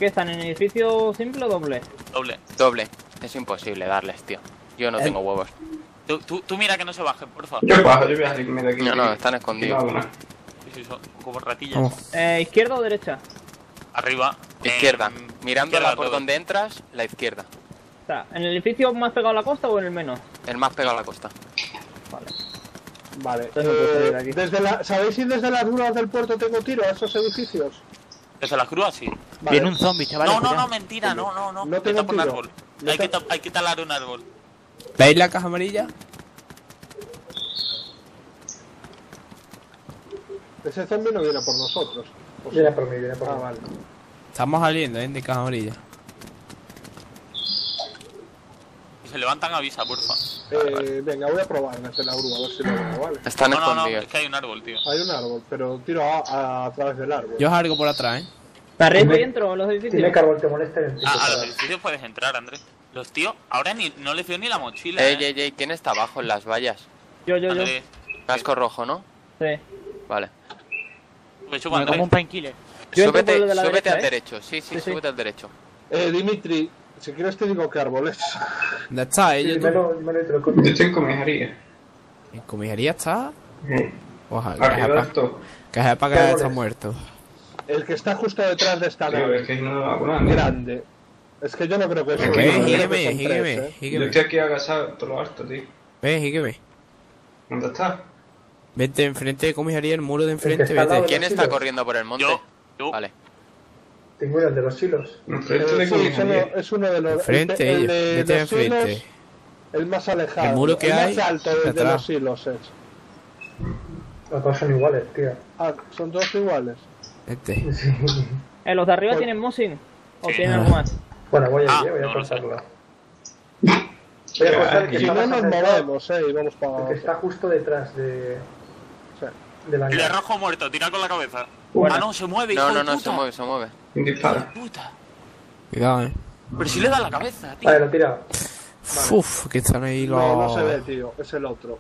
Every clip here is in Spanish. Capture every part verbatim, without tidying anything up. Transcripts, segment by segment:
¿Qué están en edificio simple o doble? Doble. Doble. Es imposible darles, tío. Yo no El... tengo huevos. Tú, tú, tú mira que no se bajen, por favor. Yo bajo, yo voy a salirme de aquí. No, no, están escondidos. No, no. Sí, sí, son como ratillas. Vamos. Eh, ¿Izquierda o derecha? Arriba. Izquierda. En... Mirándola izquierda por todo. donde entras, la izquierda. O sea, ¿en el edificio más pegado a la costa o en el menos? El más pegado a la costa. Vale. Vale. Entonces no puedo salir de Eh, aquí. desde la, ¿sabéis si desde las grúas del puerto tengo tiro a esos edificios? Desde las grúas, sí. Vale. Viene un zombie, chaval. No, no, no, mentira, no, no, no. No Vete tengo por un tiro. árbol. No Hay que, te- ta- hay que talar un árbol. ¿Veis la caja amarilla? Ese zombie no viene por nosotros. O sea- Viene por mí, viene por Ah, mí. vale. Estamos saliendo, ¿eh? De caja amarilla. Si se levantan, avisa, porfa. Eh, venga, voy a probar desde la grúa, a ver si lo veo, ¿vale? Están No, no, no, escondidos. es que hay un árbol, tío. Hay un árbol, pero tiro a, a, a través del árbol. Yo salgo por atrás, ¿eh? ¿Para arriba Dime- y entro en los edificios? Tiene carbón, te molesta el Ah, a los edificios puedes entrar, Andrés. Los tíos, ahora ni, no les veo ni la mochila, Ey, eh. ey, ey, ¿quién está abajo en las vallas? Yo, yo, yo. Andrés, Casco rojo, ¿no? Sí. Vale. pues chupa, Me como Andrés. un painkiller. Yo entro por Súbete, el de la súbete derecha, al ¿eh? derecho. Sí, sí, Sí, sí. súbete al derecho. Eh, Dimitri, si quieres te digo qué árbol es. ¿Dónde está Sí, ella? tú? dímelo, dímelo y te lo Yo corto. estoy en comisaría. ¿En comisaría está? Eh, Ojalá. Arriba Que de sepa, esto. que sepa que ¿Qué está árboles? muerto. El que está justo detrás de esta Tío, nave. es que no me va a poner nada. Grande. Es que yo no creo que eso Ok, yo creo que sígueme, son sígueme, tres, ¿eh? Yo sígueme. estoy aquí agachado todo lo alto, tío. Ve, sígueme. ¿Dónde estás? Vete enfrente de comisaría, el muro de que enfrente, está al lado vete. ¿Quién los está hilos. corriendo por el monte? Yo, yo. Vale. Tengo el de los hilos. Enfrente Eh, de sí, solo comisaría. es uno de los. Enfrente, el, ellos. de Vete los enfrente. hilos, el más alejado. El muro que el hay, más alto del de atrás. los hilos es. Los dos son iguales, tío. Ah, son dos iguales. Este. Sí. Eh, ¿los de arriba Pues- tienen Mosin? ¿O Sí. tienen Ah. algo más? Bueno, voy a ir, Ah, eh, voy a no lo sé. cortarlo. Voy a cortar el que Si está no más nos acercado, movemos, eh, y vamos para. el que está justo detrás de, Sí. de la El de nave. rojo muerto, tira con la cabeza. Bueno. Ah, no, se mueve, No, hijo no, de no, puta. se mueve, se mueve. ¿Quién dispara? Puta. Cuidado, eh. Pero si le da la cabeza, tío. Vale, lo tira. Uf, que están ahí los. No, no se ve, tío. Es el otro.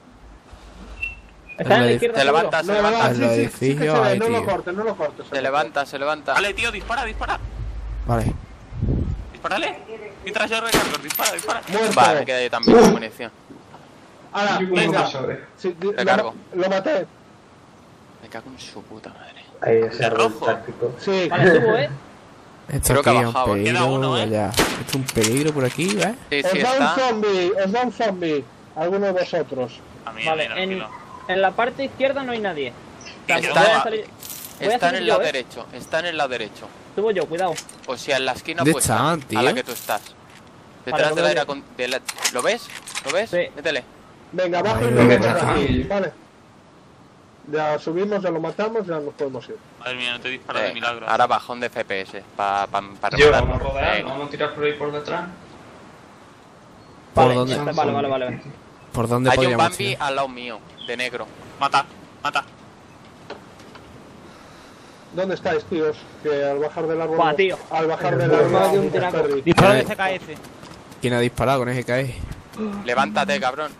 ¿Está en la Te izquierda? Te seguro? levantas, se No, no, levanta. En sí, los sí, sí que edificios se ve. hay, No lo tío. cortes, no lo cortes. Se levanta, se levanta. Vale, tío, dispara, dispara. Vale. Dispárale. Mientras yo recargo, dispara, dispara. Muerto. Vale, me queda yo también con munición. Ahora, Yo como venga. un sobre. Sí, di- Recargo. lo, lo maté. Me cago en su puta madre. Ahí, ese ¿De árbol rojo? táctico. Sí. Vale, subo, ¿eh? Esto Creo que aquí ha es un bajado, peligro. queda uno, ¿eh? Ya. Esto es un peligro por aquí, ¿ves? Sí, Os sí, da un está. zombie, os da un zombie. Alguno de vosotros. A mí, Vale, a mí, en, tranquilo. en la parte izquierda no hay nadie. O sea, Está- voy a salir, voy a Está en salir el yo, lado ¿eh? derecho. Está en el lado derecho. Subo yo, cuidado. O sea, en la esquina ¿Dónde opuesta están, tío? a la que tú estás. Detrás Vale, de la voy era yo. con... de la- ¿Lo ves? ¿Lo ves? Sí. Métele. Venga, bajo y Ay, nos ¿dónde vamos está? aquí. Vale. Ya subimos, ya lo matamos, ya nos podemos ir. Madre mía, no te dispara de Eh, milagro. ahora bajón de F P S. Para pa, pa Yo, rematar. vamos a rodear, Venga. vamos a tirar por ahí por detrás. ¿Por Vale, dónde? ya está, vale, vale, vale. ¿Por dónde Hay un podríamos Bambi tirar? al lado mío, de negro. Mata, mata. ¿Dónde estáis, tíos? Que al bajar del árbol. Buah, tío. Al bajar del Me árbol. ha dado un hemos tiraco. perdido. Disparo de Vale. C K S. ¿Quién ha disparado con ese K E? Levántate, cabrón.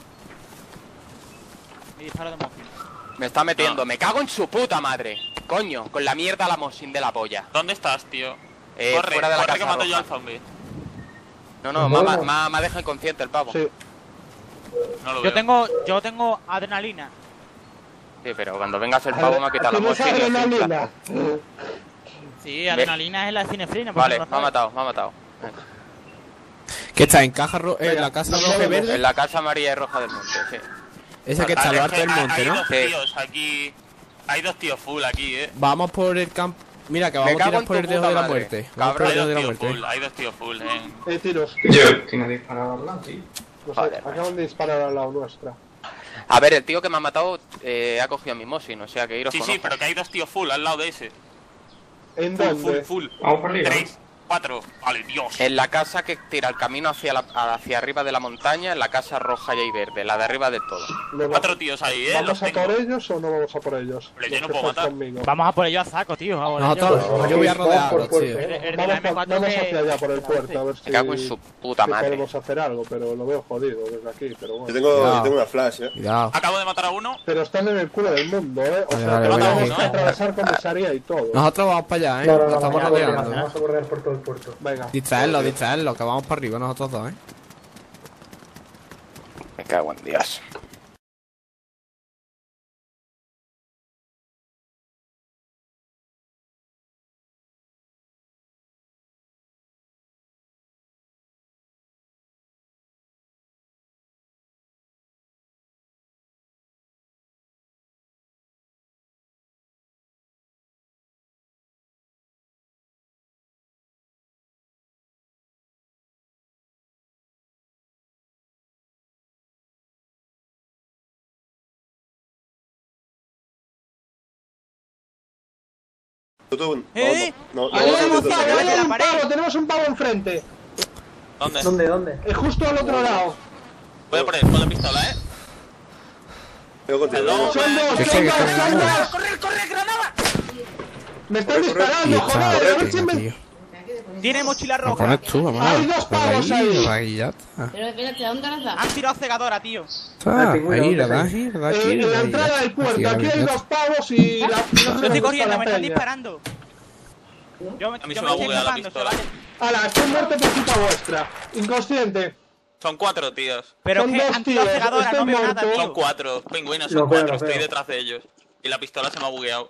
Me disparo de móvil. Me está metiendo. No. Me cago en su puta madre. Coño, con la mierda la mosin de la polla. ¿Dónde estás, tío? Eh, corre, fuera de la corre casa que mato yo roja. al zombie. No, no, No. me, me, me deja inconsciente el pavo. Sí. No lo Yo veo. tengo, yo tengo adrenalina. Sí, pero cuando vengas el pavo me ha quitado la ¿Tienes mochila. adrenalina? Sí, adrenalina es la cinefrina. por Vale, si me no ha sabes. matado, me ha matado. ¿Qué está? ¿En caja ro en Venga, la casa nos roja y movemos. verde? En la casa amarilla y roja del monte, sí. Esa que está al Vale, arte es que del hay- monte, hay ¿no? dos Sí. tíos aquí. Hay dos tíos full aquí, eh. Vamos por el campo. Mira, que Me vamos a cago tirar en por tu el dedo puta de la madre. muerte. Vamos por Cabrón, el Hay dedo dos de la tíos muerte. full, hay dos tíos full, eh. Eh, tiros. Yo, ¿quién ha disparado al lado, tío? No sé, Joder, acaban de disparar al lado nuestra. A ver, el tío que me ha matado eh, ha cogido a mi mosin, o sea que iros Sí, con sí, ojo. pero que hay dos tíos full al lado de ese. ¿En Full, full, dónde? full. Vamos por arriba. Tres. Cuatro. Vale, Dios. En la casa que tira el camino hacia, la, hacia arriba de la montaña, en la casa roja y verde, la de arriba del todo. Luego, Cuatro tíos ahí, eh. Los ¿vamos a tengo. por ellos o no vamos a por ellos? Hombre, Los yo no que puedo estáis matar. conmigo. Vamos a por ello a saco, tío. a por ello. Nosotros, Pues, yo voy a vamos rodearlos, por tío. puerto, El- el de Vamos, la pa- M cuatro vamos que- hacia allá por el puerto, a ver si, Me cago en su puta si madre. podemos hacer algo, pero lo veo jodido desde aquí, pero Yo bueno. tengo, Cuidado. yo tengo una flash, eh. Cuidado. Acabo de matar a uno. Pero están en el culo del mundo, ¿eh? O Vale, sea, vale, que vale, tenemos vale. que atravesar comisaría y todo. Nosotros vamos para allá, ¿eh? No, no, Nos no, estamos vamos a rodeando. bordear, vamos a bordear por todo el puerto. Venga. Distraerlo, distraerlo, que vamos para arriba nosotros dos, ¿eh? Me cago en Dios. Tú, tú, ¿Eh? No, no, ¡Ahí no, hay no, un no, pavo! no, ¡Ahí hay la un pared! pavo! ¡Tenemos un pavo enfrente! ¿Dónde? ¿Dónde, dónde? Es justo al otro lado. Voy a poner con la pistola, eh. Vengo contigo, Perdón. vengo. ¡Son dos! Yo sé ¡Son que dos! está ¡Son bien. dos! ¡Corre, corre, granada! ¡Me están Corre, corre. Y disparando, está joder! A ver si tío, me... tío. Tiene mochila Lo roja. pones tú, vamos. Hay dos pavos ahí. Ahí ya está. Pero espérate, ¿a dónde las das? Han tirado cegadora, tío. Está, Ah, pingüino, ahí, ¿dónde la da, estáis? ahí, la da Eh, aquí, en la ahí, ya entrada está. del puerto, la aquí hay ves, dos pavos y la... no sé Yo dónde estoy está corriendo, la me están peña. disparando. Yo me, A mí yo se me me ha estoy bugueado la escapando, pistola. chavales. ¡Hala! Estoy muerto por culpa vuestra. Inconsciente. Son cuatro tíos. Pero Son es que dos han tirado tíos, cegadora, estoy no veo nada, muerto. tío. Son cuatro. Pingüinos, Lo son veo, cuatro. lo Estoy veo. detrás de ellos. Y la pistola se me ha bugueado.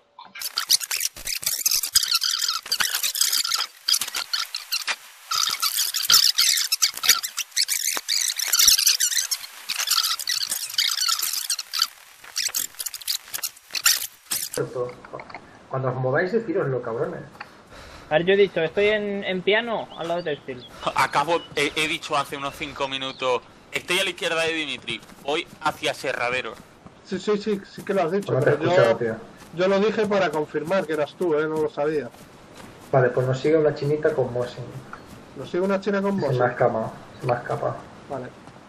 Puerto. Cuando os mováis, decíroslo, cabrones. A ver, yo he dicho, estoy en, en piano al lado de textil. Acabo, he, he dicho hace unos cinco minutos. Estoy a la izquierda de Dimitri. Voy hacia Serradero. Sí, sí, sí, sí que lo has dicho, No te he pero escuchado, yo, tío. yo lo dije para confirmar que eras tú, ¿eh? No lo sabía. Vale, pues nos sigue una chinita con Mosin. ¿Nos sigue una china con Se vos? me ha escapado, se me ha escapado. Vale.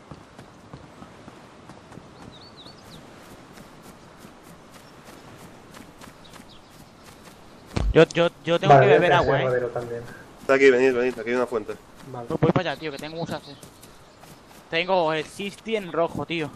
Yo, yo, yo tengo Vale, que beber voy a agua, hacer eh. rodero también. Está aquí, venid, venid, aquí hay una fuente. Vale. Pues voy para allá, tío, que tengo muchas sed. Tengo el sixty en rojo, tío.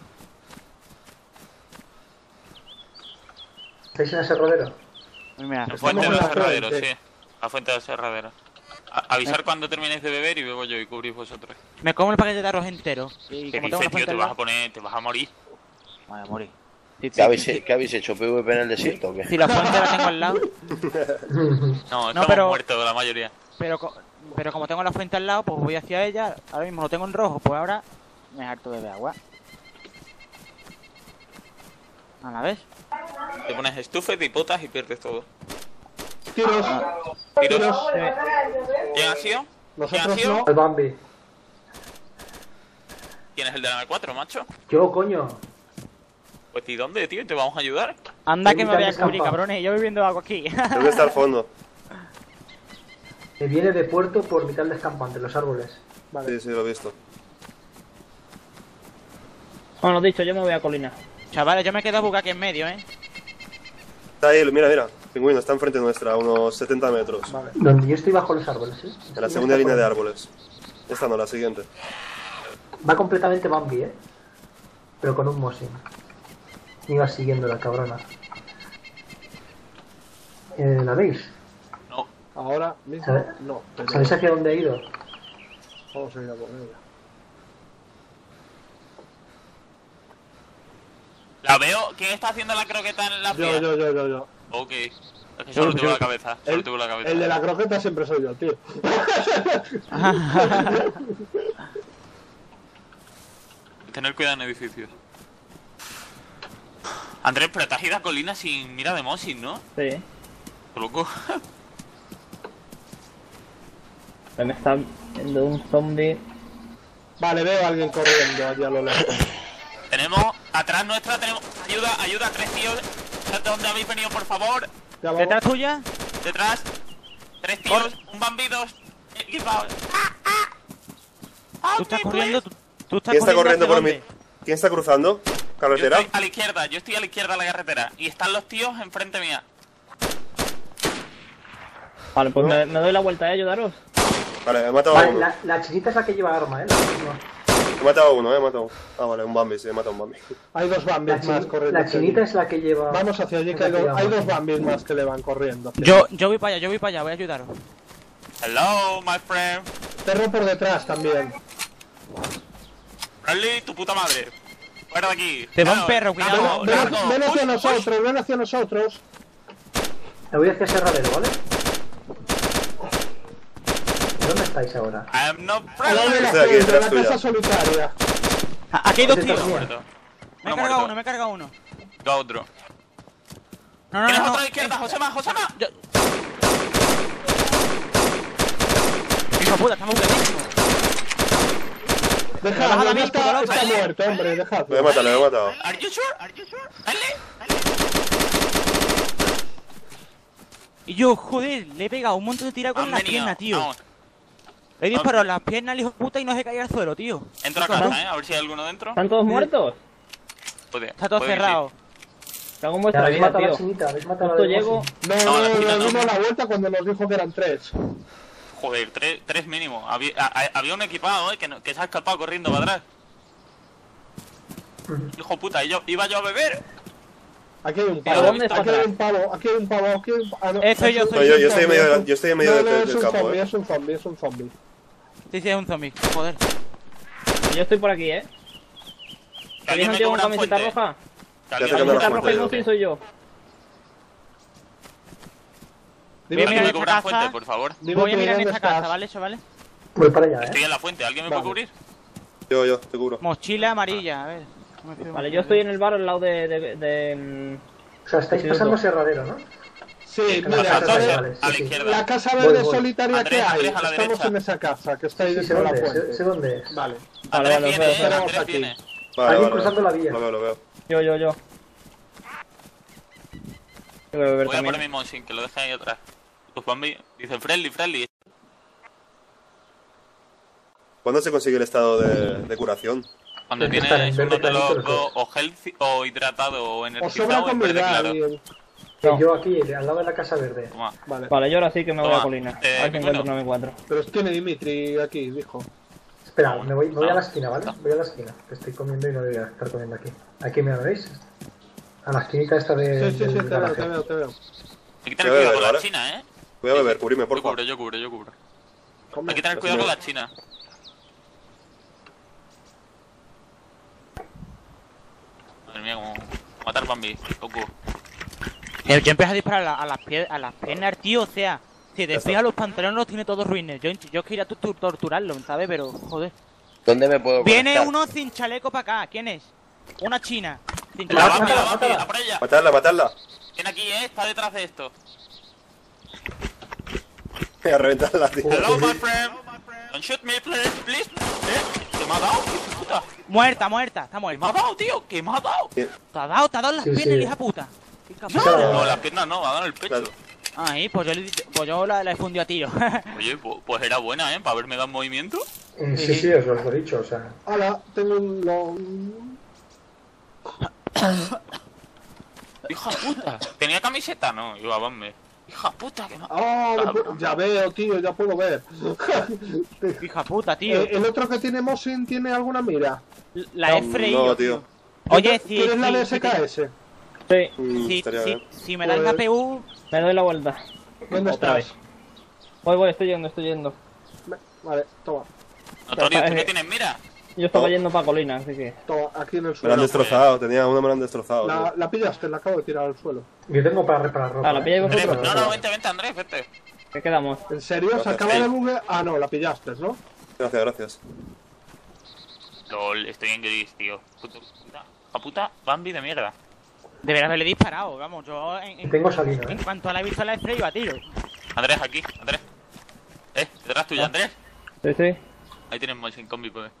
¿Estáis en ese rodero? Mira, La fuente en del la Serradero, fuente. sí. La fuente del Serradero. A- avisar cuando terminéis de beber y bebo yo y cubrís vosotros. me como el paquete de arroz entero. Y ¿Qué como tengo dices, una tío? fuente Te al vas a lado... poner, te vas a morir. Voy a morir. Si, ¿Qué si- habéis, si- ¿Qué habéis hecho? ¿P V P en el desierto o qué? si la fuente la tengo al lado, No, estamos pero- muertos la mayoría. pero, co- pero como tengo la fuente al lado, pues voy hacia ella. Ahora mismo lo tengo en rojo, pues ahora me harto de beber agua. ¿A la vez? Te pones estufes, hipotas y pierdes todo. Tiros. ¿Tiros? Tiros. ¿Quién ha sido? ¿Quién ha Nosotros sido? no. El Bambi. ¿Quién es el de la M cuatro, macho? Yo, coño. Pues ¿y dónde, tío? ¿Te vamos a ayudar? Anda Hay que un me voy a cambio cubrir, escampado. cabrones. Yo bebiendo agua aquí. Creo que está al fondo. Me viene de puerto por mitad del descampante, los árboles. Sí, sí, lo he visto. Bueno, lo dicho, yo me voy a colina. Chavales, yo me quedo buga aquí en medio, eh. Está ahí, mira, mira. Pingüino, está enfrente nuestra, a unos setenta metros. Vale. Donde yo estoy bajo los árboles, ¿sí? En la segunda línea de árboles. Esta no, la siguiente. Va completamente Bambi, ¿eh? Pero con un Mosin. Iba siguiendo la cabrona. Eh, ¿La veis? No. Ahora mismo ¿Sabe- no. Pero ¿Sabéis hacia dónde ha ido? vamos a ir a por ella. ¿La veo? ¿Quién está haciendo la croqueta en la Yo, fría? yo, yo, yo, yo. Ok. Es que solo Yo, tuve yo. la cabeza. Solo El, tuve la cabeza. el de la croqueta siempre soy yo, tío. Tener cuidado en edificios. Andrés, pero te has ido a colina sin mira de Mosin, ¿no? Sí. Qué loco. Pero me está viendo un zombie. Vale, veo a alguien corriendo allá a lo lejos. Tenemos, atrás nuestra, tenemos... Ayuda, ayuda, tres tíos. ¿De dónde habéis venido, por favor? Ya vamos. ¿Detrás tuya? Detrás. Tres tíos, un Bambi, dos... eh, equipado. Tú estás corriendo, tú, tú estás ¿Quién está corriendo hacia por mi...? dónde? ¿Quién está cruzando? Yo ¿Carretera? estoy a la izquierda, yo estoy a la izquierda de la carretera. Y están los tíos enfrente mía. Vale, pues me, me doy la vuelta, ¿eh? Ayudaros. Vale, he matado a Vale, uno. la, la chinita es la que lleva arma, ¿eh? La última. He matado a uno, eh, he matado. Ah, vale, un Bambi, sí, he matado a un Bambi. Hay dos La, Bambis más chini- corriendo. la hacia chinita allí. es la que lleva... Vamos hacia allí, es que hay, la que dos- hay lleva dos arma. Bambis más que le van corriendo. Yo, yo voy para allá, yo voy para allá, voy a ayudaros. Hello, my friend. Perro por detrás también. Bradley, tu puta madre. Fuera de aquí. Te va un Largo, perro, cuidado. largo, Ven, largo. ven hacia Push, nosotros, ven hacia nosotros. Me voy hacia Serradero, ¿vale? ¿Dónde estáis ahora? push. I am not Al lado de friendly. la, Estoy aquí, de la detrás tuya. casa solitaria. Ah, aquí hay dos Ese tíos. está Me Muerto. he Uno cargado muerto. uno, me he cargado uno. Ga otro. No, no, ¿Tienes no, no. otro a la izquierda, Josema, Josema? Yo... Hijo de puta, estamos buenísimos. Dejadlo, bajado a ya mí, está, puto loco. está muerto, hombre, Lo he dejadlo. matado, lo he matado. Are you sure? Are you sure? Dale. Y yo, joder, le he pegado un montón de tiras con Han la venido. pierna, tío. Vamos. Le he disparado en las piernas al hijo de puta y no se caía al suelo, tío. Entro a casa, eh, a ver si hay alguno dentro. ¿Están todos muertos? Puede, Está todo puede que cerrado. Cago en Ya vuestra habéis vida, matado a la tío. chinita, habéis matado a la Justo de llego. Mosin. No, No, no, la no, chinita nos no. dimos la vuelta cuando nos dijo que eran tres. sí. Joder, tres, tres mínimo. Había, a- a- había un equipado, eh, que, no- que se ha escapado corriendo para atrás. Hijo puta, y yo, iba yo a beber. Aquí hay un ¿Pero pavo, dónde aquí está? hay un pavo, aquí hay un pavo, aquí hay un pavo. Ah, no, Eh, soy yo, es un- soy No, yo, es yo un estoy en zombie, medio, es de- un- yo estoy en medio no, del, no, del es un campo, zombie, eh. es un zombie, es un zombie. Sí, sí, es un zombie. Joder. Yo estoy por aquí, ¿eh? Que ¿Alguien alguien no me tiene una cubra camiseta fuente. roja? Que alguien Ya me te cubra Camiseta la roja y fuente, Mosin soy yo. Dime, Voy a mirar me esta cubra casa. fuente, por favor. dime Voy a tú mirar en dónde esta casa, estás. ¿vale? Eso, ¿vale? Voy para allá, Estoy ¿eh? en la fuente, ¿alguien me Vale. puede cubrir? Yo, yo, te cubro. Mochila amarilla, a ver. No me fío Vale, mucho yo de- estoy en el bar al lado de... de, de, mm, O sea, estáis Sí, pasando dos. Serradero, ¿no? Sí, En la mira, casa Entonces, de- ¿sabes? vale, sí, a la sí. izquierda. La casa Voy, verde voy. solitaria Andrés, que hay. Andrés, a la Estamos derecha. en esa casa, que está ahí Sí, sé dentro de la dónde es, sé, fuente. sé dónde es. Vale. Vale, Andrés vale, viene, os eh, veo. Tenemos Andrés aquí. viene. Vale, Alguien vale, cruzando vale. la vía. Lo veo, lo veo. Yo, yo, yo. Yo voy a beber Voy a también. poner mi Monsin, que lo dejen ahí atrás. Pues Bambi dice friendly, friendly. ¿Cuándo se consigue el estado de, de curación? Cuando Tiene que estar en tienes uno verde de los clarito, dos, o healthy, o hidratado, o Os sobra energizado, en verde comida. claro. Bien. No. Yo aquí, al lado de la casa verde. Toma. Vale. Vale, yo ahora sí que me voy Toma. a colina. Eh, A ver si bueno. encuentro, no me encuentro. Pero tiene Dimitri aquí, dijo. Espera, me voy, me voy a No. la esquina, ¿vale? Voy a la esquina, que estoy comiendo y no voy a estar comiendo aquí. Aquí me veis. A la esquinita esta de. Sí, sí, sí, del te veo, garaje. te veo, te veo. Hay que tener Voy a cuidado beber, con la ¿vale? china, eh. Voy a beber, cubrirme, por Yo favor. cubro, yo cubro, yo cubro. Come. Hay que tener cuidado con la china. Madre mía, como matar Bambi, Goku. Yo, yo empiezo a disparar a, la- a las pie- a las piernas, tío, o sea, si te Ya fijas está. los pantalones los tiene todos ruines. Yo, yo quería tu- tu- torturarlo, ¿sabes? Pero, joder. ¿Dónde me puedo Viene conectar? uno sin chaleco para acá, ¿quién es? Una china. Sin La chaleco. Bambi, la mátala, Bambi, mátala. a por ella. Matarla, matarla. Viene aquí, eh, está detrás de esto. A reventarla, tío. Hello, my friend. Don't shoot me, please, please. ¿Eh? ¿Qué me ha dado? ¿Qué puta? Muerta, muerta, está ¿Qué me ha muerta. dado, tío? ¿Qué me ha dado? Te ha dado, te ha dado en las Sí, piernas, sí. hija puta. Qué No, cabrón. no, las piernas no, me ha dado en el pecho. Claro. Ahí, pues yo, le, di- pues yo la, la he fundido a tiro. Oye, pu- pues era buena, ¿eh? Para haberme dado movimiento. Eh, sí, sí, os lo he dicho, o sea. Hola, tengo un. Lo... Hija puta. ¿Tenía camiseta? No, iba a Bambi. Hija puta, que no. Ah, lo pu- ya veo, tío, ya puedo ver. Hija puta, tío. Eh, ¿El otro que tiene Mosin tiene alguna mira? La he freído. No, tío. Oye, si, ¿Tienes la si- de si S te- K S? Sí, Mm, si, estaría si- bien. si me da el Pues- K P U, me doy la vuelta. ¿Dónde Otra estás? Voy, voy, estoy yendo, estoy yendo. Vale, toma, Notorio, ¿tú eh, no tienes mira? Yo estaba Oh. yendo para colina, así que... toma, aquí en el Me la suelo. han destrozado, tenía una, me la han destrozado. La, tío. la pillaste, la acabo de tirar al suelo. Yo tengo para reparar ropa. Ah, ¿la pilláis ¿eh? Andrés, vosotros? no, no, vente, vente, Andrés, vente. ¿Qué quedamos? ¿En serio? ¿Se Gracias. acaba Sí. de bugue? Ah, no, la pillaste, ¿no? Gracias, gracias. Lol, estoy en gris, tío. Puta, puta, la puta Bambi de mierda. debería haberle disparado, vamos, yo en, en- Tengo salida, en ¿eh? cuanto la he visto la he freído a tiro. Andrés, aquí, Andrés. Eh, detrás tuya, Andrés. Sí, sí. Ahí tienes Motion Combi, pues.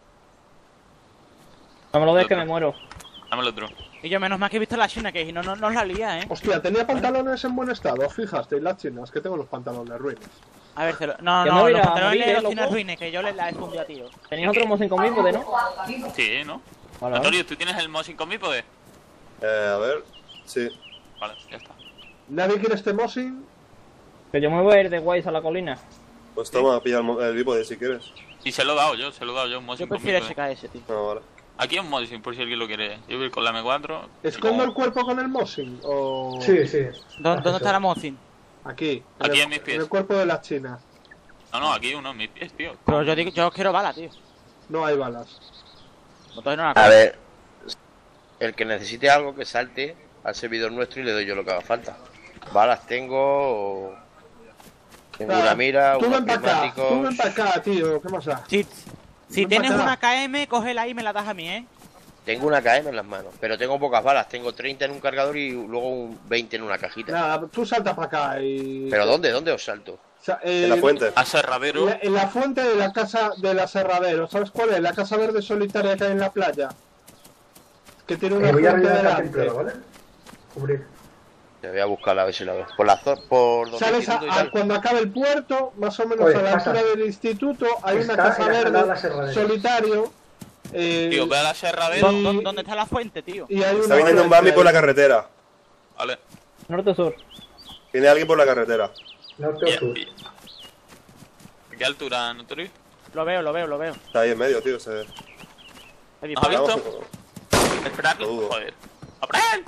No me lo des que Otro. me muero. Dame el otro. Y yo menos mal que he visto la china, que si no, no, no os la lía, eh. Hostia, tenía pantalones en buen estado, fijaste, y las chinas, que tengo los pantalones ruines. A ver, celo. No, Yo me no, voy a los ir a pantalones morir, de ¿eh, los loco? chinos ruines, que yo les la he fundido a tiro. ¿Tenéis otro Mosin con bípode, no? Sí, ¿no? Vale, Antonio, vale. ¿tú tienes el Mosin con bípode? Eh, a ver. Sí. Vale, ya está. ¿Nadie quiere este Mosin? Que yo me voy a ir de guays a la colina. Pues toma, pilla el, mo- el bípode si quieres. Y se lo he dado yo, se lo he dado yo un Mosin Yo con prefiero bípode. S K S, tío. No, vale. Aquí hay un Mosin, por si alguien lo quiere. Yo voy a ir con la M cuatro. y ¿Escondo como- el cuerpo con el Mosin? O... Sí, sí. ¿Dónde, ¿dónde está la Mosin? Aquí. Aquí el, en mis pies. En el cuerpo de las chinas. No, no, aquí uno en mis pies, tío. Pero yo digo, yo quiero bala, tío. No hay balas. Entonces no la A cojo. ver, el que necesite algo que salte al servidor nuestro y le doy yo lo que haga falta. Balas tengo, tengo Nada, una mira, Tú unos ven para acá. Tú ven prismáticos. para acá, tío. ¿Qué más da? Si, si Ven tienes para acá. una K M, cógela ahí y me la das a mí, ¿eh? Tengo una K M en las manos, pero tengo pocas balas. Tengo treinta en un cargador y luego un veinte en una cajita. Nada, tú salta para acá y... ¿Pero dónde? ¿Dónde os salto? O sea, eh, En la fuente. Aserradero. la- en la fuente de la casa de la Serradero. ¿Sabes cuál es? La casa verde solitaria que hay en la playa. Que tiene una Eh, voy a fuente arriba de la delante. pintura, ¿vale? Cubrir. Te voy a buscarla a ver si la veo. Por la zona, por donde Sales a- instituto y a- tal. cuando acabe el puerto, más o menos Oye, a la pasa. altura del instituto, hay una Está casa en la- al lado de verde la Serradero. solitario. eh, Tío, ve a la aserradero. ¿Dó- dó- ¿Dónde está la fuente, tío? y hay Está una viniendo un fuente Bambi por la ahí. carretera. Vale. Norte o sur. Viene alguien por la carretera. Norte o Y- sur. y- ¿A qué altura, Notorio? Lo veo, lo veo, lo veo. Está ahí en medio, tío. Se... He ¿Nos ha disparado. Vamos, visto? Esperadlo. Lo dudo. Joder. ¡Abren!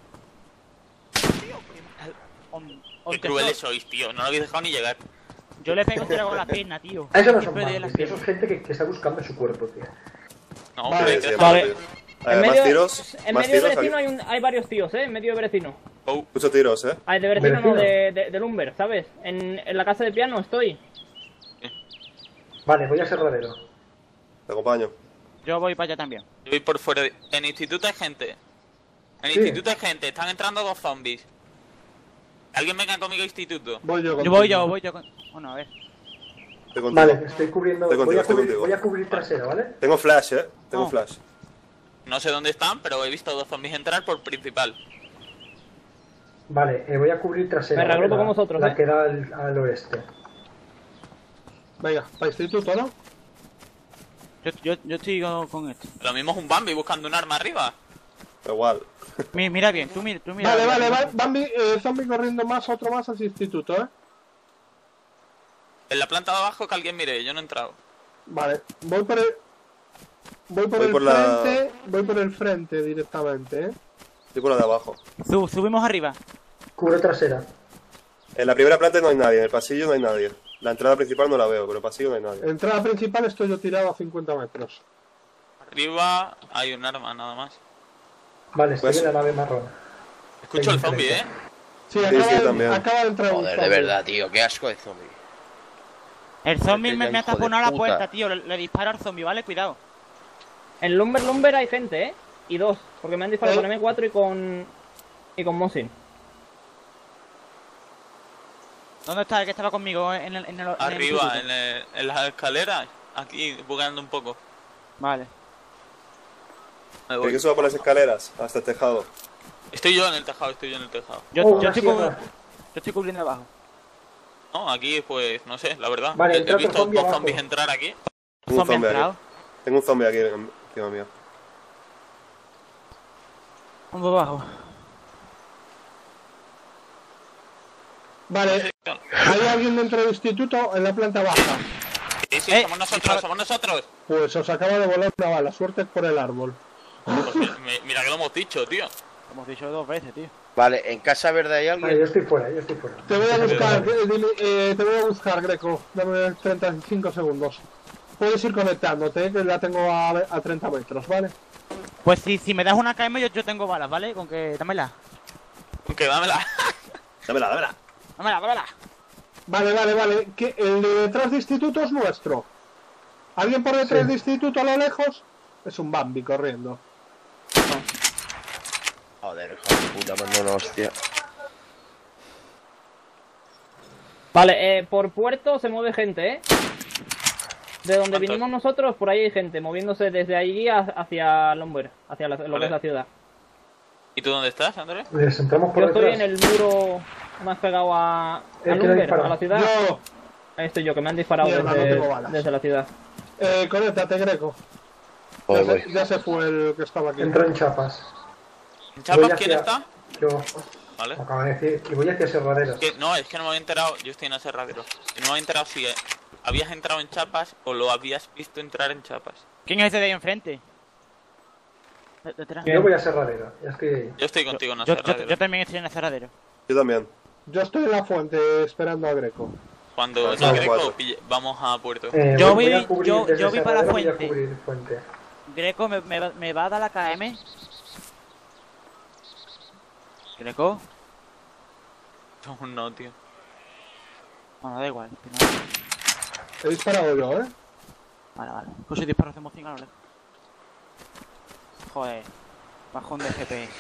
On- Qué on- crueles sois, tío. No lo habéis dejado ni llegar. Yo le pego un tiro con la pierna, tío. A eso no son Siempre de más. las Eso es gente que, que está buscando su cuerpo, tío. No, Vale, hombre, Sí, que sí, Vale. tío. En Eh, medio, más tiros. en Más medio de tiros. Berecino Aquí. hay, un, hay varios tíos, ¿eh? En medio de Berecino. Oh, Muchos tiros, eh. Ah, de Berecino no, ¿Berecino? de, de, de Lumber, ¿sabes? En, en la casa de piano estoy. Vale, voy a Serradero. Te acompaño. Yo voy para allá también. yo voy por fuera. de- En instituto hay gente. En Sí. instituto hay gente. Están entrando dos zombies. ¿Alguien venga conmigo a instituto? Voy yo Yo contigo. voy yo, voy yo. con- Bueno, a ver. Estoy contigo. Vale, estoy cubriendo. Estoy contigo, voy, a estoy cubrir, contigo. voy a cubrir trasero, ¿vale? Tengo flash, eh. Tengo No. flash. No sé dónde están, pero he visto dos zombies entrar por principal. Vale, eh, voy a cubrir trasero. Me ¿vale? reagrupo La- con vosotros, La ¿eh? que da al, al oeste. Venga, para instituto, ¿no? Yo, yo, yo estoy con, con esto. Lo mismo es un Bambi buscando un arma arriba. Igual. Mi- Mira bien, tú mira, tú mira. Vale, mira vale, bien. va- Bambi, eh, zombie corriendo más, otro más hacia instituto, ¿eh? En la planta de abajo que alguien mire, yo no he entrado. Vale, voy por el... Voy por Voy el por la- frente, voy por el frente directamente, ¿eh? Estoy por la de abajo. Sub- subimos arriba. Cubro trasera. En la primera planta no hay nadie. En el pasillo no hay nadie. La entrada principal no la veo, pero el pasillo no hay nadie. Entrada principal estoy yo tirado a cincuenta metros. Arriba hay un arma nada más. Vale, estoy Pues- en la nave marrón. Escucho el zombie, ¿eh? Sí, Sí, acaba, sí, de, también. acaba de entrar un Joder, de zombie. verdad, tío. Qué asco de zombie. El zombie Este me, ya, me ha hijo de taponado la puta. puerta, tío. Le, le disparo al zombie, ¿vale? Cuidado. En Lumber Lumber hay gente, ¿eh? Y dos, porque me han disparado Eh. con M cuatro y con... y con Mosin. ¿Dónde está el que estaba conmigo? En el, en el, en el Arriba, instituto? en, el- en las escaleras. Aquí, bugando un poco. Vale. Me ¿Quieres voy. que suba por las escaleras hasta el tejado? Estoy yo en el tejado, estoy yo en el tejado. Yo, Oh, yo una estoy, sierra. cubri- yo estoy cubriendo abajo. No, aquí pues, no sé, la verdad. Vale, he, he entra otro visto zombie dos abajo. zombies entrar aquí. Tengo un Zombie ha zombie entrado. aquí. Tengo un zombie aquí encima mío. Vamos abajo. Vale, hay alguien dentro del instituto en la planta baja. Sí, sí, Eh, somos nosotros, dispara- somos nosotros. Pues os acaba de volar una bala, suerte es por el árbol. Pues mi- mi- mira que lo hemos dicho, tío. Lo hemos dicho dos veces, tío. Vale, en casa verde hay Vale, yo alguien. estoy fuera, yo estoy fuera. Te voy a buscar, eh, dime, eh, te voy a buscar, Greco. Dame treinta y cinco segundos. Puedes ir conectándote, que la tengo a, a treinta metros, ¿vale? Pues si, si me das una K M, yo, yo tengo balas, ¿vale? Con que... Dámela. Que dámela. Dámela, dámela. Dámela, dámela. Vale, vale, vale. Que el de detrás de instituto es nuestro. ¿Alguien por detrás Sí. de instituto a lo lejos? Es un Bambi corriendo. Joder, hijo de puta, mando una hostia. Vale, eh, por puerto se mueve gente, ¿eh? De donde ¿Cuántos? vinimos nosotros, por ahí hay gente, moviéndose desde allí a- hacia Lumber, hacia la- lo que Vale. es la ciudad. ¿Y tú dónde estás, Andrés? Les entramos por Yo estoy detrás. en el muro más pegado a, a Eh, que le Lumber, dispara. a la ciudad. Yo, Ahí estoy yo, que me han disparado Mierda, no desde, tengo balas. desde la ciudad. Eh, conéctate, Greco. Voy, Ya voy. se, ya se fue el que estaba aquí. Entro en chapas. ¿En Chapas Voy quién hacia- está? Yo, Vale. acabo de decir, y voy hacia Serraderos. Que, no, es que no me había enterado, yo estoy en ese radero. Y no me había enterado si eh, habías entrado en Chapas o lo habías visto entrar en Chapas. ¿Quién es ese de ahí enfrente? De- Detrás. Yo voy a Serradero, ya estoy ahí. Yo estoy contigo en Yo, ese yo- radero. yo también estoy en el cerradero. Yo también. Yo estoy en la fuente esperando a Greco. Cuando Vale, llegue cuatro. Greco, pille- vamos a puerto. Eh, Yo voy, voy- a cubrir yo- desde yo voy para la Serradero, voy a fuente. cubrir fuente. Greco, ¿me, me, va- me va a dar la K M? ¿Greco? No, no, tío. Bueno, da igual. que no- He disparado yo, ¿eh? Vale, vale. Pues si disparo hacemos cinco a lo lejos. Joder. Bajón de F P S.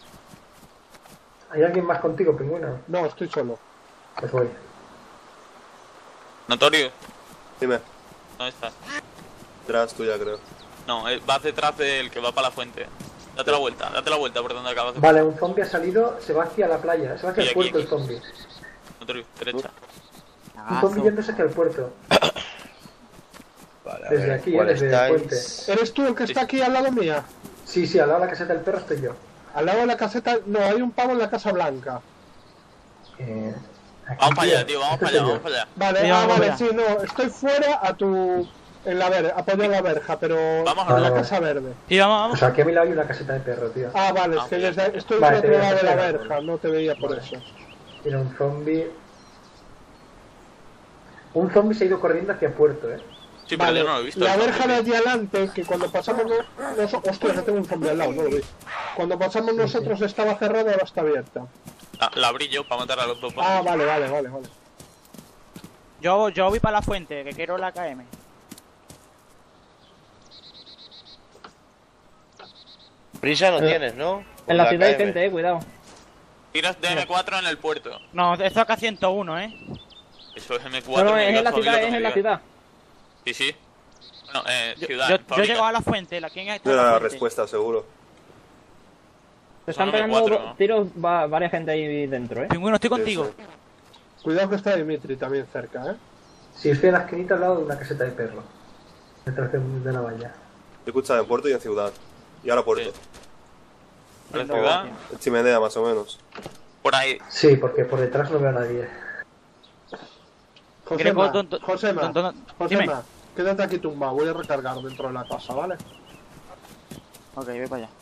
¿Hay alguien más contigo, pingüino? No, estoy solo. Pues voy. Notorio, Dime. ¿dónde estás? Detrás tuya, creo. No, eh, vas detrás del que va para la fuente. Date la vuelta, date la vuelta por donde acabas de Vale, un zombie ha salido, se va hacia la playa, se va hacia Y el aquí, puerto aquí. el zombie. Notorio, derecha. Un zombie yéndose hacia el puerto. Vale, a Desde ver, aquí, ¿cuál eh, desde el estáis? ¿Eres tú el que está aquí al lado mía? Sí, sí, al lado de la caseta del perro estoy yo. Al lado de la caseta... No, hay un pavo en la Casa Blanca. Eh, aquí, Vamos para allá, tío, vamos este para allá, soy yo. vamos para allá. Vale, Sí, ah, vamos vale, allá. sí, no. Estoy fuera a tu... En la verja, apoyo en la verja, pero... Vamos en a la ver. Casa Verde. Sí, vamos, vamos. Pues aquí a mi lado hay una caseta de perro, tío. Ah, vale, es Ah, que bien. desde- estoy Vale, del te otro voy a lado de la hacer verja, algo. no te veía por Vale. eso. Tiene un zombie. Un zombie se ha ido corriendo hacia puerto, eh. Sí, pero Vale, yo no lo he visto. la el verja de zombie. allí adelante, que cuando pasamos nosotros... Hostia, que tengo un zombie al lado, no lo vi. Cuando pasamos nosotros estaba cerrada, ahora está abierta. La, la abrí yo para matar a los dos. Ah, vale, vale, vale, vale. Yo, yo voy para la fuente, que quiero la K M. Prisa no Eh, tienes, ¿no? En la Por ciudad hay K M. gente, eh, cuidado. Tiras de M cuatro en el puerto. No, esto acá ciento uno, ¿eh? Eso es M No, cuatro. no, me es en digas la tú a mí ciudad, lo que es me en la digas. ciudad. Sí, sí. Bueno, eh, Yo, ciudad. yo, yo he fábrica. llegado a la fuente, ¿la quién está No en era la la fuente? respuesta, seguro. Se están Son pegando M cuatro, do- ¿no? tiros va, varias gente ahí dentro, eh. Pingüino, estoy Sí, contigo. sí. Cuidado que está Dimitri también cerca, ¿eh? Sí, estoy en la esquinita al lado de una caseta de perro. Detrás de, de la valla. Yo escuchaba en puerto y en ciudad. Y ahora puerto. Sí. ¿La ciudad? En chimenea, más o menos. Por ahí. Sí, porque por detrás no veo a nadie. Josema, Greco, don- don- Josema, don- don- Josema, dime. quédate aquí tumbado, voy a recargar dentro de la casa, ¿vale? Ok, voy para allá.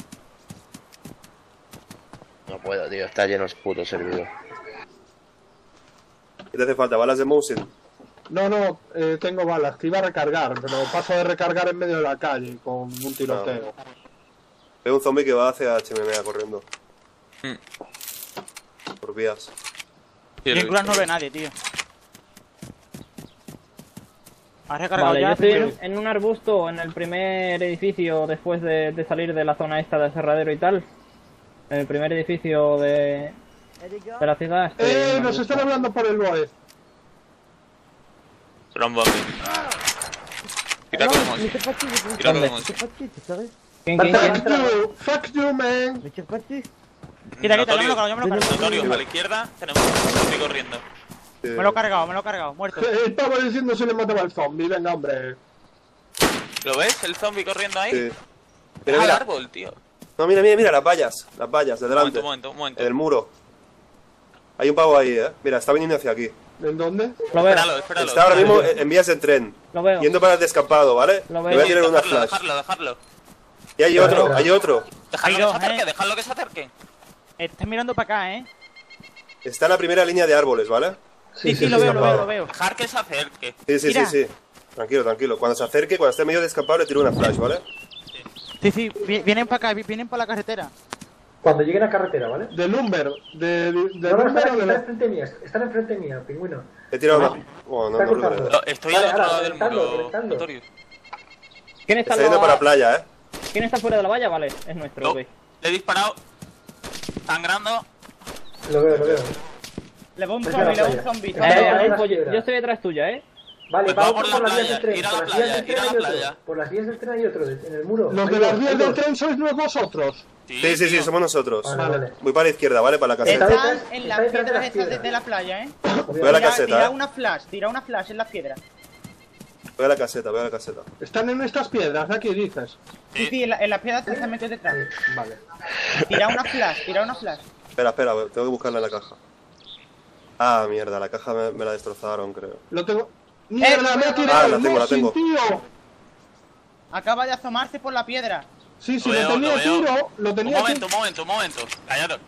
No puedo, tío, está lleno el puto servidor. ¿Qué te hace falta? ¿Balas de Mosin? No, no, eh, tengo balas, que iba a recargar, pero paso de recargar en medio de la calle con un tiroteo. Veo un zombie que va hacia chimenea corriendo. Mm. Por vías. Sí, Y lo en he Curas visto. no ve nadie, tío. ¿Has recargado Vale, yo ya? estoy Pingüino? en, en un arbusto en el primer edificio después de, de salir de la zona esta del cerradero y tal. En el primer edificio de, de la ciudad. estoy en ¡Eh! un Nos arbusto. están hablando por el B O E. Será un bombe. Tira con emoji. Tira con emoji. ¿Quién, quién, quién? Fuck you, fuck you, man. Quita, quita, yo me lo cargo, yo me lo cargo. Notorio, a la izquierda tenemos un zombie corriendo. Sí. Me lo he cargado, me lo he cargado, muerto. El pavo diciendo se le mataba al zombie, venga, hombre. ¿Lo ves? El zombie corriendo ahí. Sí. Pero Mira, al mira. árbol, tío. No, mira, mira, mira, las vallas. Las vallas, de Un delante. momento, un momento, un momento. En el muro. Hay un pavo ahí, eh. Mira, está viniendo hacia aquí. ¿En dónde? Lo veo, Espéralo, espéralo. Está ahora mismo espéralo. en vías de tren. lo veo. Yendo para el descampado, ¿vale? Lo Le veo. voy a tirar una Dejarlo, flash. dejarlo, dejarlo. Y hay otro, hay otro. Dejadlo Hay que dos, se acerque, eh. dejadlo que se acerque. Estás mirando para acá, ¿eh? Está en la primera línea de árboles, ¿vale? Sí, sí, lo veo, lo veo, lo veo. Dejar que se acerque. Sí, sí, Mira. sí, sí. Tranquilo, tranquilo. Cuando se acerque, cuando esté medio descampado, le tiro una flash, ¿vale? Sí, sí, vi- vienen para acá, vi- vienen para la carretera. Cuando lleguen a carretera, ¿vale? De Lumber. De, de, de No, no, Lumber están, o de están la... enfrente mía, están enfrente mía, pingüino. He tirado una. Bueno, no, Está no lo cruzando. veo. No, estoy Vale, al otro ahora, lado del reventando, muro. reventando. Notorio. ¿Quién está, Está en yendo la- para playa, eh. ¿Quién está fuera de la valla? Vale, es nuestro, No, ok. le he disparado. Sangrando. Lo veo, lo veo. Le voy un Es zombie, la le voy un playa. zombie. Eh, Eh, Vale, Adolfo, vale, yo, vale. yo estoy detrás tuya, eh. Vale, Pues va va otro por por la las vías del playa, tren. ir a Por la las vías playa, del ir a tren la hay otro. playa. Por las vías del tren hay otro, en el muro. Los Hay de dos, las vías hay del dos. tren sois vosotros. Sí, Sí, sí, sí, tío. somos nosotros. Vale, vale. Voy para la izquierda, ¿vale? Para la Está caseta. detrás- Están en está las detrás de piedras las estas de, piedras. de la playa, ¿eh? Voy a la Obviamente. Tira, caseta, tira ¿eh? una flash, tira una flash en las piedras. Voy a la caseta, voy a la caseta. Están en estas piedras, aquí dices. Sí, sí, en, la- en las piedras están metidos detrás. Vale. Tira una flash, tira una flash. Espera, espera, tengo que buscarla en la caja. Ah, mierda, la caja me, me la destrozaron, creo. Lo tengo. ¡Mierda, me ha Ah, tirado la el tengo, la Mosin, tengo. tío! Acaba de asomarse por la piedra. Sí, sí, Lo lo, veo, tenía lo veo. tiro, lo Un tenía momento, un tiro. momento, un momento. Callaros.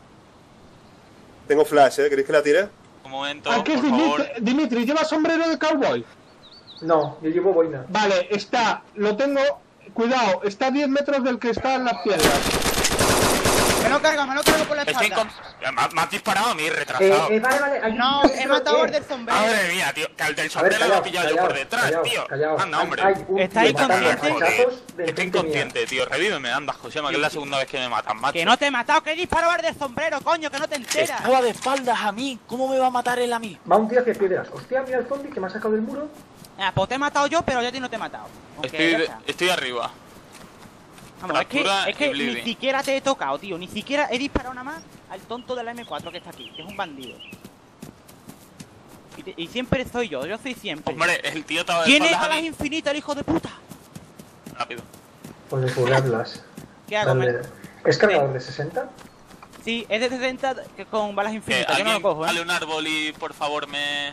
Tengo flash, ¿eh? ¿Queréis que la tire? Un momento, Aquí es por favor. Dimitri, Dimitri, ¿lleva sombrero de cowboy? No, yo llevo boina. Vale, está, lo tengo. Cuidado, está a diez metros del que está en las piedras. Me lo cargo, me lo cargo por la Estoy espalda. con... Me, ha- me has disparado a mí, Eh, retrasado. eh, vale, vale. hay un No, tío he dentro, matado eh. al del sombrero. Madre mía, tío. Que al del A ver, sombrero lo he callaos, pillado yo por callaos, detrás, callaos, tío. callaos. Anda, Hay- hombre. hay un ¿Está tío ahí matando a consciente? hachazos de Estoy gente mía. inconsciente, tío. Revíveme, anda, Josema, que es la segunda vez que me matan, macho. Que no te he matado, que he disparado al del sombrero, coño, que no te enteras. Estaba de espaldas a mí. ¿Cómo me va a matar él a mí? Va un tío hacia piedras. Hostia, mira el zombie que me ha sacado del muro. Ah, pues te he matado yo, pero yo a ti no te he matado. Aunque Estoy, ya de- está. estoy arriba. Vamos, es que, fractura es que y ni bleeding. siquiera te he tocado, tío. Ni siquiera he disparado nada más al tonto de la eme cuatro que está aquí, que es un bandido. Y, te- y siempre soy yo, yo soy siempre. Hombre, el tío estaba de Tiene espaldas a balas mí. infinitas, el hijo de puta. Rápido. Pues curarlas. ¿Qué hago? Dale. me- ¿Es cargador de sesenta? Sí, es de sesenta que con balas Que infinitas, yo no lo alguien cojo, dale eh. un árbol y por favor me...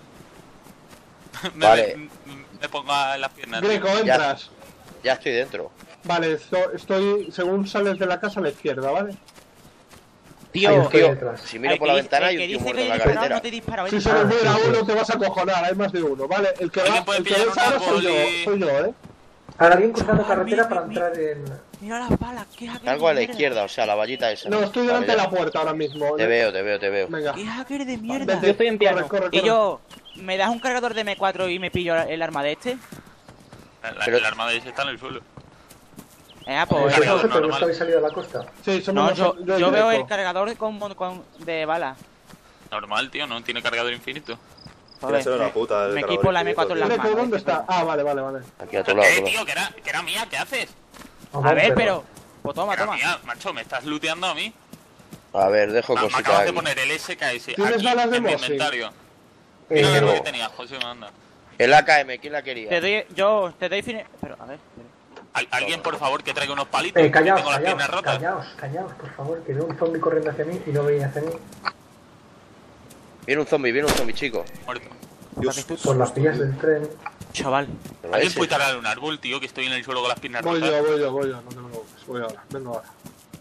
me, Vale. me, me ponga en las piernas. tío. Greco, entras. Ya estoy dentro. Vale, esto- estoy, según sales de la casa a la izquierda, ¿vale? Tío, Hay un tío Tío, detrás. si miro el por que la dice- ventana el hay que un tío dice muerto que en he la disparado, carretera. no te he disparado, he Si disparado. solo muera sí, sí. uno te vas a cojonar, hay más de uno, ¿vale? El que, va, Alguien puede el que pillar ves un ahora soy árbol yo, y- soy yo, ¿eh? Ahora bien cruzando Chaval, carretera mira, para mira. entrar en... Mira las balas, ¿qué hacker Algo a la de mierda? izquierda, o sea, la vallita esa. No, estoy delante Vale, de ya. la puerta ahora mismo. Te ¿eh? veo, te veo, te veo. Venga. ¿Qué hacker de mierda? Vente, Yo estoy en piano. corre, corre, Y corre. yo, ¿me das un cargador de eme cuatro y me pillo el arma de este? La, Pero- el arma de ese está en el suelo. Eh, Eh, pues cargador eso. vosotros normal. los que habéis salido a la costa. Sí, somos No, yo, nosotros, yo y veo Greco. el cargador con, con, de balas. Normal, tío, no tiene cargador infinito. Joder, ser una me- puta el me cargador equipo la eme cuatro en las Greco, manos. ¿dónde ¿eh? está? Ah, vale, vale, vale. Aquí a tu lado. a Eh, tu lado. tío, que era, que era mía, ¿qué haces? Vamos, A ver, perro. pero... Pues toma, Que era toma. mía, macho, me estás looteando a mí. A ver, dejo Ah, me cositas acabas de aquí. poner el ese ka ese ¿Tienes aquí balas de en mi Mosin? inventario. Eh, Mira lo no. que tenía, José, me anda. El A K M, ¿quién la Te quería? doy, yo, te doy fine... Pero, a ver, espera. Al- alguien, por favor, que traiga unos palitos. Eh, que callaos, tengo las callaos, piernas rotas. callaos, callaos, por favor, que veo un zombie corriendo hacia mí y no viene hacia mí. Viene un zombie, viene un zombie, chico. Muerto. Dios, Por las vías del tren. Chaval. Pero Alguien ese. puede talar un árbol, tío, que estoy en el suelo con las piernas Voy rotas. yo, voy yo, voy yo, no te preocupes, voy ahora, vengo ahora.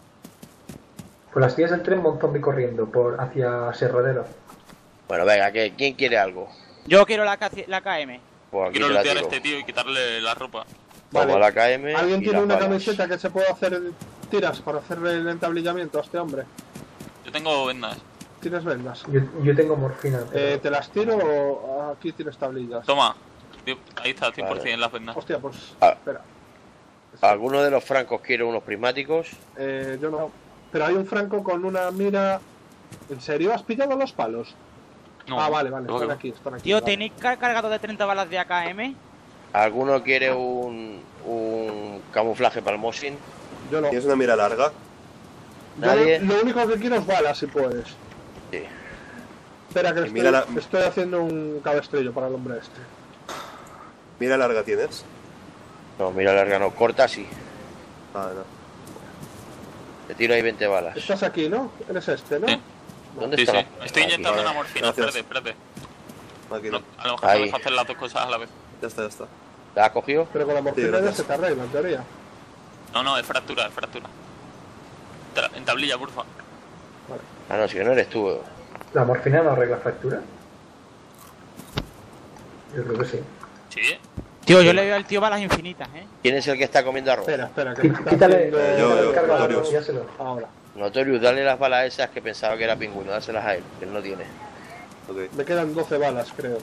Por las vías del tren va un zombie corriendo por hacia Serradero. Bueno, venga, ¿qué? ¿Quién quiere algo? Yo quiero la, K- la K M. Pues aquí Quiero te la lootear a tiro. este tío y quitarle la ropa. Toma Vale. la K M. ¿Alguien y tiene las una balas. camiseta que se pueda hacer tiras para hacerle el entablillamiento a este hombre? Yo tengo vendas. ¿Tienes vendas? Yo, yo tengo morfina. pero- Eh, ¿Te las tiro o aquí tienes tablillas? Toma. Tío, ahí está, cien por cien Vale. en las vendas. Hostia, pues Ah. espera. ¿Alguno de los francos quiere unos prismáticos? Eh, yo no. Pero hay un franco con una mira. ¿En serio? ¿Has pillado los palos? No. Ah, vale, vale, No, están no. aquí, están aquí. Tío, vale. ¿tenéis car- cargado de treinta balas de A K M? ¿Alguno quiere un, un camuflaje para el Mosin? Yo no. ¿tienes una mira larga? Yo Nadie. lo único que quiero es balas, si puedes. Sí. Espera, que Y estoy, mira la- estoy haciendo un cabestrillo para el hombre este. ¿Mira larga tienes? No, mira, larga no, corta sí. Ah, no. Te tiro ahí veinte balas. Estás aquí, ¿no? Eres este, ¿no? Sí. ¿Dónde Sí, está sí. la- Estoy aquí. inyectando Vale. una morfina. Gracias. Espérate, espérate. Aquí No, no. a lo mejor Ahí. podemos hacer las dos cosas a la vez. Ya está, ya está. ¿La has cogido? Pero con la morfina ya gracias. se te arregla, en teoría. No, no, es fractura, es fractura. Tra- En tablilla, porfa. Ah, no, si que no eres tú. ¿La morfina no arregla fractura? Yo creo que sí. Sí. Tío, yo le doy al tío balas infinitas, ¿eh? ¿Quién es el que está comiendo arroz? Espera, espera, que Quí- me está Quítale, haciendo- Eh, yo, quítale yo, el cargador, Notorious. yáselo. Ahora. Notorious, dale las balas esas que pensaba que era pingüino, dáselas a él, que él no tiene. Ok. Me quedan doce balas, creo.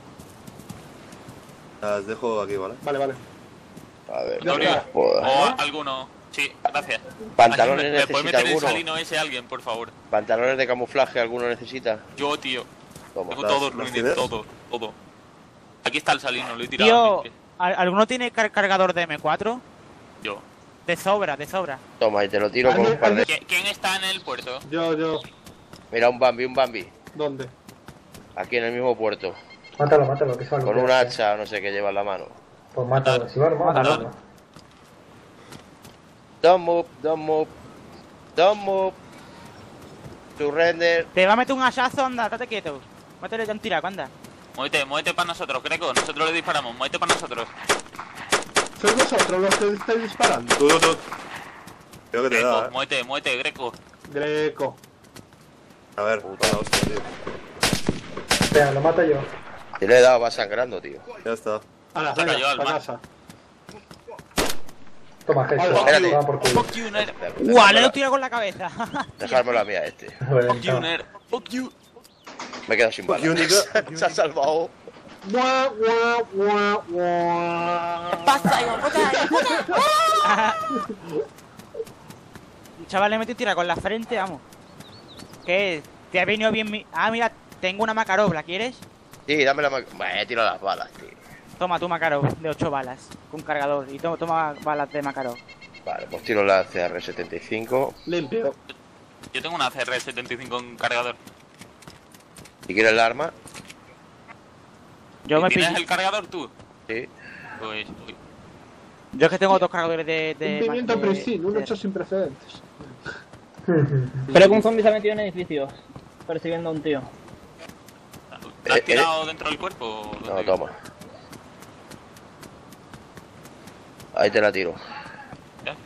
Las dejo aquí, ¿vale? Vale, vale. A ver, Ya Notorious. está. joder. O alguno. Sí, gracias. Pantalones ¿Me, me puede necesita meter el alguno. salino ese alguien, por favor? Pantalones de camuflaje, ¿alguno necesita? Yo, tío. Toma. Tengo ¿Las- todo, las Ruinen, tienes? todo, todo. Aquí está el salino, lo he tirado. Tío, así que- ¿al- ¿alguno tiene car- cargador de eme cuatro? Yo. De sobra, de sobra. Toma, y te lo tiro con un par de... ¿Qui- ¿Quién está en el puerto? Yo, yo. Mira, un Bambi, un Bambi. ¿Dónde? Aquí en el mismo puerto. Mátalo, mátalo, que se va a Con limpiar. un hacha o no sé qué lleva en la mano. Pues mátalo, si va armado, Mátalo. mátalo. Don't move, don't move. Don't move. Surrender. Te va a meter un hachazo, anda, estate quieto. Métele ya un tiraco, anda. Muévete, muévete para nosotros, Greco. Nosotros le disparamos, muévete para nosotros. ¿Sois vosotros los que estáis disparando? Tú, tú, tú. Creo que te Greco, da, eh. muévete, muévete, Greco. Greco. A ver, puta hostia, tío. Venga, lo mato yo. Te le he dado, va sangrando, tío. Ya está. Ahora, Se venga, cayó al a mar. casa. Toma, Jesús, Vale, toma por culo. Fuck you, nerd. ¡Guau! Le he tirado con la cabeza. Dejármelo a mí a este. Fuck you, nerd. Fuck you. Me he quedado sin Fuck you, balas. Se ha salvado. Guau, guau, guau, guau. ¡Pasa, hijo puta, hijo puta! Chaval, le metí un tiraco en la frente, vamos. ¿Qué? ¿Te ha venido bien mi...? Ah, mira, tengo una Makarov, ¿la quieres? Sí, dame la... Me he tirado las balas, tío. Toma tu Makarov de ocho balas, con cargador. Y to- toma balas de Makarov. Vale, pues tiro la C R setenta y cinco. Limpio. Yo tengo una C R setenta y cinco en cargador. Si quieres el arma, Yo me ¿Tienes pillo... el cargador tú? sí. Pues... uy. Yo es que tengo dos cargadores de... de Un pimiento de- pristino, un de- hecho sin precedentes. Creo que un zombie se ha metido en edificios. Persiguiendo a un tío. ¿Te has Eh, tirado dentro del cuerpo? o No, dónde? toma. Ahí te la tiro. ¿Ya?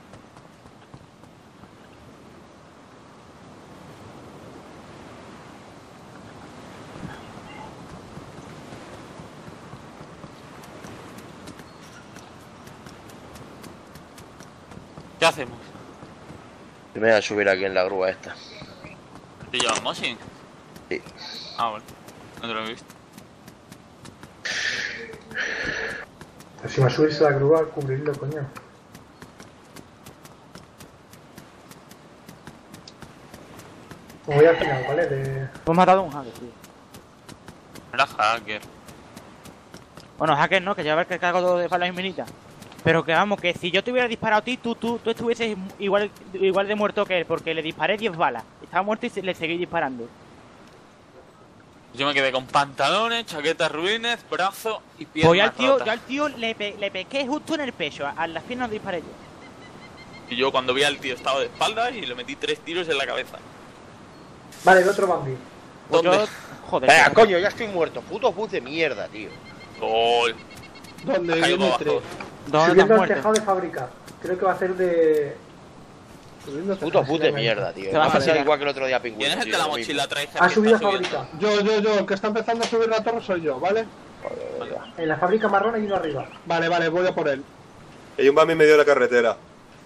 ¿Qué hacemos? Me voy a subir aquí en la grúa esta. ¿Te llevas Mosin? Sí. Ah, bueno. No te lo he visto. Pero si va a subirse a la grúa, cubrirlo, coño. Me voy al final, ¿vale? De... Pues matado a un hacker, tío. Era hacker. Bueno, hacker no, que lleva el cargador de balas infinitas. Pero que vamos, que si yo te hubiera disparado a ti, tú, tú, tú estuvieses igual, igual de muerto que él, porque le disparé diez balas. Estaba muerto y se- le seguí disparando. Yo me quedé con pantalones, chaquetas ruines, brazo y piernas Pues yo al tío, rotas. yo al tío le, pe- le pequé justo en el pecho, a, a las piernas le disparé yo. Y yo cuando vi al tío estaba de espaldas y le metí tres tiros en la cabeza. Vale, el otro Bambi. Pues ¿Dónde? yo, joder. Venga, tío. coño, ya estoy muerto. Puto bus de mierda, tío. Gol. ¿Dónde, Caigo Dimitri? abajo. ¿Dónde Subiendo estás al muerto? tejado de fábrica. Creo que va a hacer de... Subiendo Puto tejado. bus de mierda, tío. Se va a Va a ser hacer- igual que el otro día pingüino. ¿Quién es el tío, de la lo mismo. mochila trae? Ha subido a fábrica. Yo, yo, yo, el que está empezando a subir la torre soy yo, ¿vale? En la fábrica marrón hay uno arriba. Vale, vale, voy a por él. Hay un Bambi en medio de la carretera.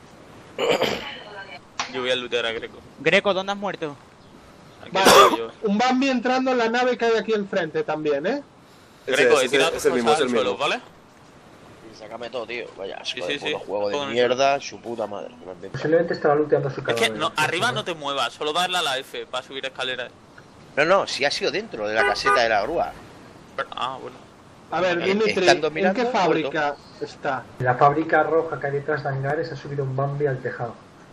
Yo voy a lootear a Greco. Greco, ¿dónde has muerto? Aquí Vale, estoy yo. un Bambi entrando en la nave que hay aquí enfrente también, ¿eh? Ese Greco, es, he ese- tirado es el tus mismo, cosas es el al suelo, mismo. ¿vale? Sácame todo, tío. Vaya, Sí, sí, sí, sí. juego de Todo en el mierda, su puta madre. Me han inventado. Posiblemente estará looteando su Es cadáver. que no, arriba no te muevas, solo darle a la F para subir escaleras. No, no, si ha sido dentro de la caseta de la grúa. Pero- ah, bueno. A ver, Eh, Dimitri, estando ¿en mirando, qué fábrica está? En la fábrica roja que hay detrás de hangares ha subido un Bambi al tejado.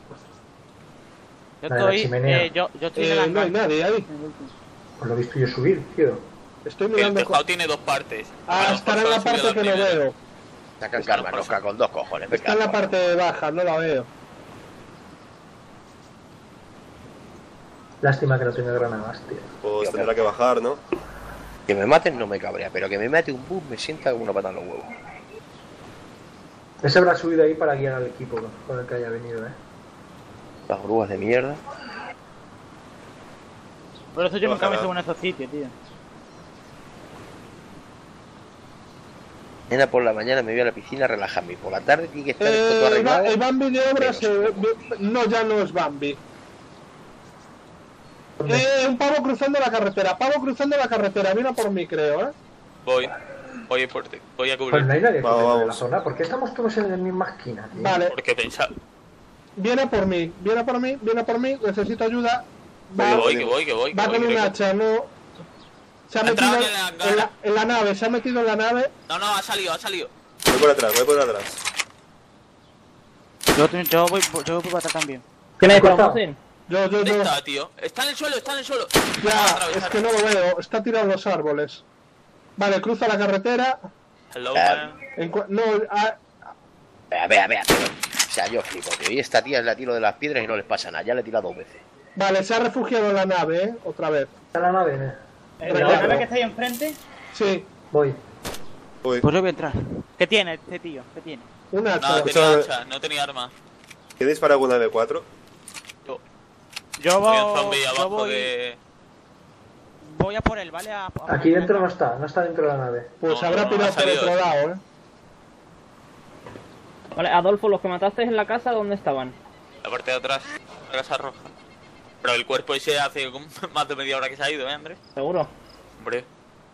Yo La de la estoy, chimenea. eh, yo, yo estoy en Eh, el no hay hangar. nadie ahí. Pues lo he visto yo subir, tío. Estoy El mirando... co- tejado tiene dos partes. Ah, A lo estará mejor en la solo ha parte subido que no la primera. veo. Sacan Está calma, no pasa. Rosca, con dos cojones. Está en la parte baja, no la veo. Lástima que no tenga granadas, tío. Pues Tío, tendrá que bajar, ¿no? Que me maten no me cabrea, pero que me mate un bus me sienta como una pata en los huevos. Ese habrá subido ahí para guiar al equipo con- con el que haya venido, eh. Las grúas de mierda. Por eso yo nunca me Ojalá. subo en esos sitios, tío. Nena, por la mañana me voy a la piscina a relajarme. Y por la tarde tiene que estar esto todo Eh, el, Ba- arreglado. el Bambi de obras... Menos. eh, vi- no, ya no es Bambi. Eh, un pavo cruzando la carretera. Pavo cruzando la carretera. Viene a por mí, creo, ¿eh? Voy. Voy a, por ti, voy a Pues cubrir. no hay nadie Vamos, corriendo en la vamos. zona. ¿Por qué estamos todos en la misma esquina, tío? Vale, Porque pensaba. viene a por mí. Viene a por mí, viene a por mí. Necesito ayuda. Que Va, voy, que voy, que voy. Que va voy, con un Greco. hacha, no... Se ha Ha metido entrado en el hangar. en la, en la nave, se ha metido en la nave. No, no, ha salido, ha salido. Voy por atrás, voy por atrás. Yo, yo voy, yo voy para atrás también. ¿Quién ha cortado? disparado, Mosin? Yo, yo, ¿Dónde yo. está, tío? Está en el suelo, está en el suelo. Vamos a Ya, atravesar. es que no lo veo. Está tirado en los árboles. Vale, cruza la carretera. Hello, Ah. man. En cua- no, ah, Vea, vea, vea, pero... O sea, yo flipo, tío. Y esta tía la tiro de las piedras y no les pasa nada. Ya le he tirado dos veces. vale, se ha refugiado en la nave, ¿eh? Otra vez. ¿Está la nave? eh? ¿La Recuerdo. nave que está ahí enfrente? Sí, Voy. Uy, Pues yo voy a entrar. ¿Qué tiene este tío? ¿Qué tiene? un No, hacha. tenía Escucha- hacha, no tenía arma. ¿quién dispara con una M cuatro? Yo. Yo Había un voy, zombie yo abajo voy, de... voy a por él, ¿vale? A- a- Aquí dentro no está, no está dentro de la nave. Pues No, habrá no, no, pirado ha por salido. otro lado, ¿eh? Vale, Adolfo, los que mataste en la casa, ¿dónde estaban? La parte de atrás, la casa roja. Pero el cuerpo ese hace como más de media hora que se ha ido, ¿eh, Andrés? ¿Seguro? Hombre.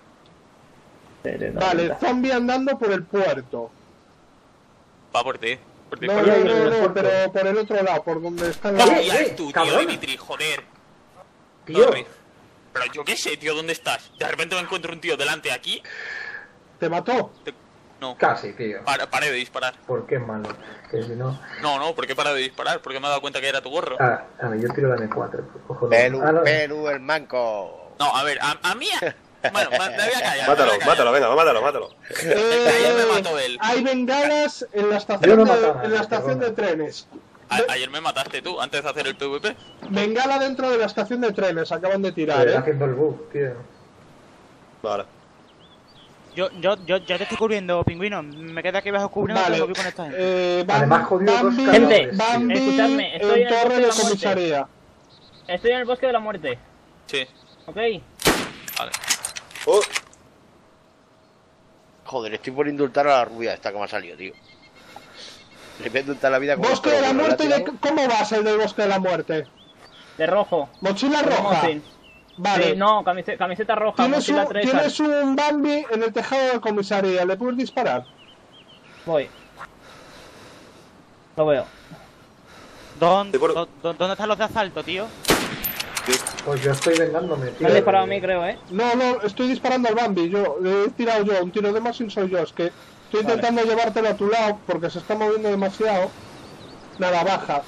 Vale, zombie andando por el puerto. Va por ti. Por ti, No, por no, ti. ahí, no, en el no, puerto. pero por el otro lado, por donde están ¿Qué las... Eh, hacías eh, tú, tío, cabrón. Dimitri? Joder. Tío, Sorry. Pero yo qué sé, tío, ¿dónde estás? De repente me encuentro un tío delante aquí. ¿Te mató? Te- No, casi, tío. para, paré de disparar. ¿Por qué malo? Que si no... No, no, ¿por qué paré de disparar? Porque me he dado cuenta que era tu gorro. Ah, a ver, yo tiro la M cuatro. pues, cojo la- Pelu, Ah, no. Pelu, el manco. No, a ver, a, a mí... Bueno, me, me voy a callar. me Mátalo, voy a callar. mátalo, venga, mátalo, mátalo. Ayer me Eh, mató él. hay bengalas en la Yo estación, no de, mataba a en la nadie, estación de perdona. trenes. A- ayer me mataste tú, antes de hacer el PvP. Bengala dentro de la estación de trenes, acaban de tirar, Eh, ¿eh? haciendo el bug, tío. Vale. Yo, yo, yo, yo te estoy cubriendo, pingüino. Me queda que vas cubriendo Vale. tengo que ir con esta gente. Eh, Bam- Además, jodido dos Bambi, cargadores. Bambi Escuchadme, estoy en el torre bosque de de la muerte. comisaría. Estoy en el bosque de la muerte, Sí, ¿ok? vale. Oh, Joder, estoy por indultar a la rubia esta que me ha salido, tío. Le voy a indultar la vida con Bosque esto, de la pero le ha muerte, tirado- de- ¿cómo vas el del bosque de la muerte? De rojo. Mochila Con roja. Mosin. Vale. Sí, no, camise- camiseta roja, Tienes mochila un, tres. tienes un Bambi en el tejado de comisaría, ¿le puedes disparar? Voy. Lo veo. ¿Dónde, Sí, por- dó- dó- ¿Dónde están los de asalto, tío? Pues yo estoy vengándome, tío. Me han disparado a mí, creo, ¿eh? No, no, estoy disparando al Bambi, yo, le he tirado yo, un tiro de Mosin soy yo, es que estoy Vale. intentando llevártelo a tu lado porque se está moviendo demasiado. Nada, baja.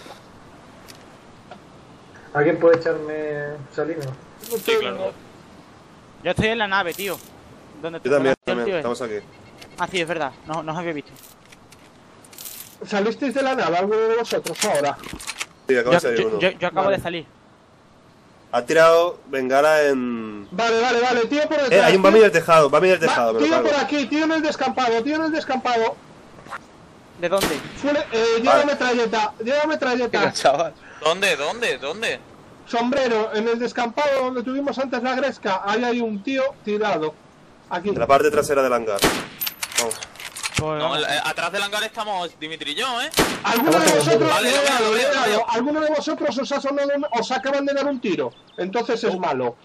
¿Alguien puede echarme salino? Sí, claro. Yo estoy en la nave, tío. ¿Dónde yo también, ¿dónde está el también, tío estamos ese? aquí. Ah, sí, es verdad. No, no os había visto. ¿Salisteis de la nave alguno de vosotros ahora? Sí, acaba Yo, de salir yo, uno. yo- yo acabo Vale. de salir. Ha tirado bengala en... Vale, vale, vale, tío por detrás. Eh, hay un Bambi tío- en el tejado, Bambi en el Va, tejado, me lo tío por cargo. aquí, tío en el descampado, tío en el descampado. ¿De dónde? Suele, eh, lleva Vale. metralleta, lleva Mira, metralleta. chaval. ¿Dónde? ¿Dónde? ¿Dónde? Sombrero, en el descampado donde tuvimos antes la gresca, ahí hay un tío tirado. Aquí. En la parte trasera del hangar. Vamos. Pues, No, vamos. eh, atrás del hangar estamos Dimitri y yo, ¿eh? ¿Alguno de vosotros, Vale, le he lo veo, dado, lo le he veo, lo dado. veo. ¿Alguno de vosotros os ha sonado un- os acaban de dar un tiro? Entonces es malo.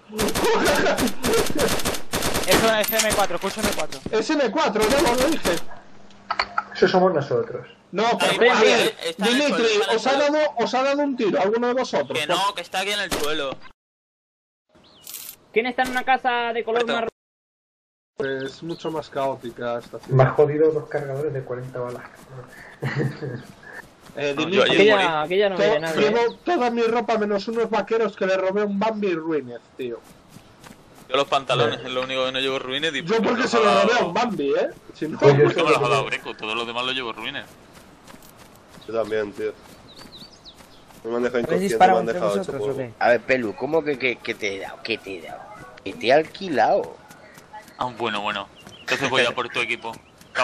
Eso es M cuatro, escucha M cuatro. Es M cuatro, ya os lo dije. Eso somos nosotros. No, Ahí, pero a ahí, ver, está en el Dimitri, suelo, está en el os ha suelo. dado, os ha dado un tiro, alguno de vosotros. Que no, que está aquí en el suelo. ¿Quién está en una casa de color Muerto. marrón? Es mucho más caótica esta Me ciudad. has jodido dos cargadores de cuarenta balas. Eh, No, Dimitri, yo- yo- Aquella, aquella no to- viene nadie. ¿eh? llevo toda mi ropa menos unos vaqueros que le robé a un Bambi Ruinez, tío. Yo los pantalones, es lo único que no llevo ruines. y Yo me porque los se ha lo dado- robé a un Bambi, ¿eh? Si no, Pues yo ¿Por qué me los ha solo- dado Greco? Todos los demás los llevo ruines. Yo también, tío. No me han dejado ¿Habéis inconsciente, me disparado han entre dejado hecho vosotros o polvo. qué? A ver, Pelu, ¿cómo que, que, que te he dado? ¿Qué te he dado? Que te he alquilado. Ah, bueno, bueno. Entonces voy a por tu equipo. Chao.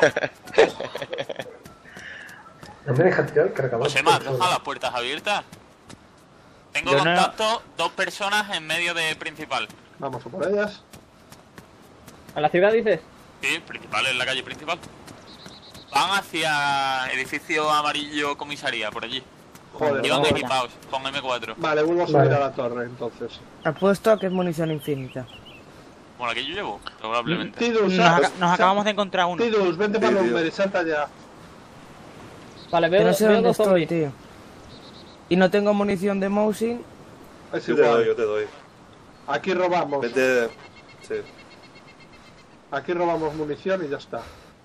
No me dejan tirar el cargador. José Mar, deja las puertas abiertas. Tengo Yo no- contacto, dos personas en medio de principal. Vamos a por ellas. ¿A la ciudad dices? Sí, principal, en la calle principal. Van hacia edificio amarillo comisaría, por allí. Joder, Iban vamos. equipados, con M cuatro. Vale, vuelvo a subir Vale. a la torre, entonces. Apuesto a que es munición infinita. Como la que yo llevo, probablemente. Tidus, Nos, sal- aca- nos sal- acabamos de encontrar uno. Tidus, vente Sí, para tío. Lumber y salta ya. Vale, Que veo, no sé veo dónde dos estoy, zombies. tío. Y no tengo munición de Mosin. Es Yo te doy, igual. yo te doy. Aquí robamos. Vete... Sí. Aquí robamos munición y ya está.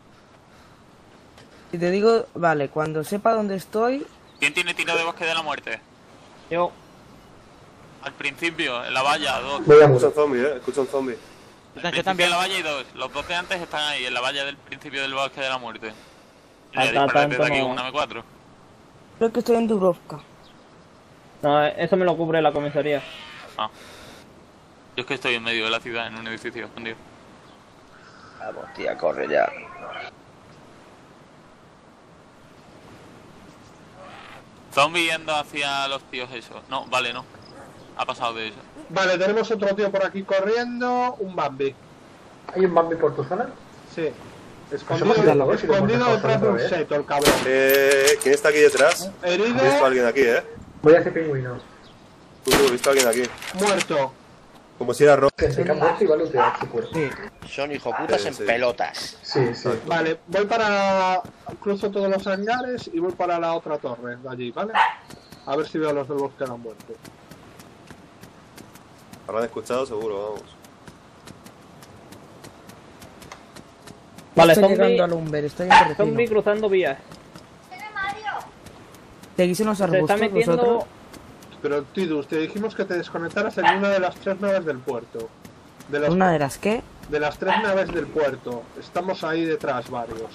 Y te digo, vale, cuando sepa dónde estoy... ¿Quién tiene tiro de bosque de la muerte? Yo. Al principio, en la valla, dos. Escucho un zombie, eh. Escucho un zombie. Al principio en la valla y dos. Los dos que antes están ahí, en la valla del principio del bosque de la muerte. Y le Hasta disparé desde tanto aquí no. un M cuatro. Creo que estoy en Dubrovka. No, eso me lo cubre la comisaría. Ah. Yo es que estoy en medio de la ciudad, en un edificio escondido. Vamos, tía, corre ya. Zombie yendo hacia los tíos esos. No, vale, no. Ha pasado de eso. Vale, tenemos otro tío por aquí corriendo, un Bambi. ¿Hay un Bambi por tu zona? Sí. Pues Escondido, hemos ido a la vez y lo hemos escondido dejado detrás de un solo, ¿eh? seto, el cabrón. Eh, ¿Quién está aquí detrás? Herido. He visto a alguien aquí, eh. Voy hacia pingüino. Tú, tú, he visto a alguien aquí. Muerto. Como si era rojo. Que se ha muerto y va a lootear su cuerpo. Sí. Son hijoputas Sí, en sí. pelotas. Sí, sí. Vale, voy para... Cruzo todos los hangares y voy para la otra torre de allí, ¿vale? A ver si veo a los del bosque que han muerto. Habrán escuchado seguro, vamos. Vale, estoy zombie, llegando al Umber, estoy en Berrecino. zombie cruzando vías. ¿Seguís en los Se está arbustos metiendo... vosotros? Pero, Tidus, te dijimos que te desconectaras en una de las tres naves del puerto. De, los, ¿Una de las qué? de las tres naves del puerto. Estamos ahí detrás varios.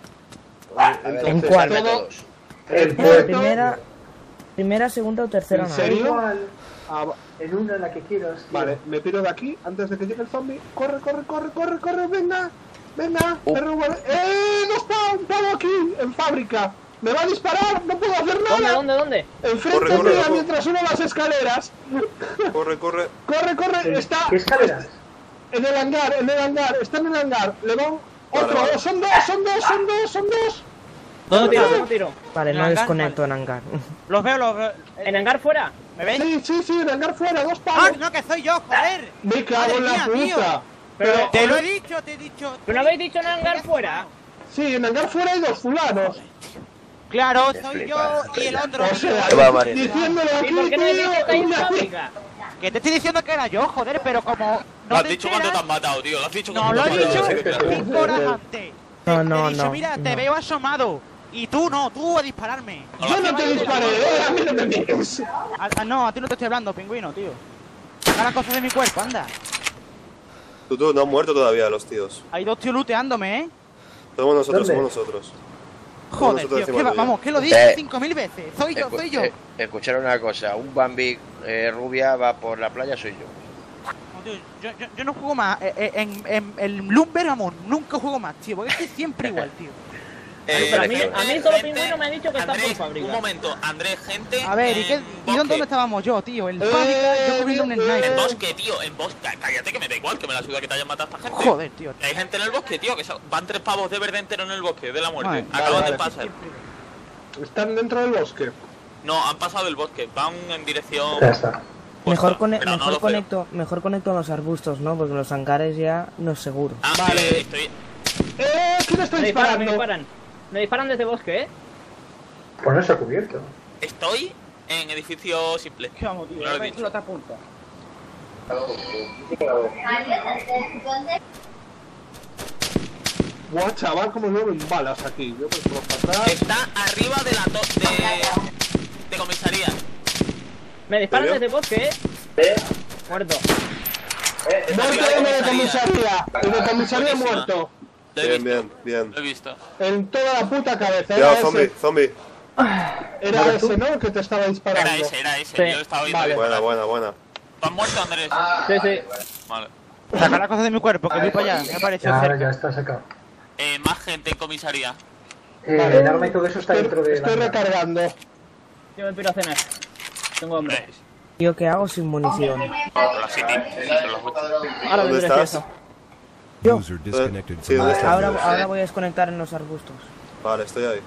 A ver, ¿En empezarme cuál? todos. El La puerto... primera, primera, segunda o tercera ¿En nave. serio? Igual, Ah, va- en una en la que quieras. tío. vale, me piro de aquí antes de que llegue el zombie. Corre, corre, corre, corre, corre, venga. Venga, Uh. perro guarda- ¡Eh! ¡No está! ¡Un pavo aquí! ¡En fábrica! ¡Me va a disparar! ¡No puedo hacer ¿Dónde, nada! dónde, dónde? Enfrente Corre, corre, mía corre. mientras subo las escaleras. Corre, corre. Corre, corre, está ¿Qué escaleras? en el hangar, en el hangar, está en el hangar. Le va un- Vale, otro, vale. son dos, son dos, son dos, son dos. ¿Dónde tiro? ¿Dónde tiro? Vale, En no hangar, desconecto en hangar. Los veo, los veo. ¿En hangar fuera? ¿Me veis? Sí, sí, sí, en el hangar fuera, dos ¡Ah, pavos. no, que soy yo, joder! Me cago en la Madre mía, puta. Pero... Te lo he dicho, te he dicho. ¿Pero no habéis dicho en hangar fuera? Sí, en el hangar fuera hay dos fulanos. Claro, Te soy yo flipas, y el ya. otro. O sea, Te va a marear. diciéndolo aquí, ¿Y por qué no decís que tío, estáis en una- fábrica? Que te estoy diciendo que era yo, joder, pero como. No, has te dicho cuánto te enteras- has matado, tío. Lo has dicho No, cuánto lo te he has matado. dicho Sí, claro. cinco horas antes. No, Te- no, te he dicho, no, mira, te no. veo asomado. Y tú no, tú a dispararme. Yo no te disparé, eh, a mí no me mires. Ah, ah, no, a ti no te estoy hablando, pingüino, tío. Saca las cosas de mi cuerpo, anda. Tú, tú, no han muerto todavía los tíos. Hay dos tíos looteándome, ¿eh? Somos nosotros, ¿Dónde? somos nosotros. Joder, nosotros tío, encima que va- tuyo. vamos, que lo dije Eh. cinco mil veces. Soy yo, Escu- soy yo. eh, escuchar una cosa, un Bambi eh, rubia va por la playa, soy yo. No, tío, yo, yo, yo no juego más. Eh, eh, en, en el Lumber, vamos, nunca juego más, tío. Porque es que es siempre igual, tío. Eh, Pero a mí, gente, a mí solo gente, Pingüino me ha dicho que está por Andrés, fábrica. un momento, Andrés, gente. A ver, ¿y, qué, en ¿y dónde, bosque. dónde estábamos yo, tío? El Eh, fábrica, yo comiendo un eh, En sniper. bosque, tío, en bosque. Cállate que me da igual, que me la ayuda que te hayan matado a esta gente. Joder, tío. Hay gente en el bosque, tío, que son- van tres pavos de verde entero en el bosque, de la muerte. Vale, Acaban vale, de vale. pasar. Están dentro del bosque. No, han pasado el bosque, van en dirección. Ya está. Mejor, opuesta, cone- pero no mejor, lo veo. conecto, mejor conecto a los arbustos, ¿no? Porque los hangares ya no es seguro. Ah, Vale. sí, estoy. ¡Eh! ¿Quién está Me disparan, me disparando? disparan. Me disparan desde bosque, ¿eh? Ponerse a cubierto. Estoy en edificio simple. ¿Qué vamos, tío? No lo he A ver dicho. si lo te apunta. Buah, chaval, como llueven balas aquí. Yo pues por para atrás. Está arriba de la to de, de comisaría. Me disparan ¿En serio? desde bosque, ¿eh? Muerto. Muerto uno de comisaría. El de comisaría Buenísima. muerto. Lo he Bien, visto, bien, bien. lo he visto. En toda la puta cabeza. Cuidado, Era zombie, ese, zombie. era ese, ¿no? El que te estaba disparando. Era ese, era ese. Sí. Yo estaba viendo. Vale. Buena, buena, buena. ¿Tú has muerto, Andrés? Sí, sí. Vale. Saca las cosas de mi cuerpo, que voy para allá. Me ha parecido Ya, cerca. ya está sacado. Eh, más gente en comisaría. Eh, Vale. el arma y todo eso está Estoy, dentro de estoy la... recargando. Yo me piro a cenar. Tengo hambre. ¿Ves? ¿Yo qué hago sin munición? Son las siete. Sí, son las ocho. Ahora ¿Dónde vendré estás? eso. Yo. User disconnected Sí, from ¿dónde the estás? Ahora, ahora voy a desconectar en los arbustos. Vale, estoy ahí.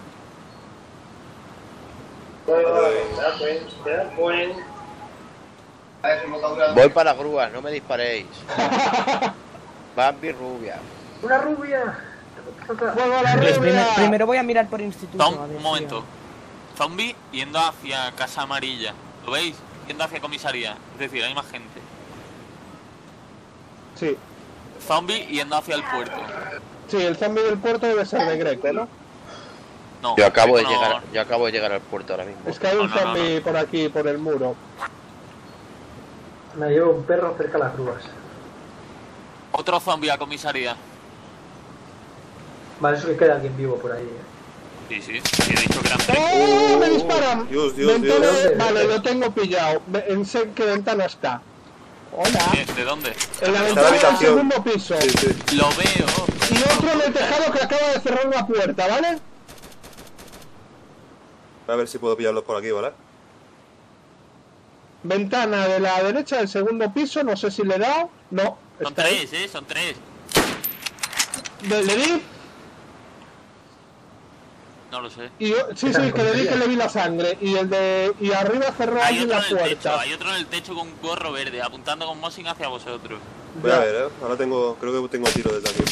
Voy para las grúas, no me disparéis. Bambi rubia. ¡Una rubia! ¡Fuego a la Pues rubia! primer- primero voy a mirar por instituto. Tom, a ver un si- momento. Zombie yendo hacia Casa Amarilla. ¿Lo veis? Yendo hacia comisaría. Es decir, hay más gente. Sí. zombie yendo hacia el puerto. Sí, el zombie del puerto debe ser de Greco, ¿no? No, Yo acabo de Greco no- llegar, yo acabo de llegar al puerto ahora mismo. Es que hay un No, no, no, zombie por aquí, por el muro. Me llevo un perro cerca de las grúas. Otro zombie a comisaría. Vale, eso que queda alguien vivo por ahí, eh. Sí, sí, sí, he dicho que eran tres. ¡Oh! ¡Me disparan! Dios, Dios, Ventana- Dios. Vale, lo tengo pillado. Ve- En sé qué ventana está. Hola. ¿De, de dónde? En la Está la ventana del habitación. segundo piso. Sí, sí. Lo veo. Y otro en el tejado que acaba de cerrar la puerta, ¿vale? Voy a ver si puedo pillarlos por aquí, ¿vale? Ventana de la derecha del segundo piso, no sé si le he dado. No, Son está ahí. tres, eh, son tres. ¿Le, le di? No lo sé. Y yo- sí, sí, que le di que le vi la sangre. Y el de. Y arriba cerró Hay alguien otro la en el techo, puerta. hay otro en el techo con un gorro verde, apuntando con Mossing hacia vosotros. Voy a Ya. ver, ¿eh? Ahora tengo... Creo que tengo tiro desde aquí.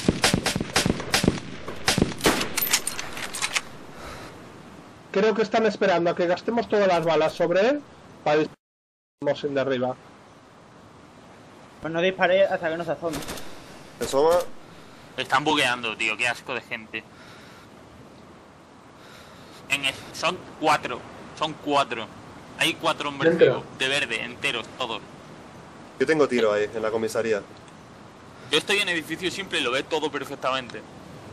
Creo que están esperando a que gastemos todas las balas sobre él para dispararnos en de arriba. Pues no disparé hasta que no se asome. Se asoma. Están bugueando, tío, qué asco de gente. En es- son cuatro, son cuatro. Hay cuatro hombres Dentro. vivos, de verde, enteros, todos. Yo tengo tiro ahí, en la comisaría. Yo estoy en edificio simple y lo ve todo perfectamente.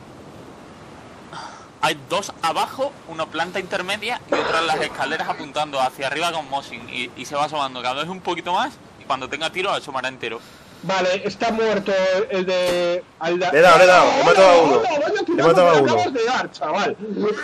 Hay dos abajo, una planta intermedia y otra en las escaleras apuntando hacia arriba con Mossing. Y, y se va asomando cada vez un poquito más y cuando tenga tiro asomará entero. Vale, está muerto el de. El de... Le he dado, le he dado, he matado a uno. Vaya He tirazo matado a que uno. acabas de dar, chaval.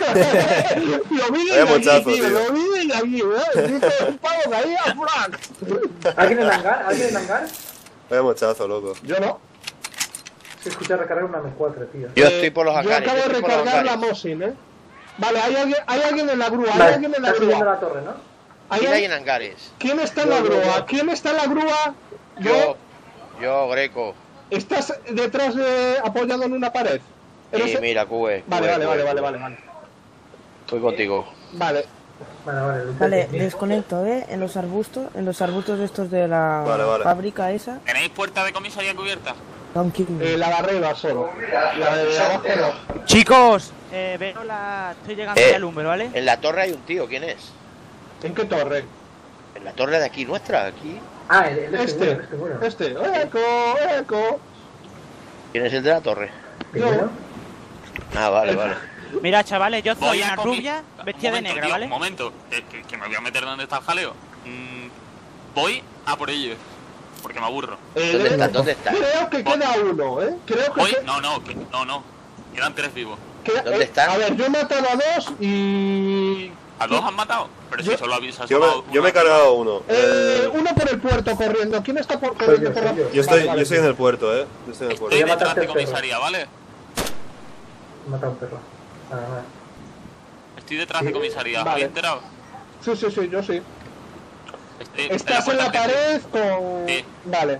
Lo vi Vaya desde aquí, mochazo, tío, tío. lo vi desde aquí, ¿eh? Dice un pavo que ahí a Frank. ¿Alguien en el hangar? ¿Alguien en el hangar? Vaya mochazo, loco. Yo no. Se escucha recargar una M cuatro, tío. Yo Eh, estoy por los hangares. Yo acabo yo de estoy por los recargar la hangares. Mosin, ¿eh? Vale, hay alguien, hay alguien en la grúa, hay Vale, alguien en la está subiendo grúa. la torre, ¿no? ¿Hay ¿Quién hay alguien- en hangares? ¿Quién está en la Yo, yo, grúa? yo. ¿Quién está en la grúa? Yo, yo, Greco. ¿Estás detrás de. apoyado en una pared? ¿Eres- Y mira, Cue. Vale, vale, vale, vale, vale, vale. Estoy contigo. Vale. Vale, vale. Lucas, Vale, bien. desconecto, ¿eh? En los arbustos, en los arbustos estos de la Vale, vale. fábrica esa. ¿Tenéis puerta de comisaría cubierta? Donkey. Eh, la de arriba solo. La de abajo no. Chicos, eh, veo la... Estoy llegando Eh. ya al lumbre, ¿vale? En la torre hay un tío, ¿quién es? ¿En qué torre? En la torre de aquí, nuestra, aquí. Ah, el, el este, Este. bueno, este bueno. Este. Eco, eco. ¿Quién es el de la torre? Primero. Ah, vale, vale. Mira, chavales, yo soy Voy a una comi- rubia Un vestida de momento, negra, tío, ¿vale? Un momento, que, que- que me voy a meter donde está el jaleo. Mm, voy a por ellos, porque me aburro. Eh, ¿Dónde de- está? ¿Dónde está? Creo que queda uno, ¿eh? Creo que. Voy, que- no, no, que- no, no. Quedan tres vivos. queda- ¿Dónde eh, están? A ver, yo he matado a dos y. ¿A dos han matado? Pero si Yo- solo habéis Yo asomado me, yo una. me he cargado uno. Eh, Eh, uno por el puerto corriendo. ¿Quién está por Soy corriendo yo, por soy la yo. yo estoy, Vale, vale, yo estoy en el puerto, eh. Yo estoy en el puerto. Estoy Ya detrás mataste de al perro. comisaría, ¿vale? Mata a un perro. Vale, vale. Estoy detrás de comisaría, ¿os Vale. habéis enterado? Sí, sí, sí, yo sí. Estoy Estás en la puerta pared con. Sí. Vale.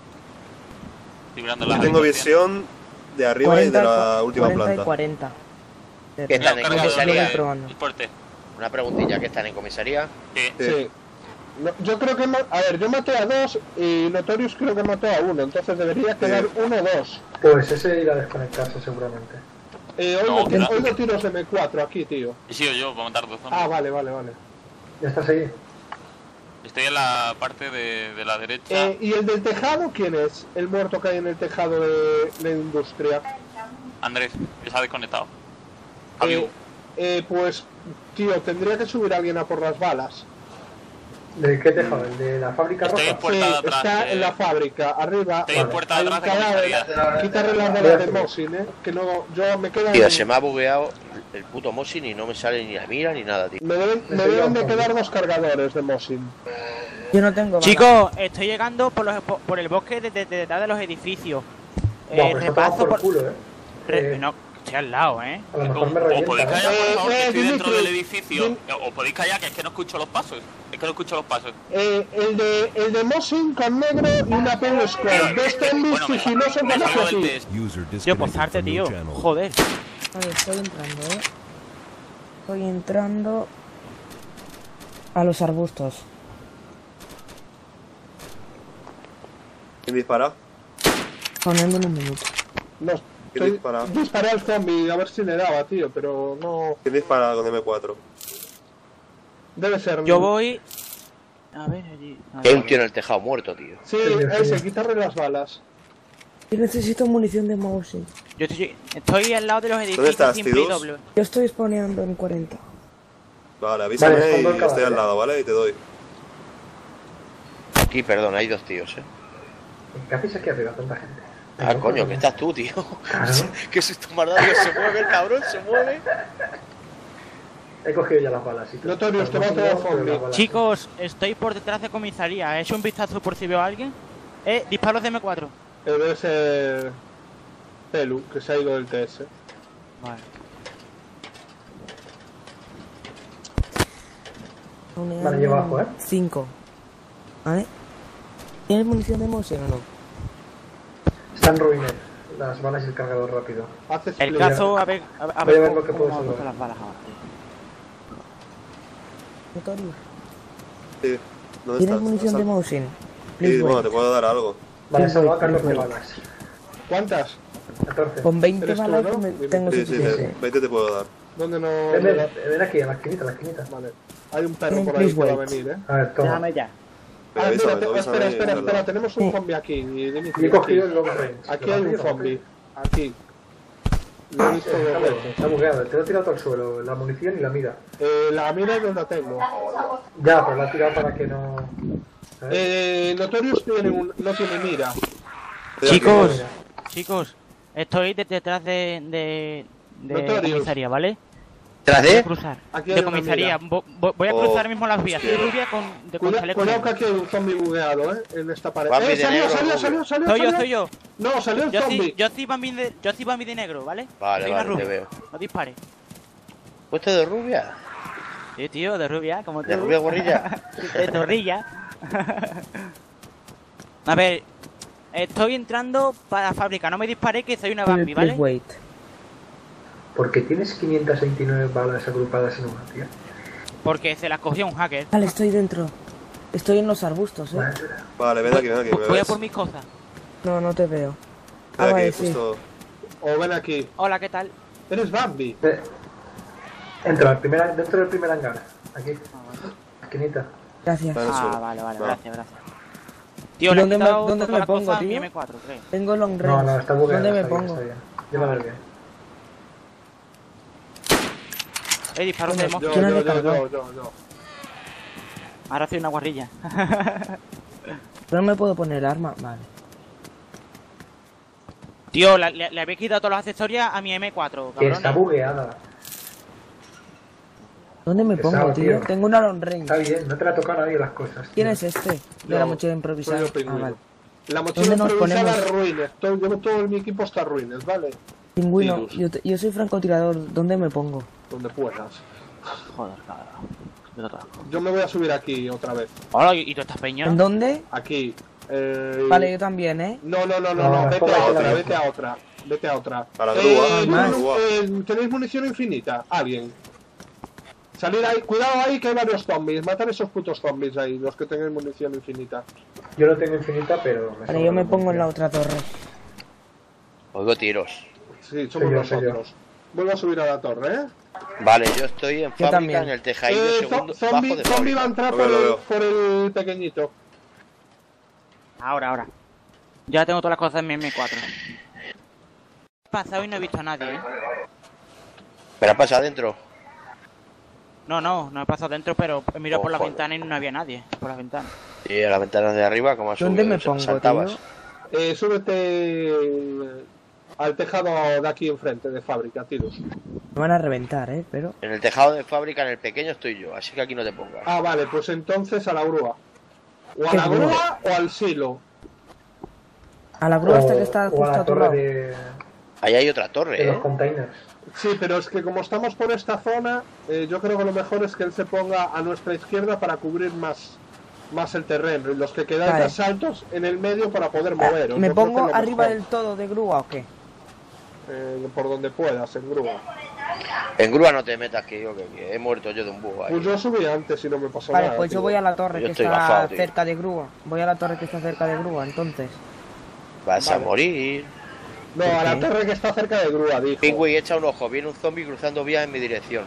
Estoy mirando la Yo tengo habitación. visión de arriba y de la última cuarenta y planta. cuarenta. ¿Qué están en Carga de comisaría? probando. el fuerte. Una preguntilla, ¿qué están en comisaría? Sí. Sí. Sí. No, yo creo que. ma- A ver, yo maté a dos y Notorious creo que mató a uno. Entonces debería quedar uno o dos. Pues ese irá a desconectarse seguramente. Eh, hoy, No, no, tiro- no. hoy no tiros M cuatro aquí, tío. Y sigo yo para matar dos zombies. Ah, vale, vale, vale. ¿Ya estás ahí? Estoy en la parte de, de la derecha. Eh, ¿Y el del tejado quién es? El muerto que hay en el tejado de, de industria. Andrés, que se ha desconectado. Eh, Javiu, eh, pues, tío, tendría que subir alguien a por las balas. ¿De qué tejado? ¿El de la fábrica Estoy roja? en puerta Sí, de atrás. está eh, en la fábrica, arriba. Estoy en puerta de hay un atrás de cadáver. comisaría. Quítale las balas de Mosin, eh. Que no, yo me quedan. Tío, se me ha bugueado el puto Mosin y no me sale ni la mira ni nada, tío. Me deben, me deben de quedar dos cargadores de Mosin. Yo no tengo balas. Chicos, estoy llegando por, los, por, por el bosque de, de- de detrás de los edificios. Buah, Eh, pues está tomado repaso por por... culo, eh. re- Eh, no, estoy al lado, ¿eh? A lo mejor me o revienta. podéis callar, por Eh, favor, que eh, estoy dentro Dimitri, del edificio. Dim- O podéis callar, que es que no escucho los pasos. Es que no escucho los pasos. Eh, el de, el de Mosin con negro y una Pelo Squad. Dos zombies Bueno, me, sigilosos me van salgo hacia del ti. test. Tío, posarte, tío. Joder. Vale, estoy entrando, ¿eh? Estoy entrando a los arbustos. ¿Quién dispara? spawneando en un minuto. No, ¿Quién estoy... dispara? disparé al zombie a ver si le daba, tío, pero no... ¿Quién dispara con M cuatro? Debe ser... Yo voy... A ver, allí... a Que hay ver. un tío en el tejado muerto, tío. Sí, ese, quitarle las balas. Yo necesito munición de Mousing. Yo estoy, estoy al lado de los edificios ¿Dónde estás, siempre y Tidus? doble. Yo estoy spawneando en cuarenta. Vale, avísame Vale, pongo el y estoy caballo. al lado, ¿vale? Y te doy. Aquí, perdón, hay dos tíos, eh. ¿Qué haces aquí arriba, tanta gente? Ah, coño, que estás tú, tío. Claro. Que susto más dado, se mueve el cabrón, se mueve. He cogido ya las balas. Y todo. Notorious, te Las va todo balas, zombie. pero las balas- Chicos, estoy por detrás de comisaría. ¿He hecho un vistazo por si veo a alguien? Eh, disparos de M cuatro. Eh, Debe ser... Pelu, que se ha ido del T S. Vale. Vale, lleva abajo, ¿eh? cinco. ¿Vale? ¿Tienes munición de Mousing o no? Están ruines. Las balas y el cargador rápido. Haces El play. caso, a ver, a, a Voy a ver ver cómo, lo que cómo puedo vamos salvar. con las balas ahora. Notorious. Sí. ¿Dónde ¿Tienes estás? munición de Sal- Mousing? Sí, Please bueno, wait. te puedo dar algo. Vale, Sí, salva sí, catorce sí. balas. ¿Cuántas? catorce. Con veinte Eres tú, balas ¿no? me- Dime. tengo Sí, sí, suficiente. te- veinte te puedo dar. ¿Dónde no...? Ven, ven, ven aquí, a la esquinita, a la esquinita. Vale. Hay un perro Ven, por ahí please que va a wait. venir, ¿eh? A ver, toma. Déjame ya. Pero Ah, avísame, mira, te- avísame espera, y espera, te espera, lo- tenemos un Sí. zombie aquí, Dimitri. Y he cogido el Aquí, long range. aquí hay un zombie. Aquí. Lo he visto dos Está, veces. está bugueado, te lo he tirado al suelo, la munición y la mira. Eh, la mira no la tengo. Ya, pero la he tirado para que no... ¿sabes? Eh, Notorious tiene un, no tiene mira. Estoy aquí. Chicos, chicos, estoy de- detrás de, de, de Notorious. comisaría, ¿vale? ¿Tras Voy a de? cruzar. Aquí hay De una comisaría. mira. Vo- vo- Voy a Oh. cruzar mismo las vías. Soy rubia con, de, con Cuida- chaleco Cuidado que negro. aquí hay un zombie bugueado, ¿eh? En esta pared. Bambi ¡Eh, de salió, negro, salió, rubio. salió, salió! Soy yo, salió. soy yo. No, salió el Yo zombie. soy, yo soy Bambi de, yo soy Bambi de negro, ¿vale? Vale, Soy una vale, te rubia. veo. No dispares. ¿Puesto de rubia? Sí, tío, de rubia, como tú. ¿De rubia gorrilla? De torrilla. A ver, estoy entrando para la fábrica. No me disparé que soy una Bambi, Please ¿vale? wait. ¿Por qué tienes quinientas veintinueve balas agrupadas en una, tío? Porque se las cogió un hacker. Vale, estoy dentro. Estoy en los arbustos, eh. Vale. Vale, ven aquí, ven aquí. ¿me Voy a ves? por mis cosas. No, no te veo. Estoy Ah, vale, aquí, sí. justo. O ven aquí. Hola, ¿qué tal? Eres Bambi. Eh, Entra, al primer, dentro del primer hangar. Aquí. Esquinita. Gracias. Está en el Ah, suelo. vale, vale, Va. gracias, gracias. Tío, le he ¿Dónde me- quitado dónde todas me las pongo, cosas a mi tío? M cuatro, creo. Tengo long range. No, no, está bugueado. ¿Dónde me está bien, pongo? está bien. Llévalo bien. Eh, disparos de Yo, mosca. yo, ¿Quién ha yo, recargado? yo, yo, yo. Ahora soy una guarrilla. No me puedo poner arma. Vale. Tío, la- le, le habéis quitado todos los accesorios a mi M cuatro, Que está cabrones. bugueada. ¿Dónde me Pesado, pongo, tío? tío. Tengo una long range. Está bien, no te la toca a nadie las cosas. tío. ¿Quién es este? De Yo, la mochila soy improvisada. yo, Ah, pingüino. vale. La mochila ¿Dónde nos improvisada ponemos? ruines. Todo, yo, todo mi equipo está ruines, ¿vale? Pingüino, Virus. yo, te- yo soy francotirador. ¿Dónde me pongo? Donde puedas. Joder, cabrón. Yo te ataco. Yo me voy a subir aquí otra vez. Hola, ¿y y tú estás peña? ¿En dónde? Aquí. Eh... Vale, yo también, ¿eh? No, no, no, no, No, no. Vete ponla a ahí, otra, la vete a otra. Vete a otra. A la Eh, grúa, a la ¿tenéis- grúa. eh, ¿Tenéis munición infinita? Alguien. Salir ahí, cuidado ahí que hay varios zombies. Matar esos putos zombies ahí, los que tengan munición infinita. Yo no tengo infinita, pero... Me Vale, sobra yo me la pongo en la munición. otra torre. Oigo tiros. Sí, somos yo, soy yo. nosotros. Vuelvo a subir a la torre, ¿eh? Vale, yo estoy en fábrica, también. en el tejadillo Eh, segundo, zo- zombie, bajo de zombie va a fábrica. entrar Lo por veo, lo el, veo. por el pequeñito. Ahora, ahora. Ya tengo todas las cosas en mi M cuatro. He pasado y no he visto a nadie, ¿eh? ¿Pero ha pasado adentro? No, no, no he pasado dentro, pero he mirado Oh, por la joder. ventana y no había nadie. Por las ventanas. Sí, a las ventanas de arriba, como has ¿Dónde subido, me sa- pongo, saltabas. tío? Eh, súbete al tejado de aquí enfrente, de fábrica, tiros. Me van a reventar, ¿eh? Pero... En el tejado de fábrica, en el pequeño estoy yo, así que aquí no te pongas. Ah, vale, pues entonces a la grúa. O a ¿Qué la grúa? grúa o al silo. A la grúa O- esta que está o a justo la a tu torre lado. de, Ahí hay otra de torre, los ¿eh? containers. Sí, pero es que como estamos por esta zona, eh, yo creo que lo mejor es que él se ponga a nuestra izquierda para cubrir más, más el terreno. Y los que quedan Vale. más saltos en el medio para poder moveros. ¿Me Yo creo pongo que es lo arriba mejor. del todo de grúa o qué? Eh, por donde puedas, en grúa. En grúa no te metas, que yo que, que he muerto yo de un bug ahí. Pues yo subí antes y no me pasó Vale, nada. pues yo tío. voy a la torre Yo que estoy está bajado, tío. cerca de grúa. Voy a la torre que está cerca de grúa, entonces. Vas Vale. a morir. No, a la torre que está cerca de grúa, dijo. Pingüey, echa un ojo. Viene un zombie cruzando vías en mi dirección.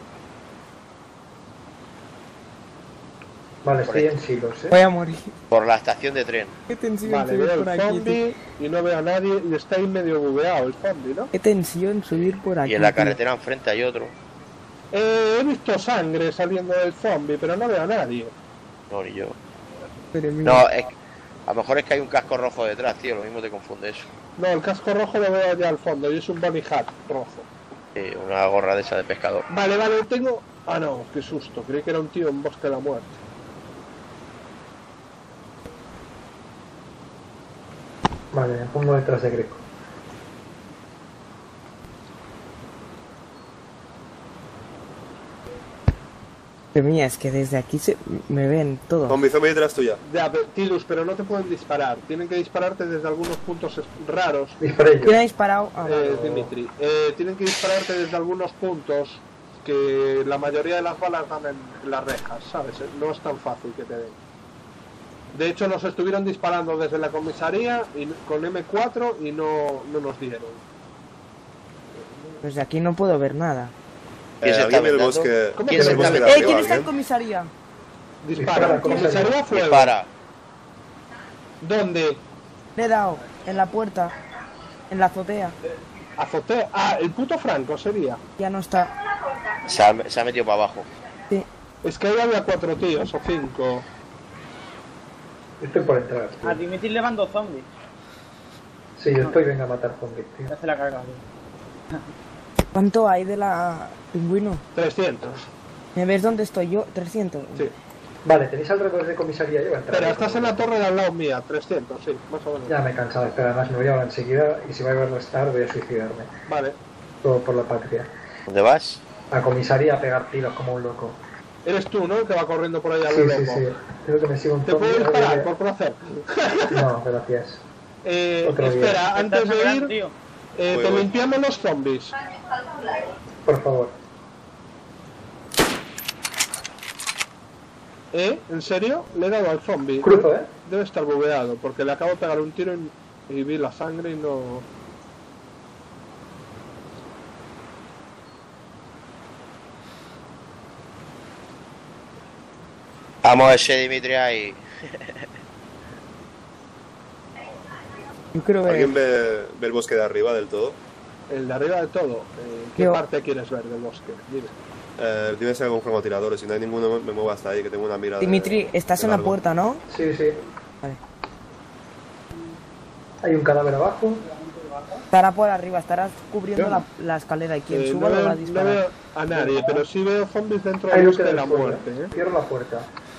Vale, estoy en silos, ¿eh? Voy a morir. Por la estación de tren. Qué tensión Vale, subir veo por el aquí. zombie y no veo a nadie y está ahí medio bugueado el zombie, ¿no? Qué tensión subir por aquí. Y en la tío. carretera enfrente hay otro. Eh, he visto sangre saliendo del zombie, pero no veo a nadie. No, ni yo. Pero mira. No, es que- a lo mejor es que hay un casco rojo detrás, tío. Lo mismo te confunde eso. No, el casco rojo lo veo allá al fondo y es un bunny hat rojo. Eh, una gorra de esa de pescador. Vale, vale, tengo... Ah, no, qué susto. Creí que era un tío en Bosque de la Muerte. Vale, me pongo detrás de Greco. Pero mía, es que desde aquí se me ven todo. Zombie, zombie detrás tuya. Ya, pero, Tidus, pero no te pueden disparar. Tienen que dispararte desde algunos puntos es- raros. Disparé yo. ¿Quién ha disparado? Ah, Eh, vale. Dimitri. Eh, tienen que dispararte desde algunos puntos que la mayoría de las balas dan en las rejas, ¿sabes? Eh, No es tan fácil que te den. De hecho, nos estuvieron disparando desde la comisaría y con eme cuatro y no, no nos dieron. Pues de aquí no puedo ver nada. ¿Quién Eh, se está ¿Alguien ve el vendando? bosque? ¿Cómo ¿Quién que se se está llama? vendando? ¡Eh! ¿Quién está en ¿Alguien? comisaría? Dispara. Dispara, Comisaría fuego. Dispara. ¿Dónde? Le he dado en la puerta, en la azotea. Azotea. Ah, el puto Franco sería. Ya no está. Se ha, se ha metido para abajo. Sí. Es que ahí había cuatro tíos o cinco. Estoy por entrar, tío. A Dimitri le van dos zombies. Sí, yo estoy, venga a matar zombies, tío. Ya se la carga, tío. ¿Cuánto hay de la pingüino? trescientos. ¿Me ves dónde estoy yo? trescientos. Sí. Vale, tenéis alrededor de comisaría, yo voy a entrar. Pero estás en la torre de al lado mía. trescientos, sí, más o menos. Ya me he cansado, espera, además me voy a hablar enseguida y si voy a estar voy a suicidarme. Vale. Todo por la patria. ¿Dónde vas? A comisaría a pegar tiros como un loco. Eres tú, ¿no? El que va corriendo por ahí al Sí, loco. sí, sí. Creo que me sigo un ¿Te puedo zombie, disparar ahora por placer? voy a- No, gracias. Eh, Otro día. espera, antes de Está ir, tío. eh, Voy, te voy. limpiamos los zombies. Por favor. ¿Eh? ¿En serio? Le he dado al zombie. Cruzo, ¿eh? Debe estar bugueado, porque le acabo de pegar un tiro y, y vi la sangre y no... Vamos ese Dimitri ahí. Yo creo que... ¿Alguien ve, ve el bosque de arriba del todo? El de arriba de todo. Eh, ¿Qué Yo- parte quieres ver del bosque? Dime. Eh, debe ser algún francotirador. Si no hay ninguno, me muevo hasta ahí, que tengo una mirada. Dimitri, de- estás de en la largo. puerta, ¿no? Sí, sí. Vale. Hay un cadáver abajo. Estará por arriba, estarás cubriendo la, la escalera y quien Eh, suba no, lo va a veo, no disparar. veo a nadie, pero sí veo zombies dentro Hay del luz bosque de en la el suelo. muerte. ¿eh? Cierro la puerta.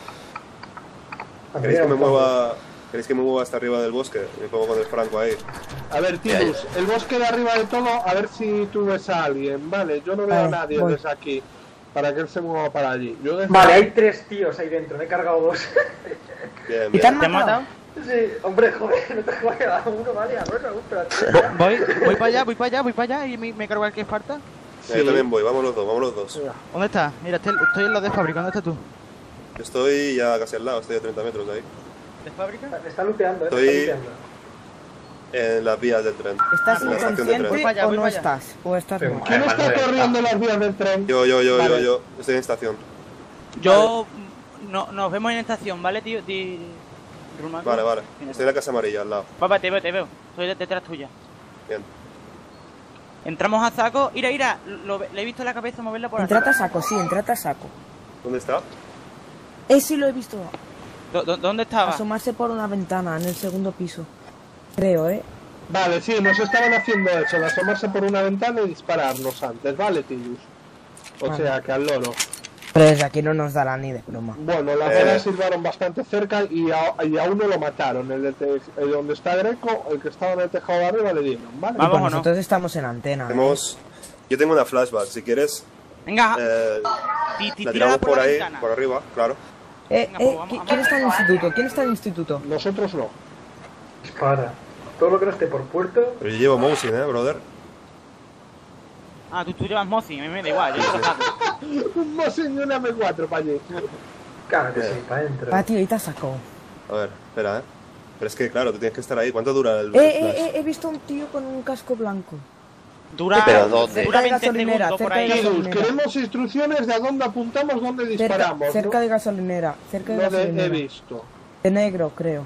¿Queréis que me Aquí hay un mueva? ¿Queréis que me mueva hasta arriba del bosque? Me pongo con el franco ahí. A ver, Tidus, el bosque de arriba de todo, a ver si tú ves a alguien, ¿vale? Yo no veo a Vale, nadie voy. desde aquí, para que él se mueva para allí. Yo desde Vale, hay tres tíos ahí dentro, me he cargado dos. Bien, ¿Y te han bien. ¿Te han matado? matado? Sí, hombre, joder, no te jodas, a uno, vale, a dos, a uno, pero a Voy, voy para allá, voy para allá, voy para allá y me, me cargo el que falta. Ya, Yo también voy, vamos los dos, vamos los dos. ¿Dónde estás? Mira, estoy, estoy en la de fábrica, ¿dónde estás tú? Yo estoy ya casi al lado, estoy a treinta metros de ahí. ¿De fábrica? Me está lupeando, eh, me Estoy- está lupeando. En las vías del tren. ¿Estás En la estación de inconsciente tren. Voy para allá, o voy no para allá. estás? ¿O estás Pero- muerto? ¿Quién está corriendo las vías del tren? Yo, yo, yo, Vale. yo, yo. Estoy en estación. Yo... No, nos vemos en estación, ¿vale, tío? Di... Rumaco. Vale, vale. Mira. Estoy en la casa amarilla al lado. Va, va, te veo, te veo. Estoy de- detrás tuya. Bien. Entramos a saco. Ira, ira, lo, le he visto la cabeza moverla por Entrate a arriba. saco, sí, entrate a saco. ¿Dónde está? Eh, sí lo he visto. ¿Dó- dó- ¿Dónde estaba? Asomarse por una ventana en el segundo piso. Creo, ¿eh? Vale, sí, nos estaban haciendo eso, de asomarse por una ventana y dispararnos antes, ¿vale, Tidus? O Vale. sea, que al loro. Pero desde aquí no nos dará ni de broma. Bueno, las Eh. balas silbaron bastante cerca y a, y a uno lo mataron. El, de te- el donde está Greco, el que estaba en el tejado de arriba, le dieron, ¿vale? Vamos, Pues o no. nosotros estamos en antena. ¿eh? Tenemos... Yo tengo una flashback, si quieres. Venga, Eh, ti- ti- la tírala tiramos por por la ahí, ventana. por arriba, claro. Eh, Venga, eh, pues vamos, ¿qui- vamos. ¿quién está en el instituto? ¿Quién está en el instituto? Nosotros no. Dispara. Todo lo que no esté por puerto, Pero yo llevo mousing, eh, brother. Ah, tú, tú llevas Mozi, a mí me da igual, yo te lo saco. Un Mosin y una eme cuatro para allí. claro que sí, para adentro. Ah, tío, ahí te saco. A ver, espera, eh. Pero es que, claro, tú tienes que estar ahí. ¿Cuánto dura el, Eh, el flash? eh, eh, he visto un tío con un casco blanco. Dura, ¿Pero dónde? dura Cerca de veinte gasolinera, segundos por cerca de ahí. Tidus, gasolinera. queremos instrucciones de a dónde apuntamos, dónde Cerca, disparamos. cerca ¿no? de gasolinera. Cerca de No de- gasolinera. he visto. De negro, creo.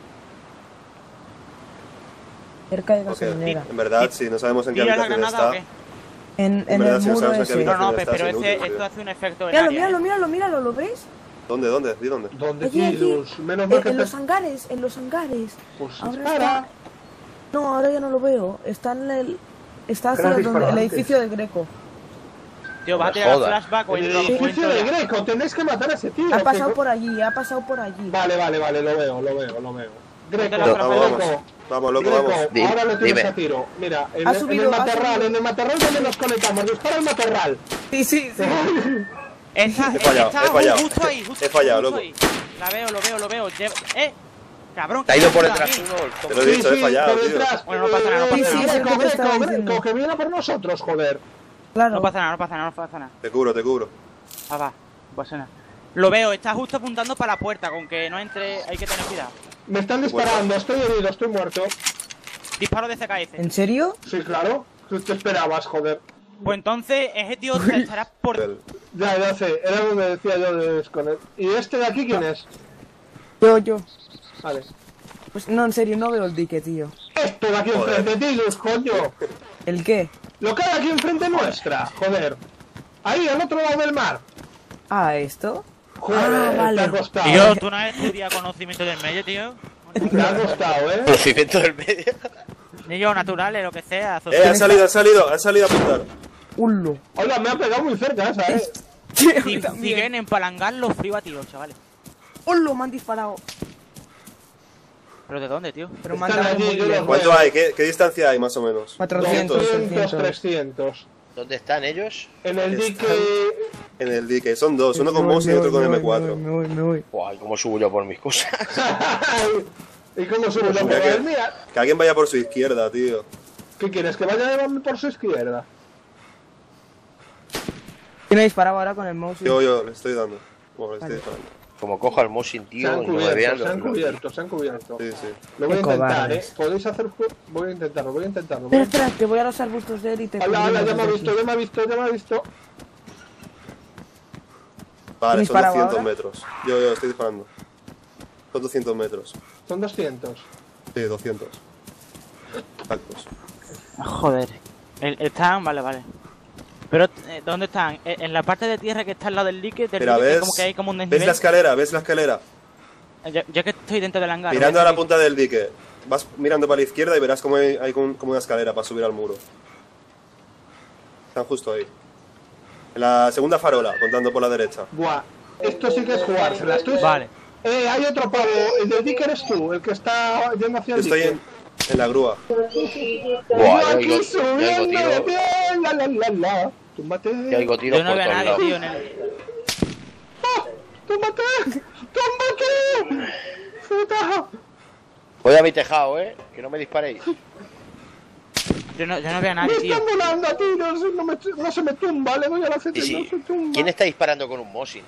Cerca de Ok, gasolinera. En verdad, sí, no sabemos en qué ¿Tiras la habitación granada o está. qué? En, en verdad, el si no muro sabemos en qué ese. No, no, habitación pero estás, ese, inútil, esto tío. hace un efecto en Míralo, área, míralo, ¿eh? míralo, míralo, ¿lo ves? ¿Dónde, dónde? ¿Di dónde? ¿Dónde, Allí, allí. Tidus? Menos mal Eh, que en te... los hangares, en los hangares. Pues Ahora dispara. está... No, ahora ya no lo veo. Está en el... Está hacia Pero has donde, disparado el antes. edificio de Greco. Tío, vas a No tirar jodas. flashback o En el entro, o edificio entro de ya. Greco, tenéis que matar a ese tío. Ha que- pasado por allí, ha pasado por allí. Vale, vale, vale, lo veo, lo veo, lo veo. Greco, Vamos, Vamos, Greco, vamos. Vamos, loco, Greco, vamos. Dime, ahora le tienes dime. a tiro. Mira, en, Ha el- subido, en el ha matorral, subido. en el matorral donde nos conectamos. Dispara el matorral. Sí, sí, sí. Esa, He fallado, está he fallado. justo ahí, justo, He fallado, justo loco. ahí. La veo, lo veo, lo veo. Lleva- ¡Eh! Cabrón. Te ha ido por ¿qué detrás pasa uno. el Te lo he Sí, dicho, he sí, fallado, por tío. detrás. Bueno, no pasa nada, no pasa Eh, nada. sí, Sí, sí, Greco, es lo que estaba Greco, diciendo. Greco, que viene por nosotros, joder. Claro. No pasa nada, no pasa nada, no pasa nada. Te cubro, te cubro. Ah, va, no pasa nada. Lo veo, está justo apuntando para la puerta, con que no entre, hay que tener cuidado. Me están disparando, estoy herido, estoy muerto. Disparo de C K S. ¿En serio? Sí, claro. ¿Qué te esperabas, joder? Pues entonces, ese tío se estará por... El- Ya, ya sé, era donde decía yo de desconectar. ¿Y este de aquí quién es? Yo, yo. Vale. Pues no, en serio, no veo el dique, tío. Esto de aquí Joder. enfrente, Tidus, coño. ¿El qué? Lo que hay aquí enfrente nuestra, joder. Ahí, al otro lado del mar. Ah, ¿esto? Joder, Ah, vale. te ha costado. Tío, tú no has estudiado conocimiento del medio, tío. Te ha costado, ¿eh? Conocimiento del medio. Ni yo, naturales, lo que sea. Eh, social. han salido, han salido, han salido a apuntar. Hullo. Hola, me ha pegado muy cerca esa, ¿eh? Si siguen empalangar los frío a tiros, chavales. Hullo, me han disparado. ¿Pero de dónde, tío? Pero me han Están dado allí, muy yo bien. los ¿Cuánto veo. hay? ¿Qué, qué distancia hay, más o menos? cuatrocientos, doscientos, trescientos. trescientos. ¿Dónde están ellos? En el Están- dique... En el dique. Son dos, uno con Me voy, mouse y me otro voy, con me M voy, cuatro. Me voy, me voy. Guay, cómo subo yo por mis cosas. ¿Y cómo sube la Mira mujer que, mía? que alguien vaya por su izquierda, tío. ¿Qué quieres? ¿Que vaya a llevarme por su izquierda? ¿Quién me disparaba ahora con el mouse? Yo, yo, le estoy dando. Bueno, le estoy Vale. disparando. Como coja el Mosin, Se tío, han no me vean. cubierto, se han cubierto, se han cubierto. Sí, sí. Lo voy a Qué intentar, cobardes. ¿eh? ¿Podéis hacer...? ju- Voy a intentarlo, voy a intentarlo. voy Espera, a- espera, que voy a los arbustos de él y te... Hola, hola, ya me ha desde visto, aquí. ya me ha visto, ya me ha visto. Vale, son disparaba doscientos ahora? metros. Yo, yo, estoy disparando. Son doscientos metros. Son doscientos. Sí, doscientos. Exactos. Joder. El- están, vale, vale. Pero, eh, ¿dónde están? Eh, En la parte de tierra que está al lado del dique, del Mira, dique, ¿ves? como que hay como un ¿Ves desnivel. la escalera? ¿Ves la escalera? Yo, yo que estoy dentro del hangar. Mirando voy a la subir. punta del dique. Vas mirando para la izquierda y verás como hay, hay como como una escalera para subir al muro. Están justo ahí. En la segunda farola, contando por la derecha. Buah, esto sí que es jugársela. Estoy... Vale. Eh, hay otro pavo. El del dique eres tú, el que está yendo hacia el Estoy dique. en, en la grúa. Buah, Yo yo aquí oigo, yo subiendo oigo de tiro. pie, la la la la. Túmbate. Yo oigo tiros Yo no por veo a todos nadie, lados. tío, en el... ¡Túmbate! ¡Túmbate! ¡Puta! Voy a mi tejado, eh. Que no me disparéis. Yo no, yo no veo a Me nadie, tío. están volando a tiros, no, me, no se me tumba, le doy a la C T, Y si- no se tumba. ¿Quién está disparando con un Mosin?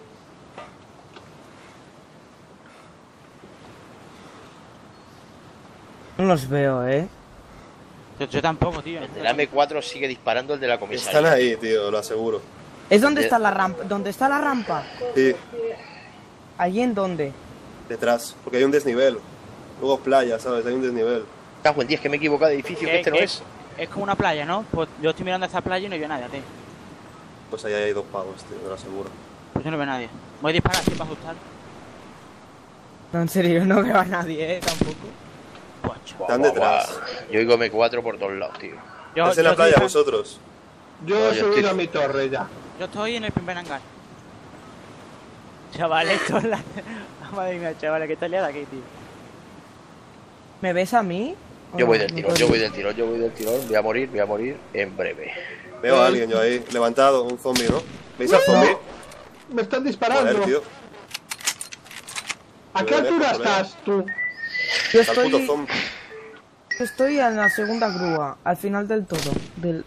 No los veo, ¿eh? Yo, yo tampoco, tío. El del M cuatro sigue disparando el de la comisaría. Están ahí, tío, lo aseguro. ¿Es donde Eh. está la rampa? ¿Dónde está la rampa? Sí, ¿Allí en dónde? detrás. Porque hay un desnivel. Luego playa, ¿sabes? Hay un desnivel. Cago en diez, que me he equivocado de edificio, que Que- este no que es. Es como una playa, ¿no? Pues yo estoy mirando a esa playa y no veo a nadie, tío. Pues ahí hay dos pavos, tío, te lo aseguro. Pues yo no veo a nadie. Voy a disparar así para asustar. No, en serio, no veo a nadie, ¿eh? Tampoco. Pues, chaval. Están Buah, detrás. buah. Yo oigo M cuatro por todos lados, tío. Yo, ¿Estás en yo la playa estoy- vosotros? Yo No, he yo subido estoy- a mi torre ya. Yo estoy en el primer hangar. Chavales, esto es la... Madre mía, chavales, que está liada aquí, tío. ¿Me ves a mí? Yo ¿O voy no? del No tirón, puedo. yo voy del tirón, yo voy del tirón. Voy a morir, voy a morir en breve. Veo a alguien yo ahí, levantado, un zombie, ¿no? ¿Veis al zombie? Me están disparando. Joder, tío. ¿A qué Joder, altura joder. estás tú? Yo Está el puto estoy, zombie. estoy en la segunda grúa, al final del todo. Del...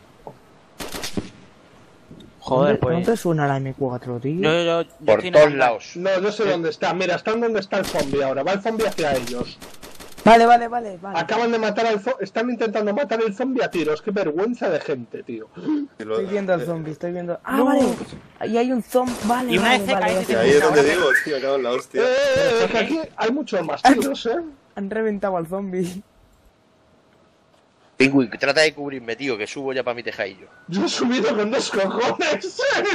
Joder, ¿Dónde- pues... ¿No te suena la M cuatro, tío? Yo, yo, yo Por estoy en el todos hangar. lados. No, yo sé dónde está. Mira, están donde está el zombie ahora. Va el zombie hacia ellos. Vale, vale, vale, vale. Acaban de matar al zombie. Están intentando matar al zombie a tiros. Qué vergüenza de gente, tío. Estoy viendo al zombie, estoy viendo. Ah, vale. Ahí hay un zombie. Vale, Y una vale, vez vale, cae- vale. Ahí es donde digo, tío, acabo en la hostia. Eh, eh, eh, que aquí hay muchos más tiros, eh. Han reventado al zombie. Pingüín, trata de cubrirme, tío, que subo ya para mi tejadillo. Yo he subido con dos cojones.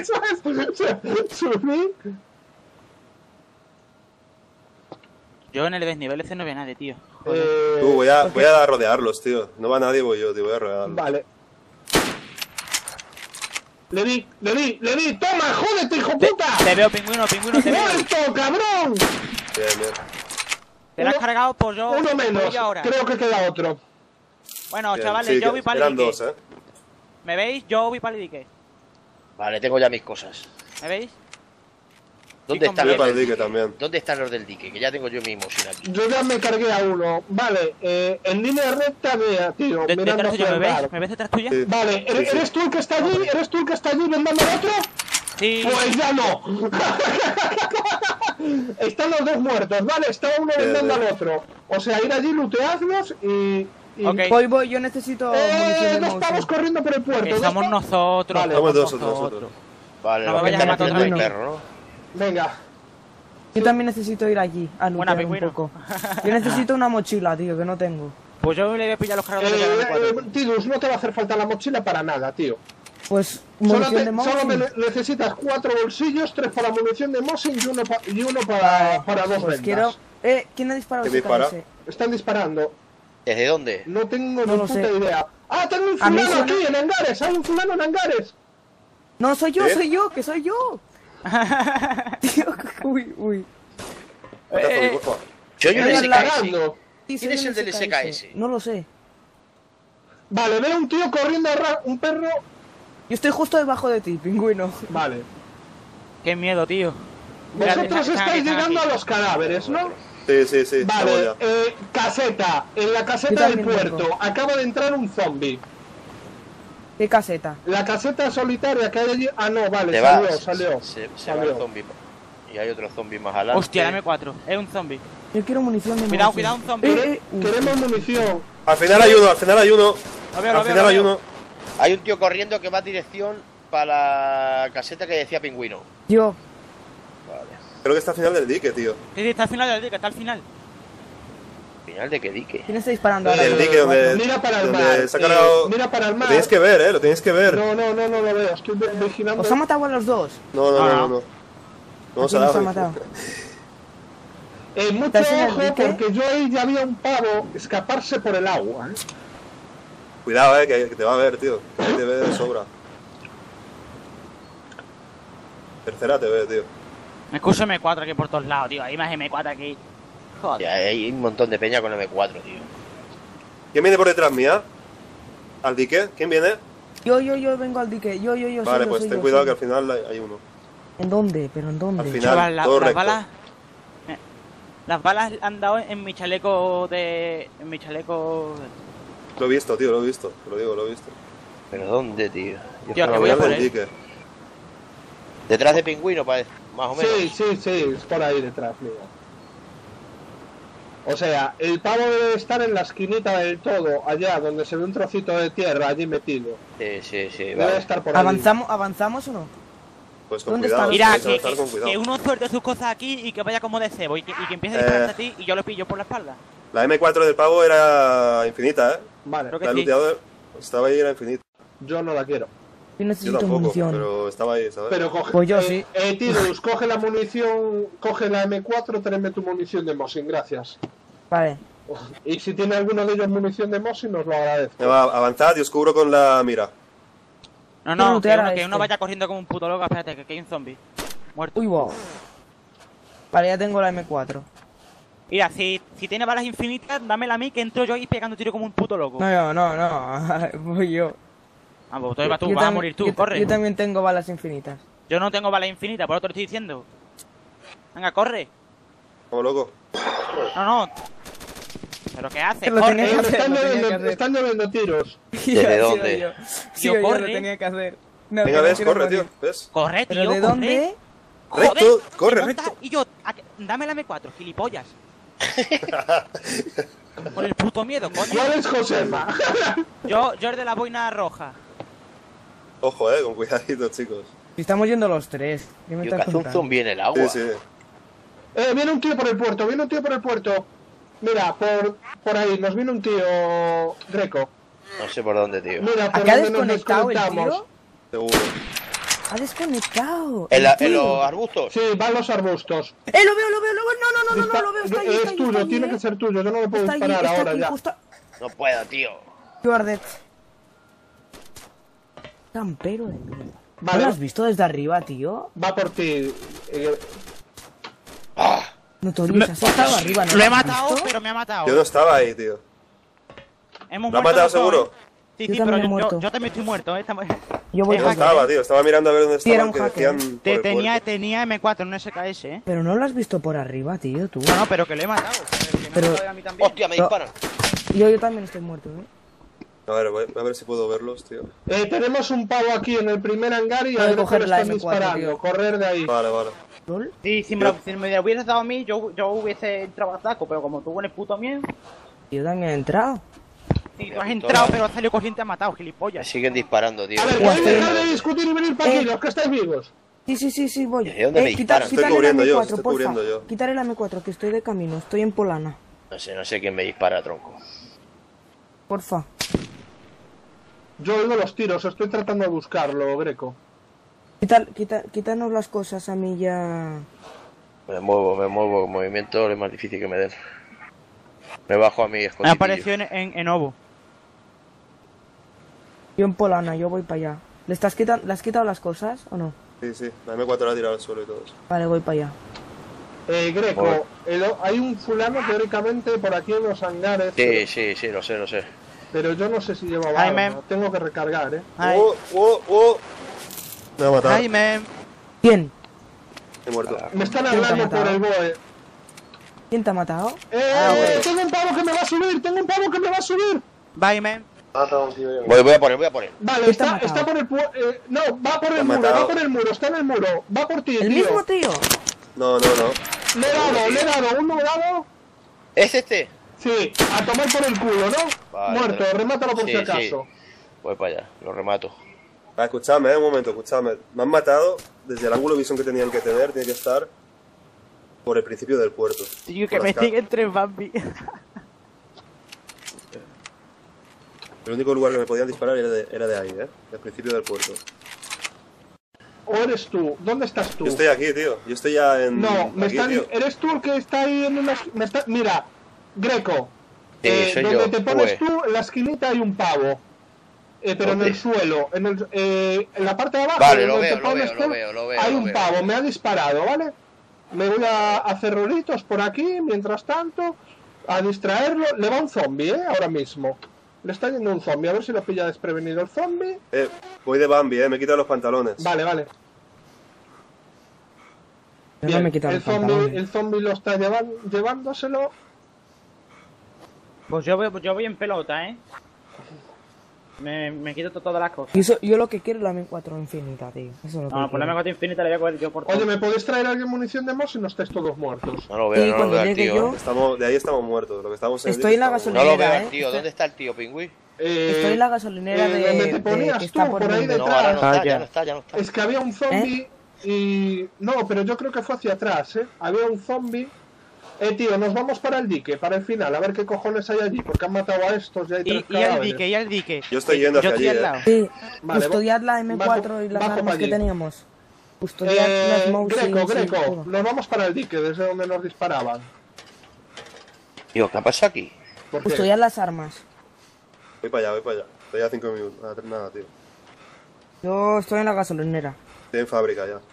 Subí. Yo en el desnivel ese no veo a nadie, tío. Eh, Tú, voy a, voy a rodearlos, tío. No va nadie, voy yo, tío, voy a rodearlos. Vale. Le di, le di, le di. Toma, jódete, hijo puta. Te veo, pingüino, pingüino, te veo. ¡Muerto, cabrón! Bien, bien. Te la has Uno- cargado, pues yo. Uno voy menos. yo ahora. Creo que queda otro. Bueno, bien. chavales, Sí, yo que voy para el eran dique. dos, eh. ¿Me veis? Yo voy para el dique. Vale, tengo ya mis cosas. ¿Me veis? ¿Dónde Sí, están Voy los para el del dique también. ¿Dónde están los del dique? Que ya tengo yo mi mochila aquí. Yo ya me cargué a uno. Vale, eh, en línea recta, vea, tío. De- mirando detrás tuyo, hacia ¿me el ves? bar. ¿Me ves detrás tuya? Sí. Vale, ¿eres, Sí, sí. ¿eres tú el que está allí? ¿Eres tú el que está allí vendando al otro? Sí. Pues ya no. Están los dos muertos, vale, está uno Bien, vendando bien. al otro. O sea, ir allí, looteadlos y... y... Ok. Voy, voy, yo necesito munición ¡Eh! de Dos mouse. pavos corriendo por el puerto. Que ¿dos somos pavos? nosotros. Vale. Somos somos dos, nosotros. Vale, No lo me que vayas a está matar metiendo otra el vez. perro, ¿no? Venga. Yo también necesito ir allí a Buena, lootear un pingüino. poco. Yo necesito una mochila, tío, que no tengo. Pues yo le voy a pillar los cargadores de Eh, la cuatro. eh, Tidus, no te va a hacer falta la mochila para nada, tío. Pues Solo, munición te- de mouse. solo me ne- necesitas cuatro bolsillos, tres para munición de Mosin y uno, pa- y uno para, para dos Pues vendas. quiero... Eh, ¿quién ha disparado ¿Quién ese dispara? K S? Están disparando. ¿Desde dónde? No tengo No ni lo puta sé. idea. ¡Ah, tengo un A mí fulano suena- aquí en hangares! ¡Hay un fulano en hangares! No, soy yo, ¿Qué? soy yo, que soy yo. Tío, uy, uy. Mata Eh, zombie, porfa. Yo hay un Están S K S. disparando. Sí, ¿Quién soy es un el del S K S? No lo sé. Vale, veo un tío corriendo a ra- un perro. Yo estoy justo debajo de ti, pingüino. Vale. Qué miedo, tío. Mira, Vosotros están aquí, estáis están llegando aquí. a los cadáveres, ¿no? Sí, sí, sí. Vamos Vale, ya. eh, caseta. En la Yo caseta del también puerto vengo. acaba de entrar un zombie. ¿Qué caseta? La caseta solitaria que hay allí. Ah, no, vale, Se salió, va, salió. Se, se Salió. va el zombie. Y hay otro zombie más adelante. Hostia, la eme cuatro. Es un zombie. Yo quiero munición de Cuidado, mouse. cuidado, un zombie. Eh, eh, uh. Queremos munición. Al final hay uno, al final hay uno. Lo veo, lo Al veo, final lo hay veo. uno. Hay un tío corriendo que va a dirección para la caseta que decía Pingüino. Yo. Vale. Creo que está al final del dique, tío. Sí, sí, está al final del dique, está al final. ¿Final de qué dique? ¿Quién está disparando ahora? Del dique donde, Mira para el donde mar. se ha eh, cargado... mira para el Lo mar. tenéis que ver, eh, lo tenéis que ver. No, no, no, no lo veo. Estoy vi- vigilando. ¿Os ha matado a los dos? No, no, No, no, no. no. No, ¿A no se quién ha nos ha dado. matado? Eh, mucho ¿Estás en el ojo dique? porque yo ahí ya había un pavo escaparse por el agua. ¿eh? Cuidado, eh, que, que te va a ver, tío. Ahí te ve de sobra. Tercera te ve, tío. Me escucho eme cuatro aquí por todos lados, tío. Hay más eme cuatro aquí. Joder. Ya, hay un montón de peña con eme cuatro, tío. ¿Quién viene por detrás mía? ¿Al dique? ¿Quién viene? Yo, yo, yo vengo al dique. Yo, yo, yo. soy Vale, yo, pues soy ten yo, cuidado que soy al final hay hay uno. yo. ¿En dónde? ¿Pero en dónde? Al final. Chaval, la- todo las recto. balas. eh, Las balas han dado en mi chaleco de. En mi chaleco. Lo he visto, tío, lo he visto. Te lo digo, lo he visto. ¿Pero dónde, tío? Yo Tío, no que lo voy a veo. por Al del él. dique. Detrás de Pingüino, parece. Más o menos. Sí, sí, sí, es por ahí detrás, mío. O sea, el pavo debe estar en la esquinita del todo, allá donde se ve un trocito de tierra allí metido. Sí, sí, sí. Debe Vale. estar por ahí. ¿Avanzamos, ¿Avanzamos o no? Pues con ¿Dónde cuidado. está? Mira, tenéis que que, avanzar con que, cuidado. que uno suelte sus cosas aquí y que vaya como de cebo y que, y que empiece a Eh. dispararte a ti y yo lo pillo por la espalda. La eme cuatro del pavo era infinita, eh. Vale, Creo que La he sí. looteado, estaba ahí, era infinita. yo no la quiero. Yo Yo necesito tampoco, munición. pero estaba ahí, ¿sabes? Pero coge. Pues yo eh, sí. Eh, Tidus, coge la munición, coge la eme cuatro, tráeme tu munición de Mosin, gracias. Vale. Y si tiene alguno de ellos munición de Mosin, nos lo agradezco. Me va, avanzad y os cubro con la mira. No, Quiero no, que lootear uno, a que este. uno vaya corriendo como un puto loco. Espérate, que, que hay un zombie. Muerto. Uy, wow. Vale, ya tengo la eme cuatro. Mira, si, si tiene balas infinitas, dámela a mí que entro yo ahí pegando tiro como un puto loco. No, no, no, no. Voy yo. Ah, pues entonces vas tú, Yo vas a tam- morir tú, yo, corre. Yo también tengo balas infinitas. Yo no tengo bala infinita, por eso te lo estoy diciendo. Venga, corre. Como loco. No, no. ¿Pero qué haces? Que lo Corre. tenía que Eh, hacer, están, lo tenía lloviendo, que hacer. están lloviendo tiros. ¿Desde dónde? Yo, sí, Tío, yo, yo corre. lo tenía que hacer. No, Venga, que no ves, quiero corre, morir. tío. ¿Ves? Corre, tío, ¿Pero de corre. dónde? Joder, Recto, corre, ¿te montas? recto. Y yo, a que- dame la eme cuatro, gilipollas. Por el puto miedo, coño. ¿Cuál es Josema? Yo, yo el de la boina roja. Ojo, eh, con cuidadito, chicos. Si estamos yendo los tres. ¿Qué me Tío, estás que hace un contando? zombie en el agua. Sí, sí. Eh, viene un tío por el puerto, viene un tío por el puerto. Mira, por, por ahí, nos viene un tío Greco. No sé por dónde, tío. Mira, por ¿Aquí ha donde nos desconectado el desconectamos. tío? Seguro. Ha desconectado. ¿En, el la- en tío. los arbustos? Sí, van los arbustos. ¡Eh, lo veo, lo veo, lo veo! No, no, no, no, Dispa- no, lo veo, está ahí, es está ahí, tuyo, está ahí, tiene eh. que ser tuyo, yo no le puedo Está allí, disparar está ahora aquí, ya. justo. No puedo, tío. You are dead. Campero de mierda. Vale. ¿No lo has visto desde arriba, tío? Va por ti. Eh, Notorious, has estado arriba, ¿no? Lo he has matado, visto? pero me ha matado. Yo no estaba ahí, tío. Hemos ¿Lo ha muerto matado los dos, seguro? ¿eh? Sí, Yo sí, también pero he yo, muerto. yo, yo también estoy muerto, ¿eh? Estamos- Yo voy Es Yo no hacker. estaba, tío. Estaba mirando a ver dónde Sí, era estaban, un que hacker. decían Te- por el tenía, puerto. tenía M cuatro, no S K S, ¿eh? Pero no lo has visto por arriba, tío, tú. No, no, pero que lo he matado. Pero que me Pero- ha matado a mí también. Hostia, me No. disparan. Yo, yo también estoy muerto, ¿eh? A ver, voy a ver si puedo verlos, tío. eh, tenemos un pavo aquí en el primer hangar y Voy a a Greco coger le la están M cuatro, disparando. tío. Correr de ahí. Vale, vale. ¿Lol? Sí, si me, lo, si me lo hubieras dado a mí, yo, yo hubiese entrado a saco, pero como tú en el puto miedo. Yo también he entrado. Sí, tú has entrado, pero has salido corriente y has matado, Me gilipollas. siguen disparando, tío. A ver, Buah, ¿podéis estoy- dejar de discutir y venir para aquí, Eh. los que estáis vivos? Sí, sí, sí, sí, voy. ¿Desde dónde me quita- disparan? Estoy quítale la cubriendo M yo, cuatro, estoy porfa. cubriendo yo. Quítale la M cuatro, que estoy de camino. Estoy en Polana. No sé, no sé quién me dispara, tronco. Porfa. Yo oigo los tiros, estoy tratando de buscarlo, Greco. Quita, quita, quítanos las cosas a mí ya. Me muevo, me muevo. Movimiento es más difícil que me den. Me bajo a mi Me escondite. apareció en, en, en Ovo. Yo en Polana, yo voy para allá. ¿Le, estás quita- ¿Le has quitado las cosas o no? Sí, sí. La M cuatro la ha tirado al suelo y todo eso. Vale, voy para allá. Eh, Greco, Joder. el- hay un fulano teóricamente por aquí en los hangares, Sí, sí, sí, lo sé, lo sé. pero yo no sé si lleva Ay, arma. mem. Tengo que recargar, ¿eh? Ay, ¡Oh, oh, oh! Me ha matado. ay, me... ¿Quién? He muerto. Me están ¿Quién te ha hablando por matado? el BOE. ¿Quién te ha matado? ¡Eh! Ah, bueno. ¡Tengo un pavo que me va a subir! ¡Tengo un pavo que me va a subir! Bye, man. Voy, voy a poner, voy a poner. Vale, ¿Quién te ha está, matado? está por el pu- eh, no, va por Te ha el muro, matado. va por el muro, está en el muro, va por ti, ¿El tío. mismo tío? No, no, no. Le he dado, le he dado, uno dado. ¿Es este? Sí, a tomar por el culo, ¿no? Vale, Muerto, vale. remátalo por Sí, si acaso. sí. Voy para allá, lo remato. Ah, escuchadme, eh, un momento, escuchadme. Me han matado desde el ángulo de visión que tenían que tener, tiene que estar por el principio del puerto. Tío, que Por me las ca- siguen tres Bambi. El único lugar que me podían disparar era de, era de ahí, eh. Del principio del puerto. ¿O eres tú? ¿Dónde estás tú? Yo estoy aquí, tío. Yo estoy ya en. No, me aquí, están, tío. eres tú el que está ahí en una... es- Me está, mira, Greco, Sí, eh, soy donde yo, te pones pues. tú, en la esquinita hay un pavo. Eh, pero en ¿Dónde? el suelo, en, el, eh, en la parte de abajo, Vale, lo donde veo, te lo pones veo, tú, lo veo, lo veo, hay lo un veo. pavo, me ha disparado, ¿vale? Me voy a hacer rolitos por aquí, mientras tanto, a distraerlo. Le va un zombie, ¿eh? Ahora mismo. Le está yendo un zombie, a ver si lo pilla desprevenido el zombie. Eh, voy de Bambi, eh. Me he quitado los pantalones. Vale, vale. Yo Bien, no me he quitado el los zombie, pantalones. el zombie lo está llevan- llevándoselo. Pues yo voy, yo voy en pelota, ¿eh? Me, me quito to- todas las cosas. Y eso- yo lo que quiero es la M cuatro infinita, tío. Eso es lo que No, por la quiero. M cuatro infinita le voy a coger yo por todo. Oye, ¿me podéis traer alguien munición de Moss si no estáis todos muertos? No lo veo, Y no lo cuando veo al llegue tío. yo- ¿eh? Estamos, de ahí estamos muertos. Lo que estamos en el Estoy en la estamos No lo veo gasolinera, al ¿eh? tío. ¿Dónde está el tío, Pingüí? Eh, Estoy en la gasolinera eh, de, donde te de- ponías que está tú, por, por ahí donde- No, detrás. ahora no Ah, está, ya. ya no está, ya no está. Es que había un zombie y... No, pero yo creo que fue hacia atrás, ¿eh? Había un zombie... Eh, tío, nos vamos para el dique, para el final, a ver qué cojones hay allí, porque han matado a estos y hay tres Y, y al cadáveres. dique, y al dique. Yo estoy yendo Yo hacia estoy allí, al eh. lado. Sí, Vale, custodiad la M cuatro bajo- y las bajo armas pa' que allí. teníamos. Custodiad Eh, las mousings Greco, y Greco, todo. nos vamos para el dique, desde donde nos disparaban. Tío, ¿qué ha pasado aquí? ¿Por qué? Custodiad las armas. Voy para allá, voy para allá. Estoy a cinco minutos. Nada, nada, tío. Yo estoy en la gasolinera. Estoy en fábrica ya.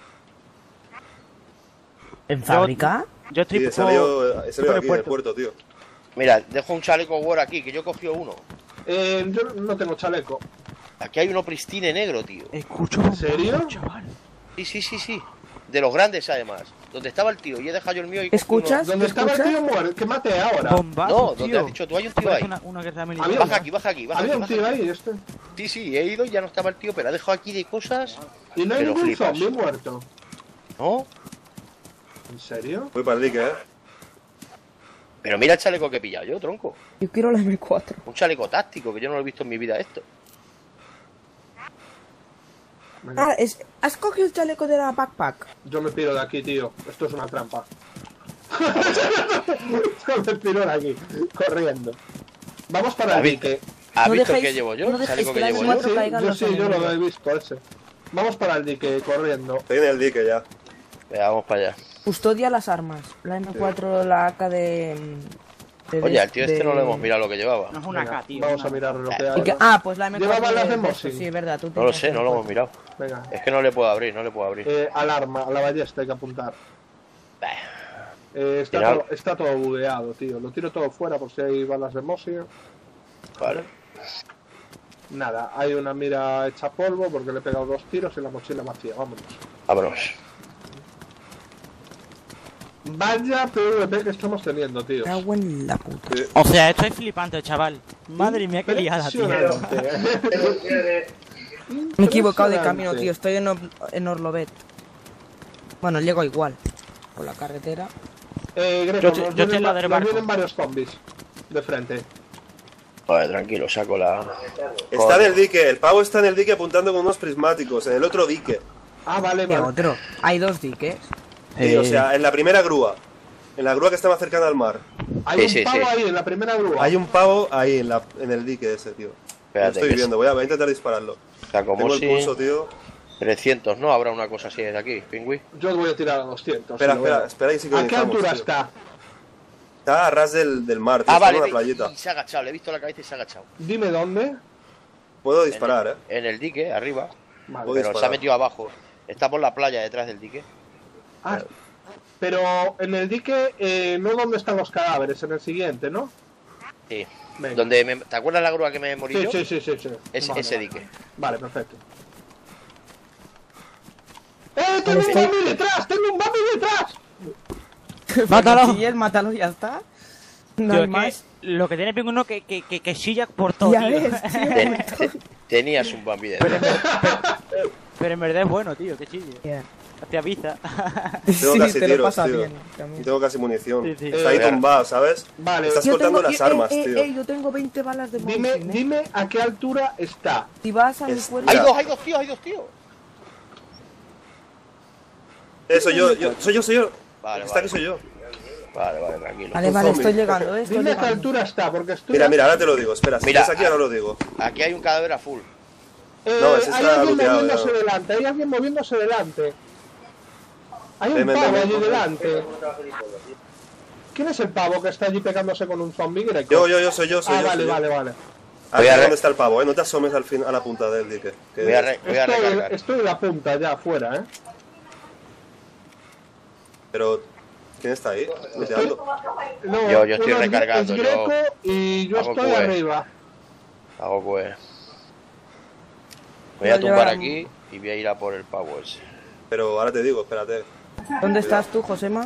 ¿En fábrica? Yo estoy Sí, he por, salido, he salido por aquí el del puerto. puerto, tío. Mira, dejo un chaleco War aquí, que yo he cogido uno. Eh, yo no tengo chaleco. Aquí hay uno pristine negro, tío. Escucho ¿En serio? chaval. Sí, sí, sí, sí. De los grandes, además. Donde estaba el tío. Y he dejado yo el mío y cogí ¿Escuchas? ¿Dónde estaba el ¿Escuchas? tío muerto? Que mate ahora. Bombazo, uno. No, tío. donde has dicho tú hay un tío Parece ahí. Una, una guerra militar. Había Baja aquí, baja aquí, baja Había aquí. un tío baja aquí. ahí, este. Sí, sí, he ido y ya no estaba el tío, pero ha dejado aquí de cosas. Y no hay Pero ningún flipas. zombie muerto. ¿No? ¿En serio? Voy para el dique, eh. Pero mira el chaleco que he pillado yo, tronco. Yo quiero la eme cuatro. Un chaleco táctico, que yo no lo he visto en mi vida esto. Ah, es... ¿has cogido el chaleco de la backpack? Yo me piro de aquí, tío. Esto es una trampa. Yo me piro de aquí, corriendo. Vamos para el dique. ¿Has No visto dejéis- el que llevo yo? no ¿El dejéis chaleco que que la llevo eme yo? cuatro Sí, caigan yo los sí, yo lo enemigos. he visto ese. Vamos para el dique, corriendo. Estoy en el dique ya. Venga, vamos para allá. Custodia las armas. La eme cuatro, la A K de... de- Oye, al tío este de- no le hemos mirado lo que llevaba. No es una Venga, K, tío. vamos una- a mirar lo que ¿Y hay. qué? Ah, pues la eme cuatro Lleva balas de de Mosin. esto, sí, es verdad. Tú No lo tienes sé, no lo hemos mirado. Venga. Es que no le puedo abrir, no le puedo abrir. Eh, alarma, a la ballesta hay que apuntar. Eh, está, Final. todo, está todo bugueado, tío. Lo tiro todo fuera por si hay balas de Mosin. Vale. Nada, hay una mira hecha polvo porque le he pegado dos tiros y la mochila vacía. Vámonos. Vámonos. Vaya P V P que estamos teniendo, tío. Cago en la puta. O sea, esto es flipante, chaval. Madre mía, qué liada, tío. Impresionante. Me he equivocado de Impresionante. camino, tío. Estoy en, Or- en Orlobet. Bueno, llego igual. Por la carretera. Eh, Greco, Yo estoy- nos yo estoy vienen, en la del nos barco. vienen varios zombies de frente. Vale, tranquilo, saco la... Está en el dique, el pavo está en el dique apuntando con unos prismáticos, en el otro dique. Ah, vale, ¿Qué vale. otro? Hay dos diques. Sí, o sea, en la primera grúa. En la grúa que está más cercana al mar. Hay Sí, un sí, pavo sí. ahí en la primera grúa. Hay un pavo ahí en, la, en el dique ese, tío. Lo Espérate, estoy que viendo, voy a, voy a intentar dispararlo. saco Tengo el Mosin. pulso, tío. trescientos, ¿no? Habrá una cosa así desde aquí, pingüí. Yo voy a tirar a doscientos. Espera, si lo espera, veo. espera y ¿A qué sincronizamos, altura tío. está? Está a ras del, del mar, tío, Ah, está vale, en ve- una playita. y se ha agachado, le he visto la cabeza y se ha agachado. Dime dónde. Puedo disparar, eh. En el dique, arriba. Vale. Puedo Pero se ha disparar. metido abajo. Está por la playa detrás del dique. Ah, pero en el dique, eh, no donde están los cadáveres, en el siguiente, ¿no? Sí. Venga. Donde me- ¿Te acuerdas la grúa que me morí Sí, yo? sí, sí, sí, sí. Es- Vale, ese vale. dique. Vale, perfecto. ¡Eh, tengo un Estoy- Bambi detrás! ¡Tengo un Bambi detrás! ¡Mátalo! Y él, mátalo, ya está. No Tío, hay que más. lo que tiene Pinguino que, que, que, que chilla por todo, Ya tío. ves, tío. Ten- te- tenías un Bambi detrás. Pero en verdad es bueno, tío, que chille. Yeah. Te avisa. Tengo Sí, casi te lo tiros, pasa tío. bien, Y también. tengo casi munición. Sí, sí. Está ahí Eh, tumbado, ¿sabes? Vale, Estás Yo cortando tengo- las eh, armas, eh, tío. eh, yo tengo veinte balas de dime, Mosin, eh. dime a qué altura está. Si vas a mi Es- cuerpo... Hay Ya. dos, hay dos tíos, hay dos tíos. Eso, yo, yo, soy yo, soy yo. Vale, Está vale. que soy yo. Vale, vale, tranquilo. Vale, Un vale, zombie. estoy llegando, eh. Estoy Dime a qué llegando. altura está, porque estoy... Mira, mira, ahora te lo digo. Espera, si Mira, estás aquí, ahora lo digo. Aquí hay un cadáver a full. Eh, No, ese hay está alguien looteado, moviéndose ya. delante, hay alguien moviéndose delante. Hay un Ven, ven, pavo ven, allí ven. delante. ¿Quién es el pavo que está allí pegándose con un zombie greco? Yo, yo, yo, soy yo, soy Ah, yo. vale, soy yo. vale, vale. Aquí Voy a es re- donde está el pavo, eh. No te asomes al fin, a la punta del dique. que- Voy a, re- voy a Estoy, recargar. estoy en la punta ya afuera, ¿eh? Pero, ¿quién está ahí? Looteando. No, Yo- yo estoy uno es gre- recargando, es yo greco y yo hago estoy Q E. arriba. Hago pues. Voy Lo a tumbar llevan- aquí y voy a ir a por el pavo ese. Pero ahora te digo, espérate. ¿Dónde estás tú, Josema?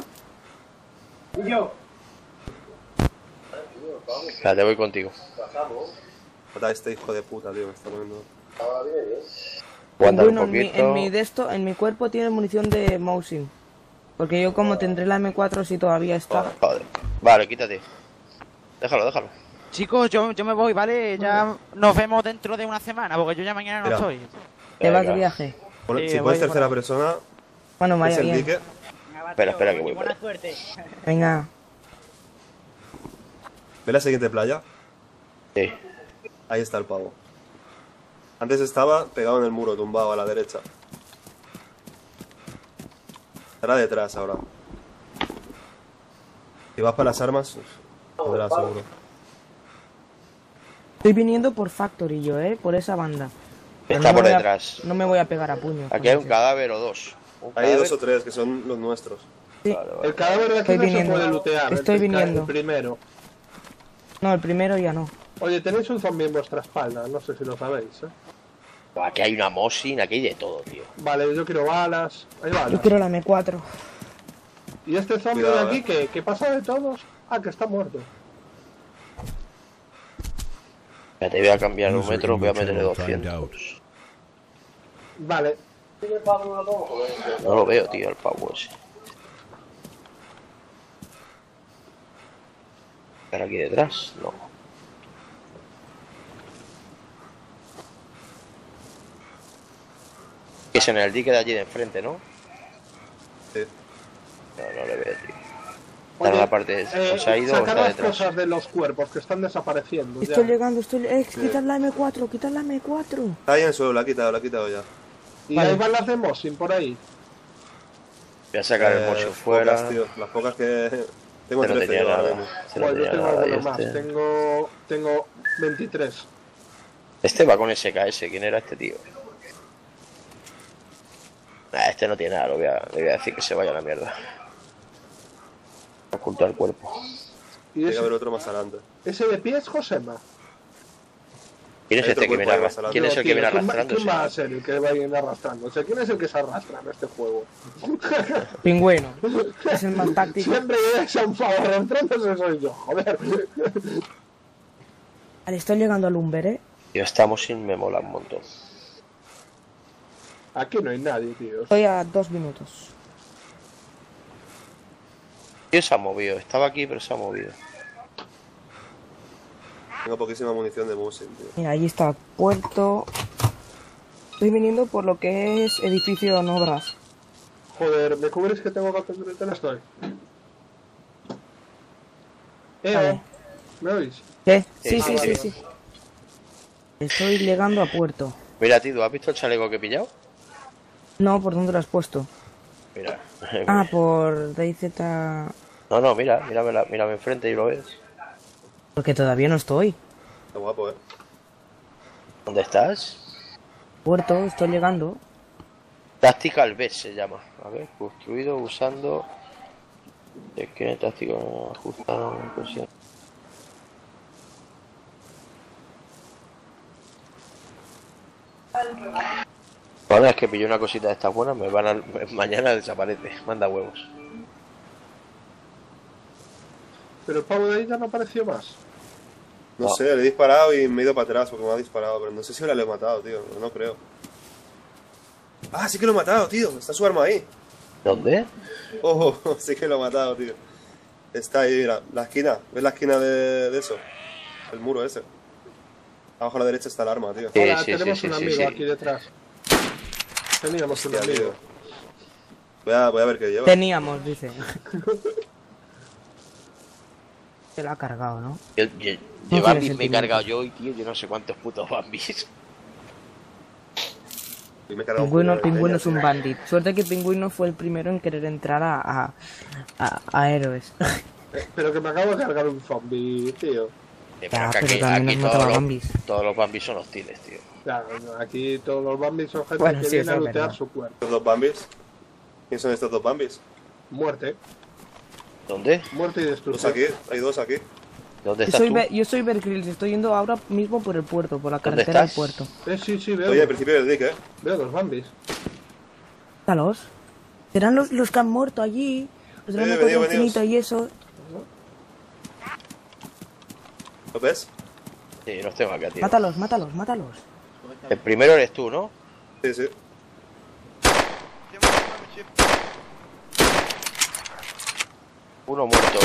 Espérate, voy contigo. Mata a este hijo de puta, tío, me está poniendo. Aguanta un Bueno, en mi, poquito. en mi de esto, en mi cuerpo tiene munición de Mosin. Porque yo como tendré la eme cuatro si todavía está. Joder. Vale, quítate. Déjalo, déjalo. Chicos, yo, yo me voy, ¿vale? Ya nos vemos dentro de una semana, porque yo ya mañana no Mira. estoy. Te vas Venga. de viaje. Bueno, Sí, si voy puedes por tercera ahí. persona, Bueno, es vaya el bien. dique. Espera, espera, que voy por Buena ahí. suerte. Venga. ¿Ve la siguiente playa? Sí. Ahí está el pavo. Antes estaba pegado en el muro, tumbado a la derecha. Estará detrás ahora. Si vas para las armas, podrás seguro. Estoy viniendo por Factory yo, eh, por esa banda. Pero Está no me por voy a- detrás. no me voy a pegar a puños. Aquí hay un con ese. cadáver o dos. Un Hay cadáver- dos o tres que son los nuestros. Sí. Vale, vale. El cadáver de aquí Estoy no se viniendo. puede lootear. Estoy el, el ca- viniendo. El primero. No, el primero ya no. Oye, tenéis un zombie en vuestra espalda, no sé si lo sabéis, ¿eh? Buah, aquí hay una Mosin, aquí hay de todo, tío. Vale, yo quiero balas. Hay Yo balas. quiero la eme cuatro. ¿Y este zombie Cuidado, de aquí eh. qué? ¿Qué pasa de todos? Ah, que está muerto. Ya te voy a cambiar un metro, voy a meterle doscientos. Vale. No lo veo, tío, el pavo ese. sacar aquí detrás? No. Que es en el dique de allí de enfrente, ¿no? Sí. No, no le veo, tío. Oye, Está en la parte. eh, ¿O se ha ido o sacar está las detrás? cosas de los cuerpos que están desapareciendo. Estoy ya. llegando, estoy... Eh, quitad la M cuatro, quitad la M cuatro. Está ahí en el suelo, la ha quitado, la ha quitado ya. Y Vale. hay balas de Mosin por ahí. Voy a sacar el Eh, mocho fuera. Pocas, tío. Las pocas que... Tengo Este no trece tenía yo ahora nada. mismo. Este no Bueno, yo tenía tengo nada. alguno y más. este... Tengo, tengo veintitrés. este va con ese K S. ¿Quién era este tío? Nah, este no tiene nada. Lo voy a, le voy a decir que se vaya a la mierda. Ocultar el cuerpo. Y Tiene que ese, haber otro más adelante. ese de pie es Josema. ¿Quién es Hay este otro que viene cuerpo ahí más arrastrando? adelante. ¿Quién es el que Tío, viene ¿quién va- arrastrando? ¿Quién va a ser el que va a ir arrastrando? O sea, ¿quién es el que se arrastra en este juego? Pingüino. Es el más táctico. Siempre es un favor arrastrando, ese soy yo, joder. Vale, estoy llegando al Lumber, ¿eh? Tío, estamos sin me mola un montón. Aquí no hay nadie, tío. Estoy a dos minutos. Tío, se ha movido. Estaba aquí, pero se ha movido. Tengo poquísima munición de Musin, tío. Mira, ahí está puerto. Estoy viniendo por lo que es edificio en obras. Joder, ¿me cubres que tengo que te la estoy? Eh, Vale. ¿me oís? ¿Qué? Sí, Sí, sí, sí, sí, sí. sí. Estoy llegando a puerto. Mira, tío, ¿has visto el chaleco que he pillado? No, ¿por dónde lo has puesto? Mira. Ah, por D Z. No, no, mira, mírame, la, mírame enfrente y lo ves. Porque todavía no estoy. Está guapo, eh. ¿Dónde estás? Puerto, estoy llegando. Tactical B se llama. A ver, construido usando. Es que táctico ajustado. Pues, Ahora es que pillé una cosita de estas buenas, me van a, mañana desaparece, manda huevos. Pero el pavo de ahí ya no apareció más. No, No. sé, le he disparado y me he ido para atrás porque me ha disparado, pero no sé si ahora le he matado, tío. No, no creo. Ah, sí que lo he matado, tío. Está su arma ahí. ¿Dónde? Oh, sí que lo he matado, tío. Está ahí, mira, la esquina. ¿Ves la esquina de, de eso? El muro ese. Abajo a la derecha está el arma, tío. Sí, Hola, sí, tenemos sí, un sí, amigo sí. aquí detrás. Teníamos un Hostia, amigo. tío. Voy a, voy a ver qué lleva. Teníamos, dice. Se lo ha cargado, ¿no? Yo, yo, tiene yo Bambis me he sentimiento. cargado yo y tío, yo no sé cuántos putos Bambis. Y me he cargado un Pingüino, puño de Pingüino peña, es un tío. bandit. Suerte que Pingüino fue el primero en querer entrar a, a, a, a héroes. Eh, pero que me acabo de cargar un zombie, tío. Eh, Ya, que pero aquí, también aquí nos mataba todos, los, Bambis. todos los Bambis son hostiles, tío. Ya, aquí todos los bambis son gente Bueno, que sí, viene a eso es lootear verdad. su cuerpo. ¿Estos dos Bambis? ¿Quién son estos dos Bambis? Muerte, ¿Dónde? muerte y Dos destrucción. aquí, hay dos aquí. ¿Dónde Yo estás soy, tú? Be- yo soy Bear Grylls, estoy yendo ahora mismo por el puerto, por la ¿Dónde carretera del estás? puerto. Eh, sí, sí, veo. Oye, al principio del dick, eh. Veo dos bambis. Mátalos. Serán los, los que han muerto allí. Los de la Eh, M cuatro venido, infinita venidos. y eso. ¿Lo ves? Sí, los tengo acá, tío. Mátalos, mátalos, mátalos. El primero eres tú, ¿no? Sí, sí. Uno muerto.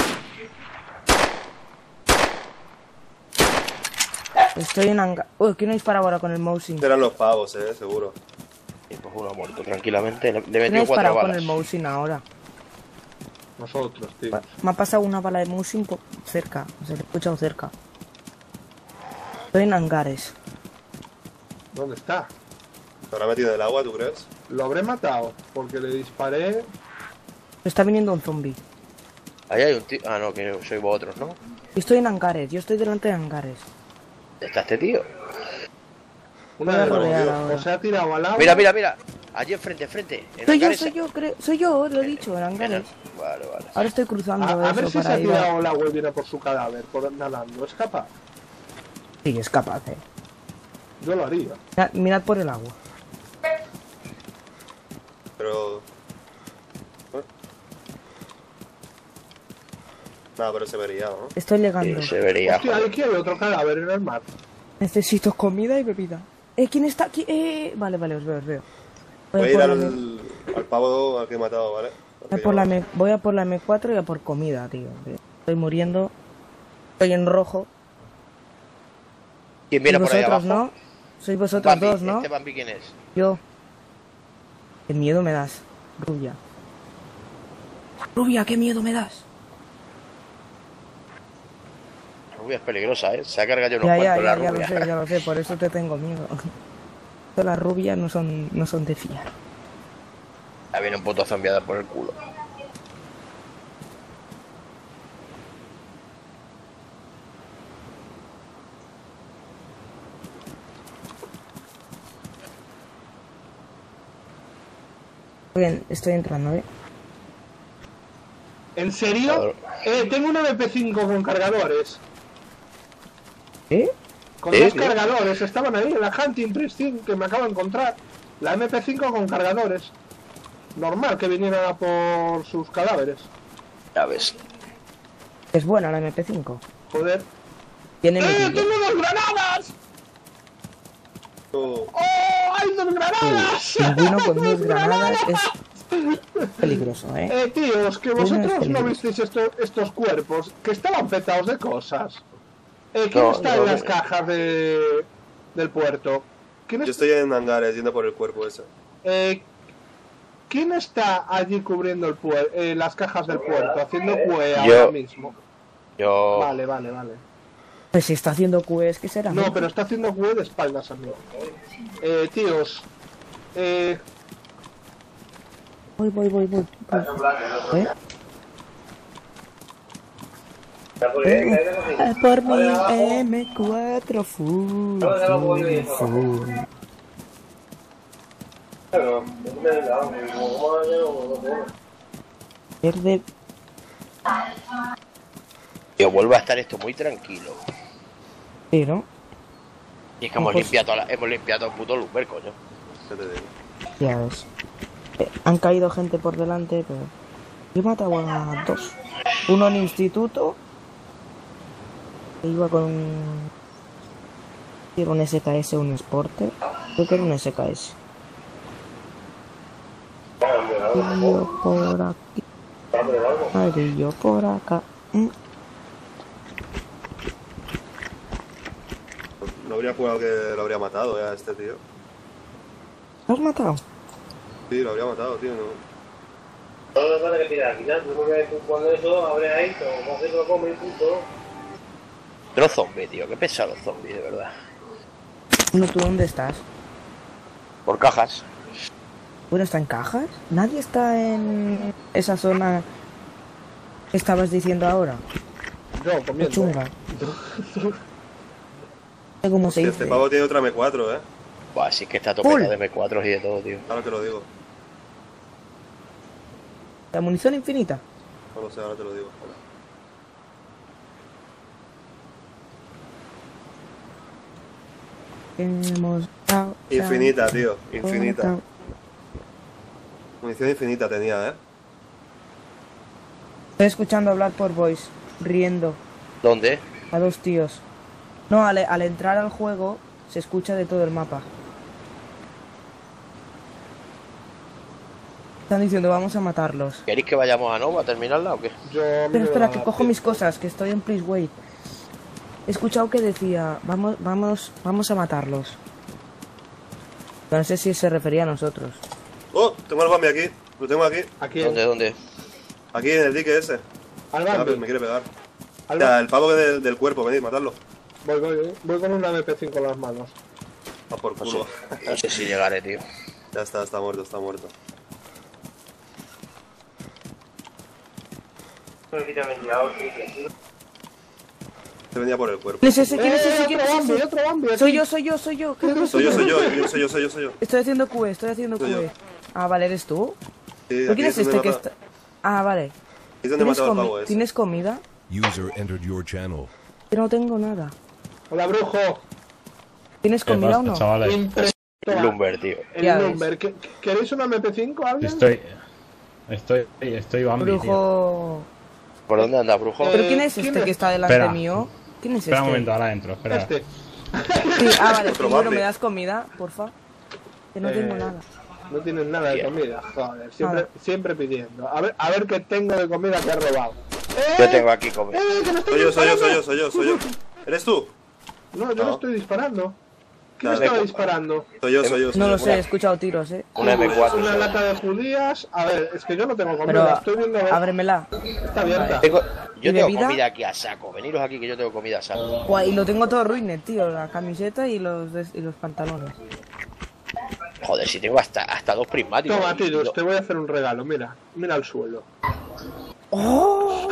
Estoy en hangar. Uy, ¿quién no dispara ahora con el Mousing? Serán los pavos, eh, seguro. Y pues uno muerto, tranquilamente. Le, le he ¿Quién ha metido cuatro disparado con balas. el Mousing ahora? Nosotros, tío. Va- Me ha pasado una bala de Mousing po- cerca. O sea, le he escuchado cerca. Estoy en hangares. ¿Dónde está? ¿Se habrá metido en el agua, tú crees? Lo habré matado porque le disparé. Está viniendo un zombie. Ahí hay un tío. Ah, no, que sois vosotros, ¿no? Yo estoy en hangares, yo estoy delante de hangares. ¿Está este tío? Una Voy a de rodear dos. ahora. O se ha tirado al agua. Mira, mira, mira. Allí enfrente, enfrente. En Soy yo, hangares- soy yo, creo. Soy yo, lo he dicho, en en- hangares. Vale, vale. Ahora estoy cruzando A, a eso ver si se para ha ir a... tirado al agua y viene por su cadáver, por nadando. ¿Es capaz? Sí, es capaz, eh. Yo lo haría. Mirad, mirad por el agua. Pero... ¿eh? No, pero se vería, ¿no? Estoy llegando. Sí, se vería, Hostia, joder. aquí hay otro cadáver en el mar. Necesito comida y bebida. Eh, ¿quién está aquí? Eh, vale, vale, os veo, os veo. Voy a ir por la al, M- al pavo al que he matado, ¿vale? Al voy que a por la llevaba. M- voy a por la M cuatro y a por comida, tío. Estoy muriendo. Estoy en rojo. ¿Quién viene ¿Y por ahí vosotros, abajo? no? Sois vosotros Bambi. dos, ¿no? ¿Este Bambi quién es? Yo. Qué miedo me das, Rubia. Rubia, qué miedo me das. Rubia es peligrosa, ¿eh? Se ha cargado unos Ya, ya, cuantos ya, la ya rubia. lo sé, ya lo sé, por eso te tengo miedo. Las rubias no son, no son de fiar. Ya viene un puto zombiada por el culo. Bien, estoy entrando, ¿eh? ¿En serio? Eh, tengo una M P cinco con cargadores. ¿Eh? Con ¿Eh, dos tío? cargadores, estaban ahí en la Hunting Pristine que me acabo de encontrar. La M P cinco con cargadores. Normal que viniera a por sus cadáveres. Ya ves. Es buena la M P cinco. Joder. Tiene ¡Eh, metillo. tengo dos granadas! Oh, ¡Oh, hay dos granadas! Pingüino con dos granadas es peligroso, ¿eh? Eh, tíos, que Bueno, vosotros es no peligroso. visteis esto- estos cuerpos, que estaban petados de cosas. Eh, ¿Quién No, está no, en las no. cajas de, del puerto? ¿Quién, yo es- estoy en hangares yendo por el cuerpo ese. eh, ¿quién está allí cubriendo el puer- eh, las cajas del puerto, haciendo cue Yo. ahora mismo? Yo... Vale, vale, vale. Pues si está haciendo Q, es que será. No, pero está haciendo cue de espaldas a mí. Eh, tíos, eh, Voy, voy, voy, voy. voy. ¿Eh? Eh, por mi M cuatro full, full, full. Verde. Yo vuelvo a estar esto muy tranquilo. Sí, ¿no? Y es que hemos Pues- limpiado, toda la- hemos limpiado todo el puto Lumber, coño. ¿Qué te digo? Ya ves. Eh, han caído gente por delante, pero... Yo he matado a dos. Uno en instituto. Que iba con un... Era un S K S o un Sporter. Creo que era un S K S. Amarillo por aquí. Amarillo por acá. Mm. No habría jugado que lo habría matado ya este tío. ¿Lo has matado? Sí, lo habría matado, tío. No. No le pasa que tirar, quizás tú porque tú cuando eso abre ahí, pero como haces lo come y punto. Pero zombies, tío, qué pesados los zombies, de verdad. Bueno, ¿tú dónde estás? Por cajas. Bueno, ¿está en cajas? ¿Nadie está en esa zona que estabas diciendo ahora? yo Qué comiendo. chunga. ¿Cómo se Hostia, dice? este pavo tiene otra M cuatro, eh. Buah, sí que está Full. topeta de M cuatro y de todo, tío. Ahora te lo digo. ¿La munición infinita? No lo sé, ahora te lo digo. Espera. Hemos dado- Infinita, tío. Infinita. dado- Munición infinita tenía, eh. Estoy escuchando hablar por voice, riendo ¿Dónde? a dos tíos. No, al, al entrar al juego se escucha de todo el mapa. Están diciendo, vamos a matarlos. ¿Queréis que vayamos a Nova a terminarla o qué? Yo, a mí Espera, me espera, va que a cojo dar mis tiempo. cosas, que estoy en please wait. He escuchado que decía, vamos, vamos, vamos a matarlos. No sé si se refería a nosotros. ¡Oh! Tengo el Bambi aquí. Lo tengo aquí. Aquí, ¿Dónde, dónde? Aquí en el dique ese. al Ah, Bambi. me quiere pegar. Al Ya, Bambi. el pavo del, del cuerpo, venid, matadlo. Voy, voy, voy con una M P cinco en las manos. Va por No sé, culo. no sé si llegaré, tío. Ya está, está muerto, está muerto. Se venía por el cuerpo. ¿Quién es ese? ¿Quién es ¡Eh, ese? ¿Quién otro es Bambi, ese? otro Bambi! aquí. Soy yo, soy yo, soy yo. creo que Soy yo, soy yo, yo soy yo, soy yo, soy yo. Estoy haciendo Q, estoy haciendo Soy yo. Q. Ah, vale, ¿eres tú? Sí, ¿Pero aquí quién es donde este que mata- está...? Ah, vale. aquí es donde ¿Tienes, mataba al comi- pavo ese. ¿Tienes comida? User entered your channel. Yo no tengo nada. Hola, brujo. ¿Tienes ¿Qué comida o pasa, no? chavales? Impresionante. Lumber, tío. El Ya ves. Lumber. ¿Qué- ¿Queréis una M P cinco, alguien? Estoy. Estoy. Estoy Bambi, tío. Brujo... ¿Por dónde anda, brujo? ¿Pero Eh, quién es ¿quién este es? que está delante Espera. mío? ¿Quién es Espera este? un momento, ahora entro. Espera. Este. Sí, ah, vale. Otro Bueno, Bambi. ¿me das comida, porfa? Que no Eh, tengo nada. No tienen nada de Bien. comida, joder. Siempre, Nada. siempre pidiendo. A ver, a ver qué tengo de comida que he robado. Yo tengo aquí comida. ¡Eh, que me estoy Soy yo, soy yo, disparando! soy yo, soy yo, soy yo. ¿Eres tú? No, yo no No. estoy disparando. ¿Quién Dale, estaba compa. disparando? Soy yo, soy yo, soy No yo. lo sé, he escuchado tiros, eh. Una eme cuatro. Una ¿sabes? lata de judías. A ver, es que yo no tengo comida. Pero Estoy viendo a ver. ábremela. Está abierta. Tengo- yo ¿Y tengo bebida? comida aquí a saco. Veniros aquí que yo tengo comida a saco. Guay, y lo tengo todo ruinet, tío. La camiseta y los, des- y los pantalones. Joder, si tengo hasta, hasta dos prismáticos. Toma, Y- Tidus, te voy a hacer un regalo. Mira, mira al suelo. ¡Oh!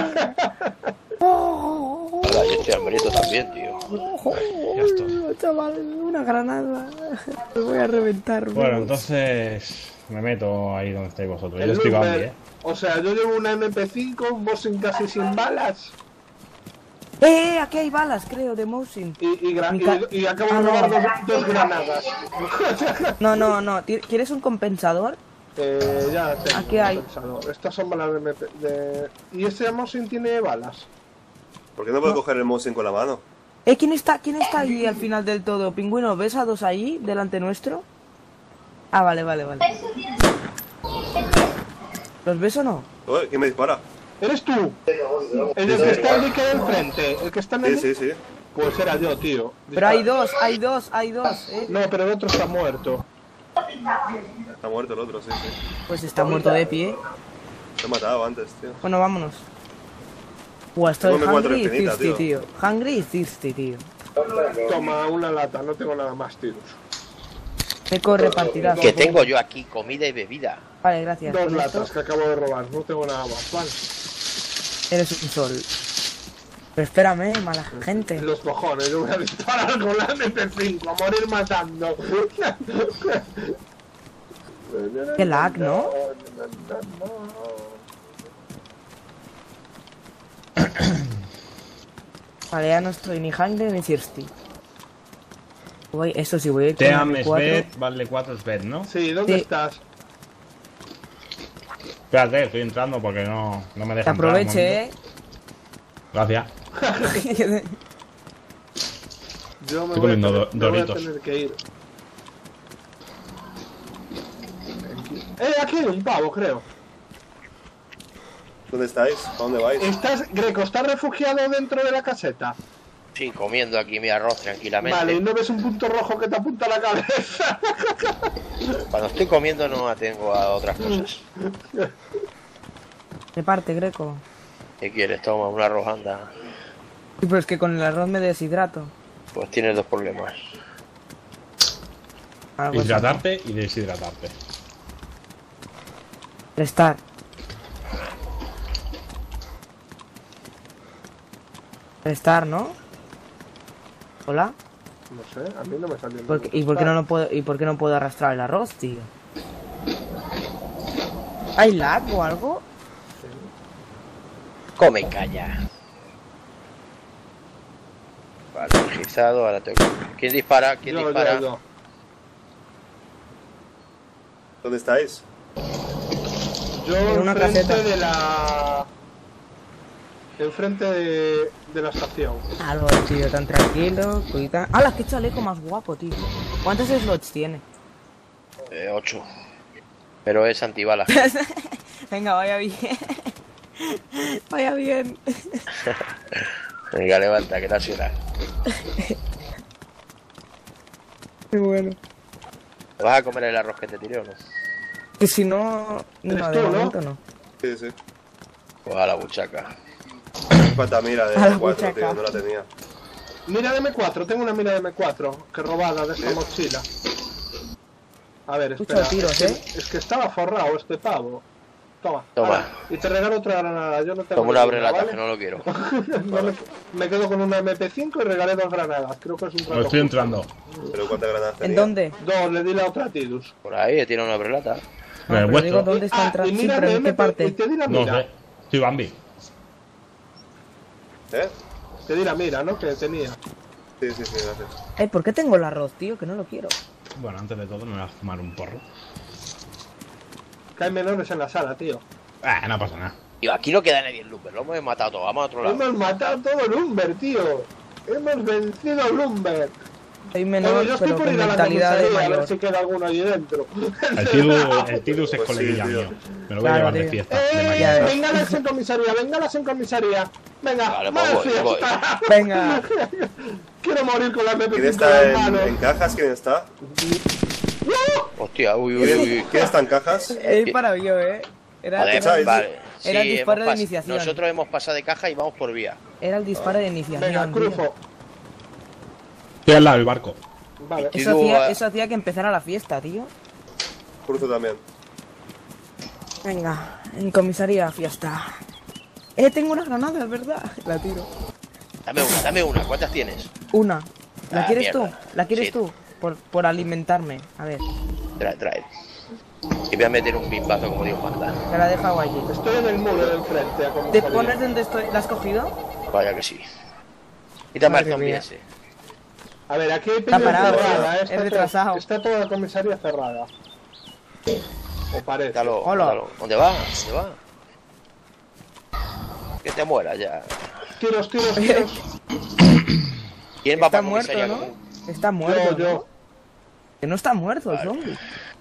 Hola, yo estoy hambriento también, tío. Ya está. Oh, chaval, una granada. Me voy a reventar. Bueno, bro. entonces me meto ahí donde estáis vosotros. El Yo estoy Lumber. Bambi, eh. O sea, yo llevo una eme pe cinco, un Mosin casi sin balas. Eh, aquí hay balas, creo, de Mosin. Y, y, gra- Mi ca- y, y acabo Ah, de no. robar dos, dos granadas. No, no, no. ¿Ti- ¿Quieres un compensador? eh, ya tengo. Aquí hay. pensado. Estas son balas de eme pe. De... ¿Y este Mosin tiene balas? ¿Por qué no puedo coger el Mosin con la mano? Eh, ¿quién está, quién está ahí al final del todo? Pingüino, ¿ves a dos ahí, delante nuestro? Ah, vale, vale, vale. ¿Los ves o no? Uy, ¿quién me dispara? ¿Eres tú? El que está el que del frente. El que está en el... Sí, sí, sí. Pues era yo, tío. Pero hay dos, hay dos, hay dos, eh. No, pero el otro está muerto. Está muerto el otro, sí, sí. Pues está muerto de pie. Te he matado antes, tío. Bueno, vámonos. Buah, estoy Tengo M cuatro hungry y infinita, thirsty, tío. tío. Hungry y thirsty, tío. Toma una lata, no tengo nada más, Tidus. Me corre partidazo. Que tengo yo aquí comida y bebida. Vale, gracias. Dos Con latas esto que acabo de robar, no tengo nada más, vale. eres un sol. Pero espérame, mala gente. Los cojones, yo voy a disparar con la eme pe cinco, a morir matando. Qué lag, ¿no? Vale, ya no estoy ni hungry ni thirsty. Voy, eso sí, voy a ir con Te la ames eme cuatro. Bed, vale cuatro es Bed, ¿no? Sí, ¿dónde Sí. estás? Espérate, estoy entrando porque no, no me Que deja entrar, un aproveche, eh. momento. Gracias. Yo me Estoy voy, a comiendo tener, do- me voy a Doritos. tener que ir. Eh, aquí hay un pavo, creo. ¿Dónde estáis? ¿A dónde vais? ¿Estás, Greco, estás refugiado dentro de la caseta? Sí, comiendo aquí mi arroz tranquilamente. Vale, ¿y no ves un punto rojo que te apunta a la cabeza? Cuando estoy comiendo no atengo a otras cosas. De parte, Greco. ¿Qué quieres? Toma, un arroz, anda. Sí, pero es que con el arroz me deshidrato. Pues tienes dos problemas. Ah, pues, Hidratarte y deshidratarte. Prestar. Prestar, ¿no? ¿Hola? No sé, a mí no me salió ¿Por qué- ¿Y por qué no lo puedo, y por qué no puedo arrastrar el arroz, tío? ¿Hay lag o algo? Come y calla. Vale, registrado, ahora tengo. ¿Quién dispara? ¿Quién Yo, dispara? yo, yo. ¿Dónde estáis? Yo En una enfrente caseta. de la... Enfrente de, de la estación. Algo, tío, tan tranquilo. Cuida. ¡Hala, qué chaleco más guapo, tío! ¿Cuántos slots tiene? Eh, ocho. Pero es antibala. Venga, vaya bien. Vaya bien. Venga, levanta, que te has ido. Qué bueno. ¿Te vas a comer el arroz que te tiré o no? Que si no... Eres No, tú, de ¿no? momento no. Sí, sí. Pues a la buchaca. Cuánta mira de A la eme cuatro, buchaca. tío, no la tenía. Mira de eme cuatro, tengo una mira de eme cuatro, que robada de esta mochila. A ver, Escucho espera. tiros, es, que, ¿eh? es que estaba forrado este pavo. Toma. Toma. Ahora, y te regalo otra granada, yo no tengo Como una ninguna, abre lata, ¿vale? que no lo quiero. No me, me quedo con una eme pe cinco y regalé dos granadas. Creo que es un No trato estoy justo. entrando. ¿Pero cuántas granadas ¿En tenía? dónde? Dos, le di la otra a Tidus. Por ahí tiene una abre lata. No, En el pero digo, vuestro. ¿dónde está Ah, entrando? y Sí, mira pero de ¿en qué eme pe, y parte? te di la No mira. sé. Soy Bambi. ¿Eh? Te di la mira, ¿no? Que tenía. Sí, sí, sí, gracias. Eh, ¿por qué tengo el arroz, tío? Que no lo quiero. Bueno, antes de todo me voy a fumar un porro. Que hay menores en la sala, tío. Ah, no pasa nada. Tío, aquí no queda nadie en Lumber, lo hemos matado todo, vamos a otro lado. Hemos matado todo Lumber, tío. Hemos vencido Lumber. Soy Bueno, menor, yo estoy pero por con ir a la mentalidad de comisaría a ver mayor. si queda alguno allí dentro. El Tidus, el Tidus es Pues sí, coleguilla tío. mío. Me lo voy a Claro, llevar de tío. fiesta. De ¡Eh! mañana. Véngalas en comisaría, véngalas en comisaría. Venga, Vale, más pues voy, fiesta. Venga. Quiero morir con la M P ¿Quién cinco está en en, mano. en cajas? ¿Quién está? Hostia, uy, uy, uy. ¿Quién, quién está en cajas? He disparado yo, eh. Era, Vale, era, el- vale. era el Sí, disparo hemos de pas- iniciación. Nosotros hemos pasado de caja y vamos por vía. Era el disparo de iniciación. Venga, tío. Crufo. Estoy al lado del barco. Vale. Eso Tidus, hacía, eh, eso hacía que empezara la fiesta, tío. Cruzo también. Venga, en comisaría, fiesta. Eh, tengo una granada, es verdad. La tiro. Dame una, dame una. ¿Cuántas tienes? Una. ¿La Ah, quieres mierda. tú? ¿La quieres Sí. tú? Por, por alimentarme. A ver, Trae, trae. Y voy a meter un pimpazo como Dios manda. te la he dejado allí. Estoy en el muro del frente a ¿Te comisaría. pones donde estoy? ¿La has cogido? Vaya que sí. Quítame al Madre zombie mía. ese. A ver, aquí hay Está peña parado, cerrada, tío. eh, Es está, retrasado. to- está toda la comisaría cerrada. O parece. Quítalo, Hola. quítalo. ¿Dónde va? ¿Dónde va? Que te mueras ya. Tiros, tiros, tiros. ¿Quién va Está para muerto, comisaría? ¿no? común? Está muerto, Yo, ¿no? yo. Que no está muerto el Vale. zombie.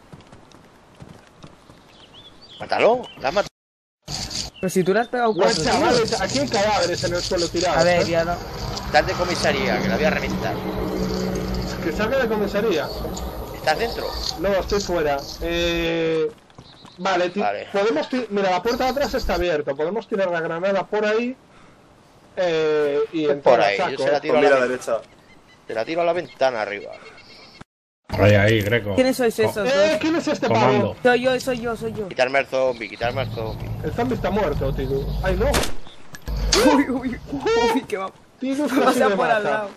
Mátalo, la has matado. Pero si tú le has pegado Bueno, cuatro chavales, tiros. aquí hay cadáveres en el suelo tirados. A ver, ¿eh? ya no. Estás de comisaría, que la voy a reventar. Que salga de comisaría. ¿Estás dentro? No, estoy fuera. Eh... Vale, ti- Vale. podemos ti- mira, la puerta de atrás está abierta. Podemos tirar la granada por ahí. Eh, y Pues entrar por a ahí, saco. yo se la tiro Pues a la, mira a la ven- derecha. te la tiro a la ventana arriba. Ahí, ahí, Greco. ¿Quiénes sois Co- esos Eh, dos? ¿quién es este Comando. pavo? Soy yo, soy yo, soy yo. Quitarme al zombie, quitarme al zombie. El zombie está muerto, tío. Ay, no. Uy, uy, uy, que va. Tío, Pasa casi me por al mata. lado.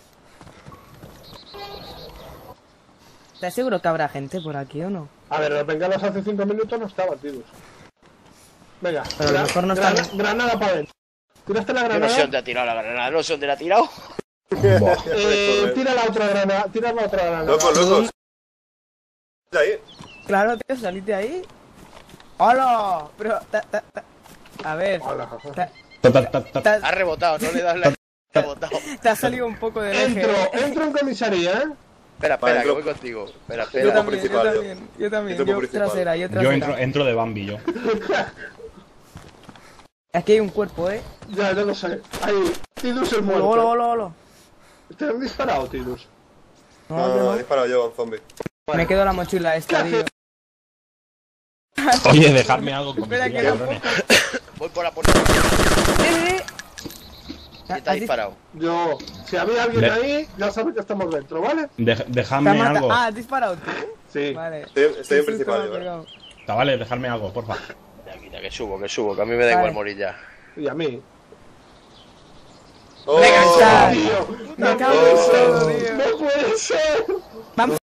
¿Estás seguro que habrá gente por aquí o no? A ver, los bengalos hace cinco minutos no estaban, tíos. Venga, Pero a lo mejor no están- grana- granada para adentro. ¿Tiraste la Yo no granada? sé dónde ha tirado la granada, no sé dónde la ha tirado. Eh, tira la otra granada, tira la otra granada. Locos, locos. Ahí. Claro, tío, saliste ahí. ¡Hola! Pero, ta, ta, ta. A ver, ta- Ta, ta, ta, ta. ta- Ha rebotado, no le das la... Ha rebotado. te ha salido un poco del eje. Entro, ¿eh? entro en comisaría, ¿eh? Espera, Vale, espera, que entro- voy contigo. Espera, Yo espera. también, yo principal, yo. también, yo también, Yo tomo yo principal. trasera, yo Yo trasera. entro, entro de Bambi, yo. Aquí hay un cuerpo, ¿eh? Ya, ya lo sé. Ahí, Tidus el Hola, muerto. hola, hola, hola. ¿Te han disparado, Tidus? No, No, yo no, no. he disparado yo a un zombie. Me quedo la mochila esta, tío. Oye, dejadme algo con Espera, mi que tía, no cabrones. Voy por la puerta. Eh, eh. ¿Quién te ha ¿Has dis- disparado? Yo, si había alguien Le- ahí, ya sabes que estamos dentro, ¿vale? Dej- te ha dejadme mata- algo. Ah, ¿has disparado tú? Sí. Vale. Estoy, estoy en Qué susto principal me ha yo, ¿eh? pegado. Chavales, dejadme algo, porfa. Ya, quita, que subo, que subo, que a mí me da Vale. igual morir ya. Y a mí. ¡Oh! Venga, está. Tío, Me no cago puede en ser, todo, tío. no puede ser. Vamos.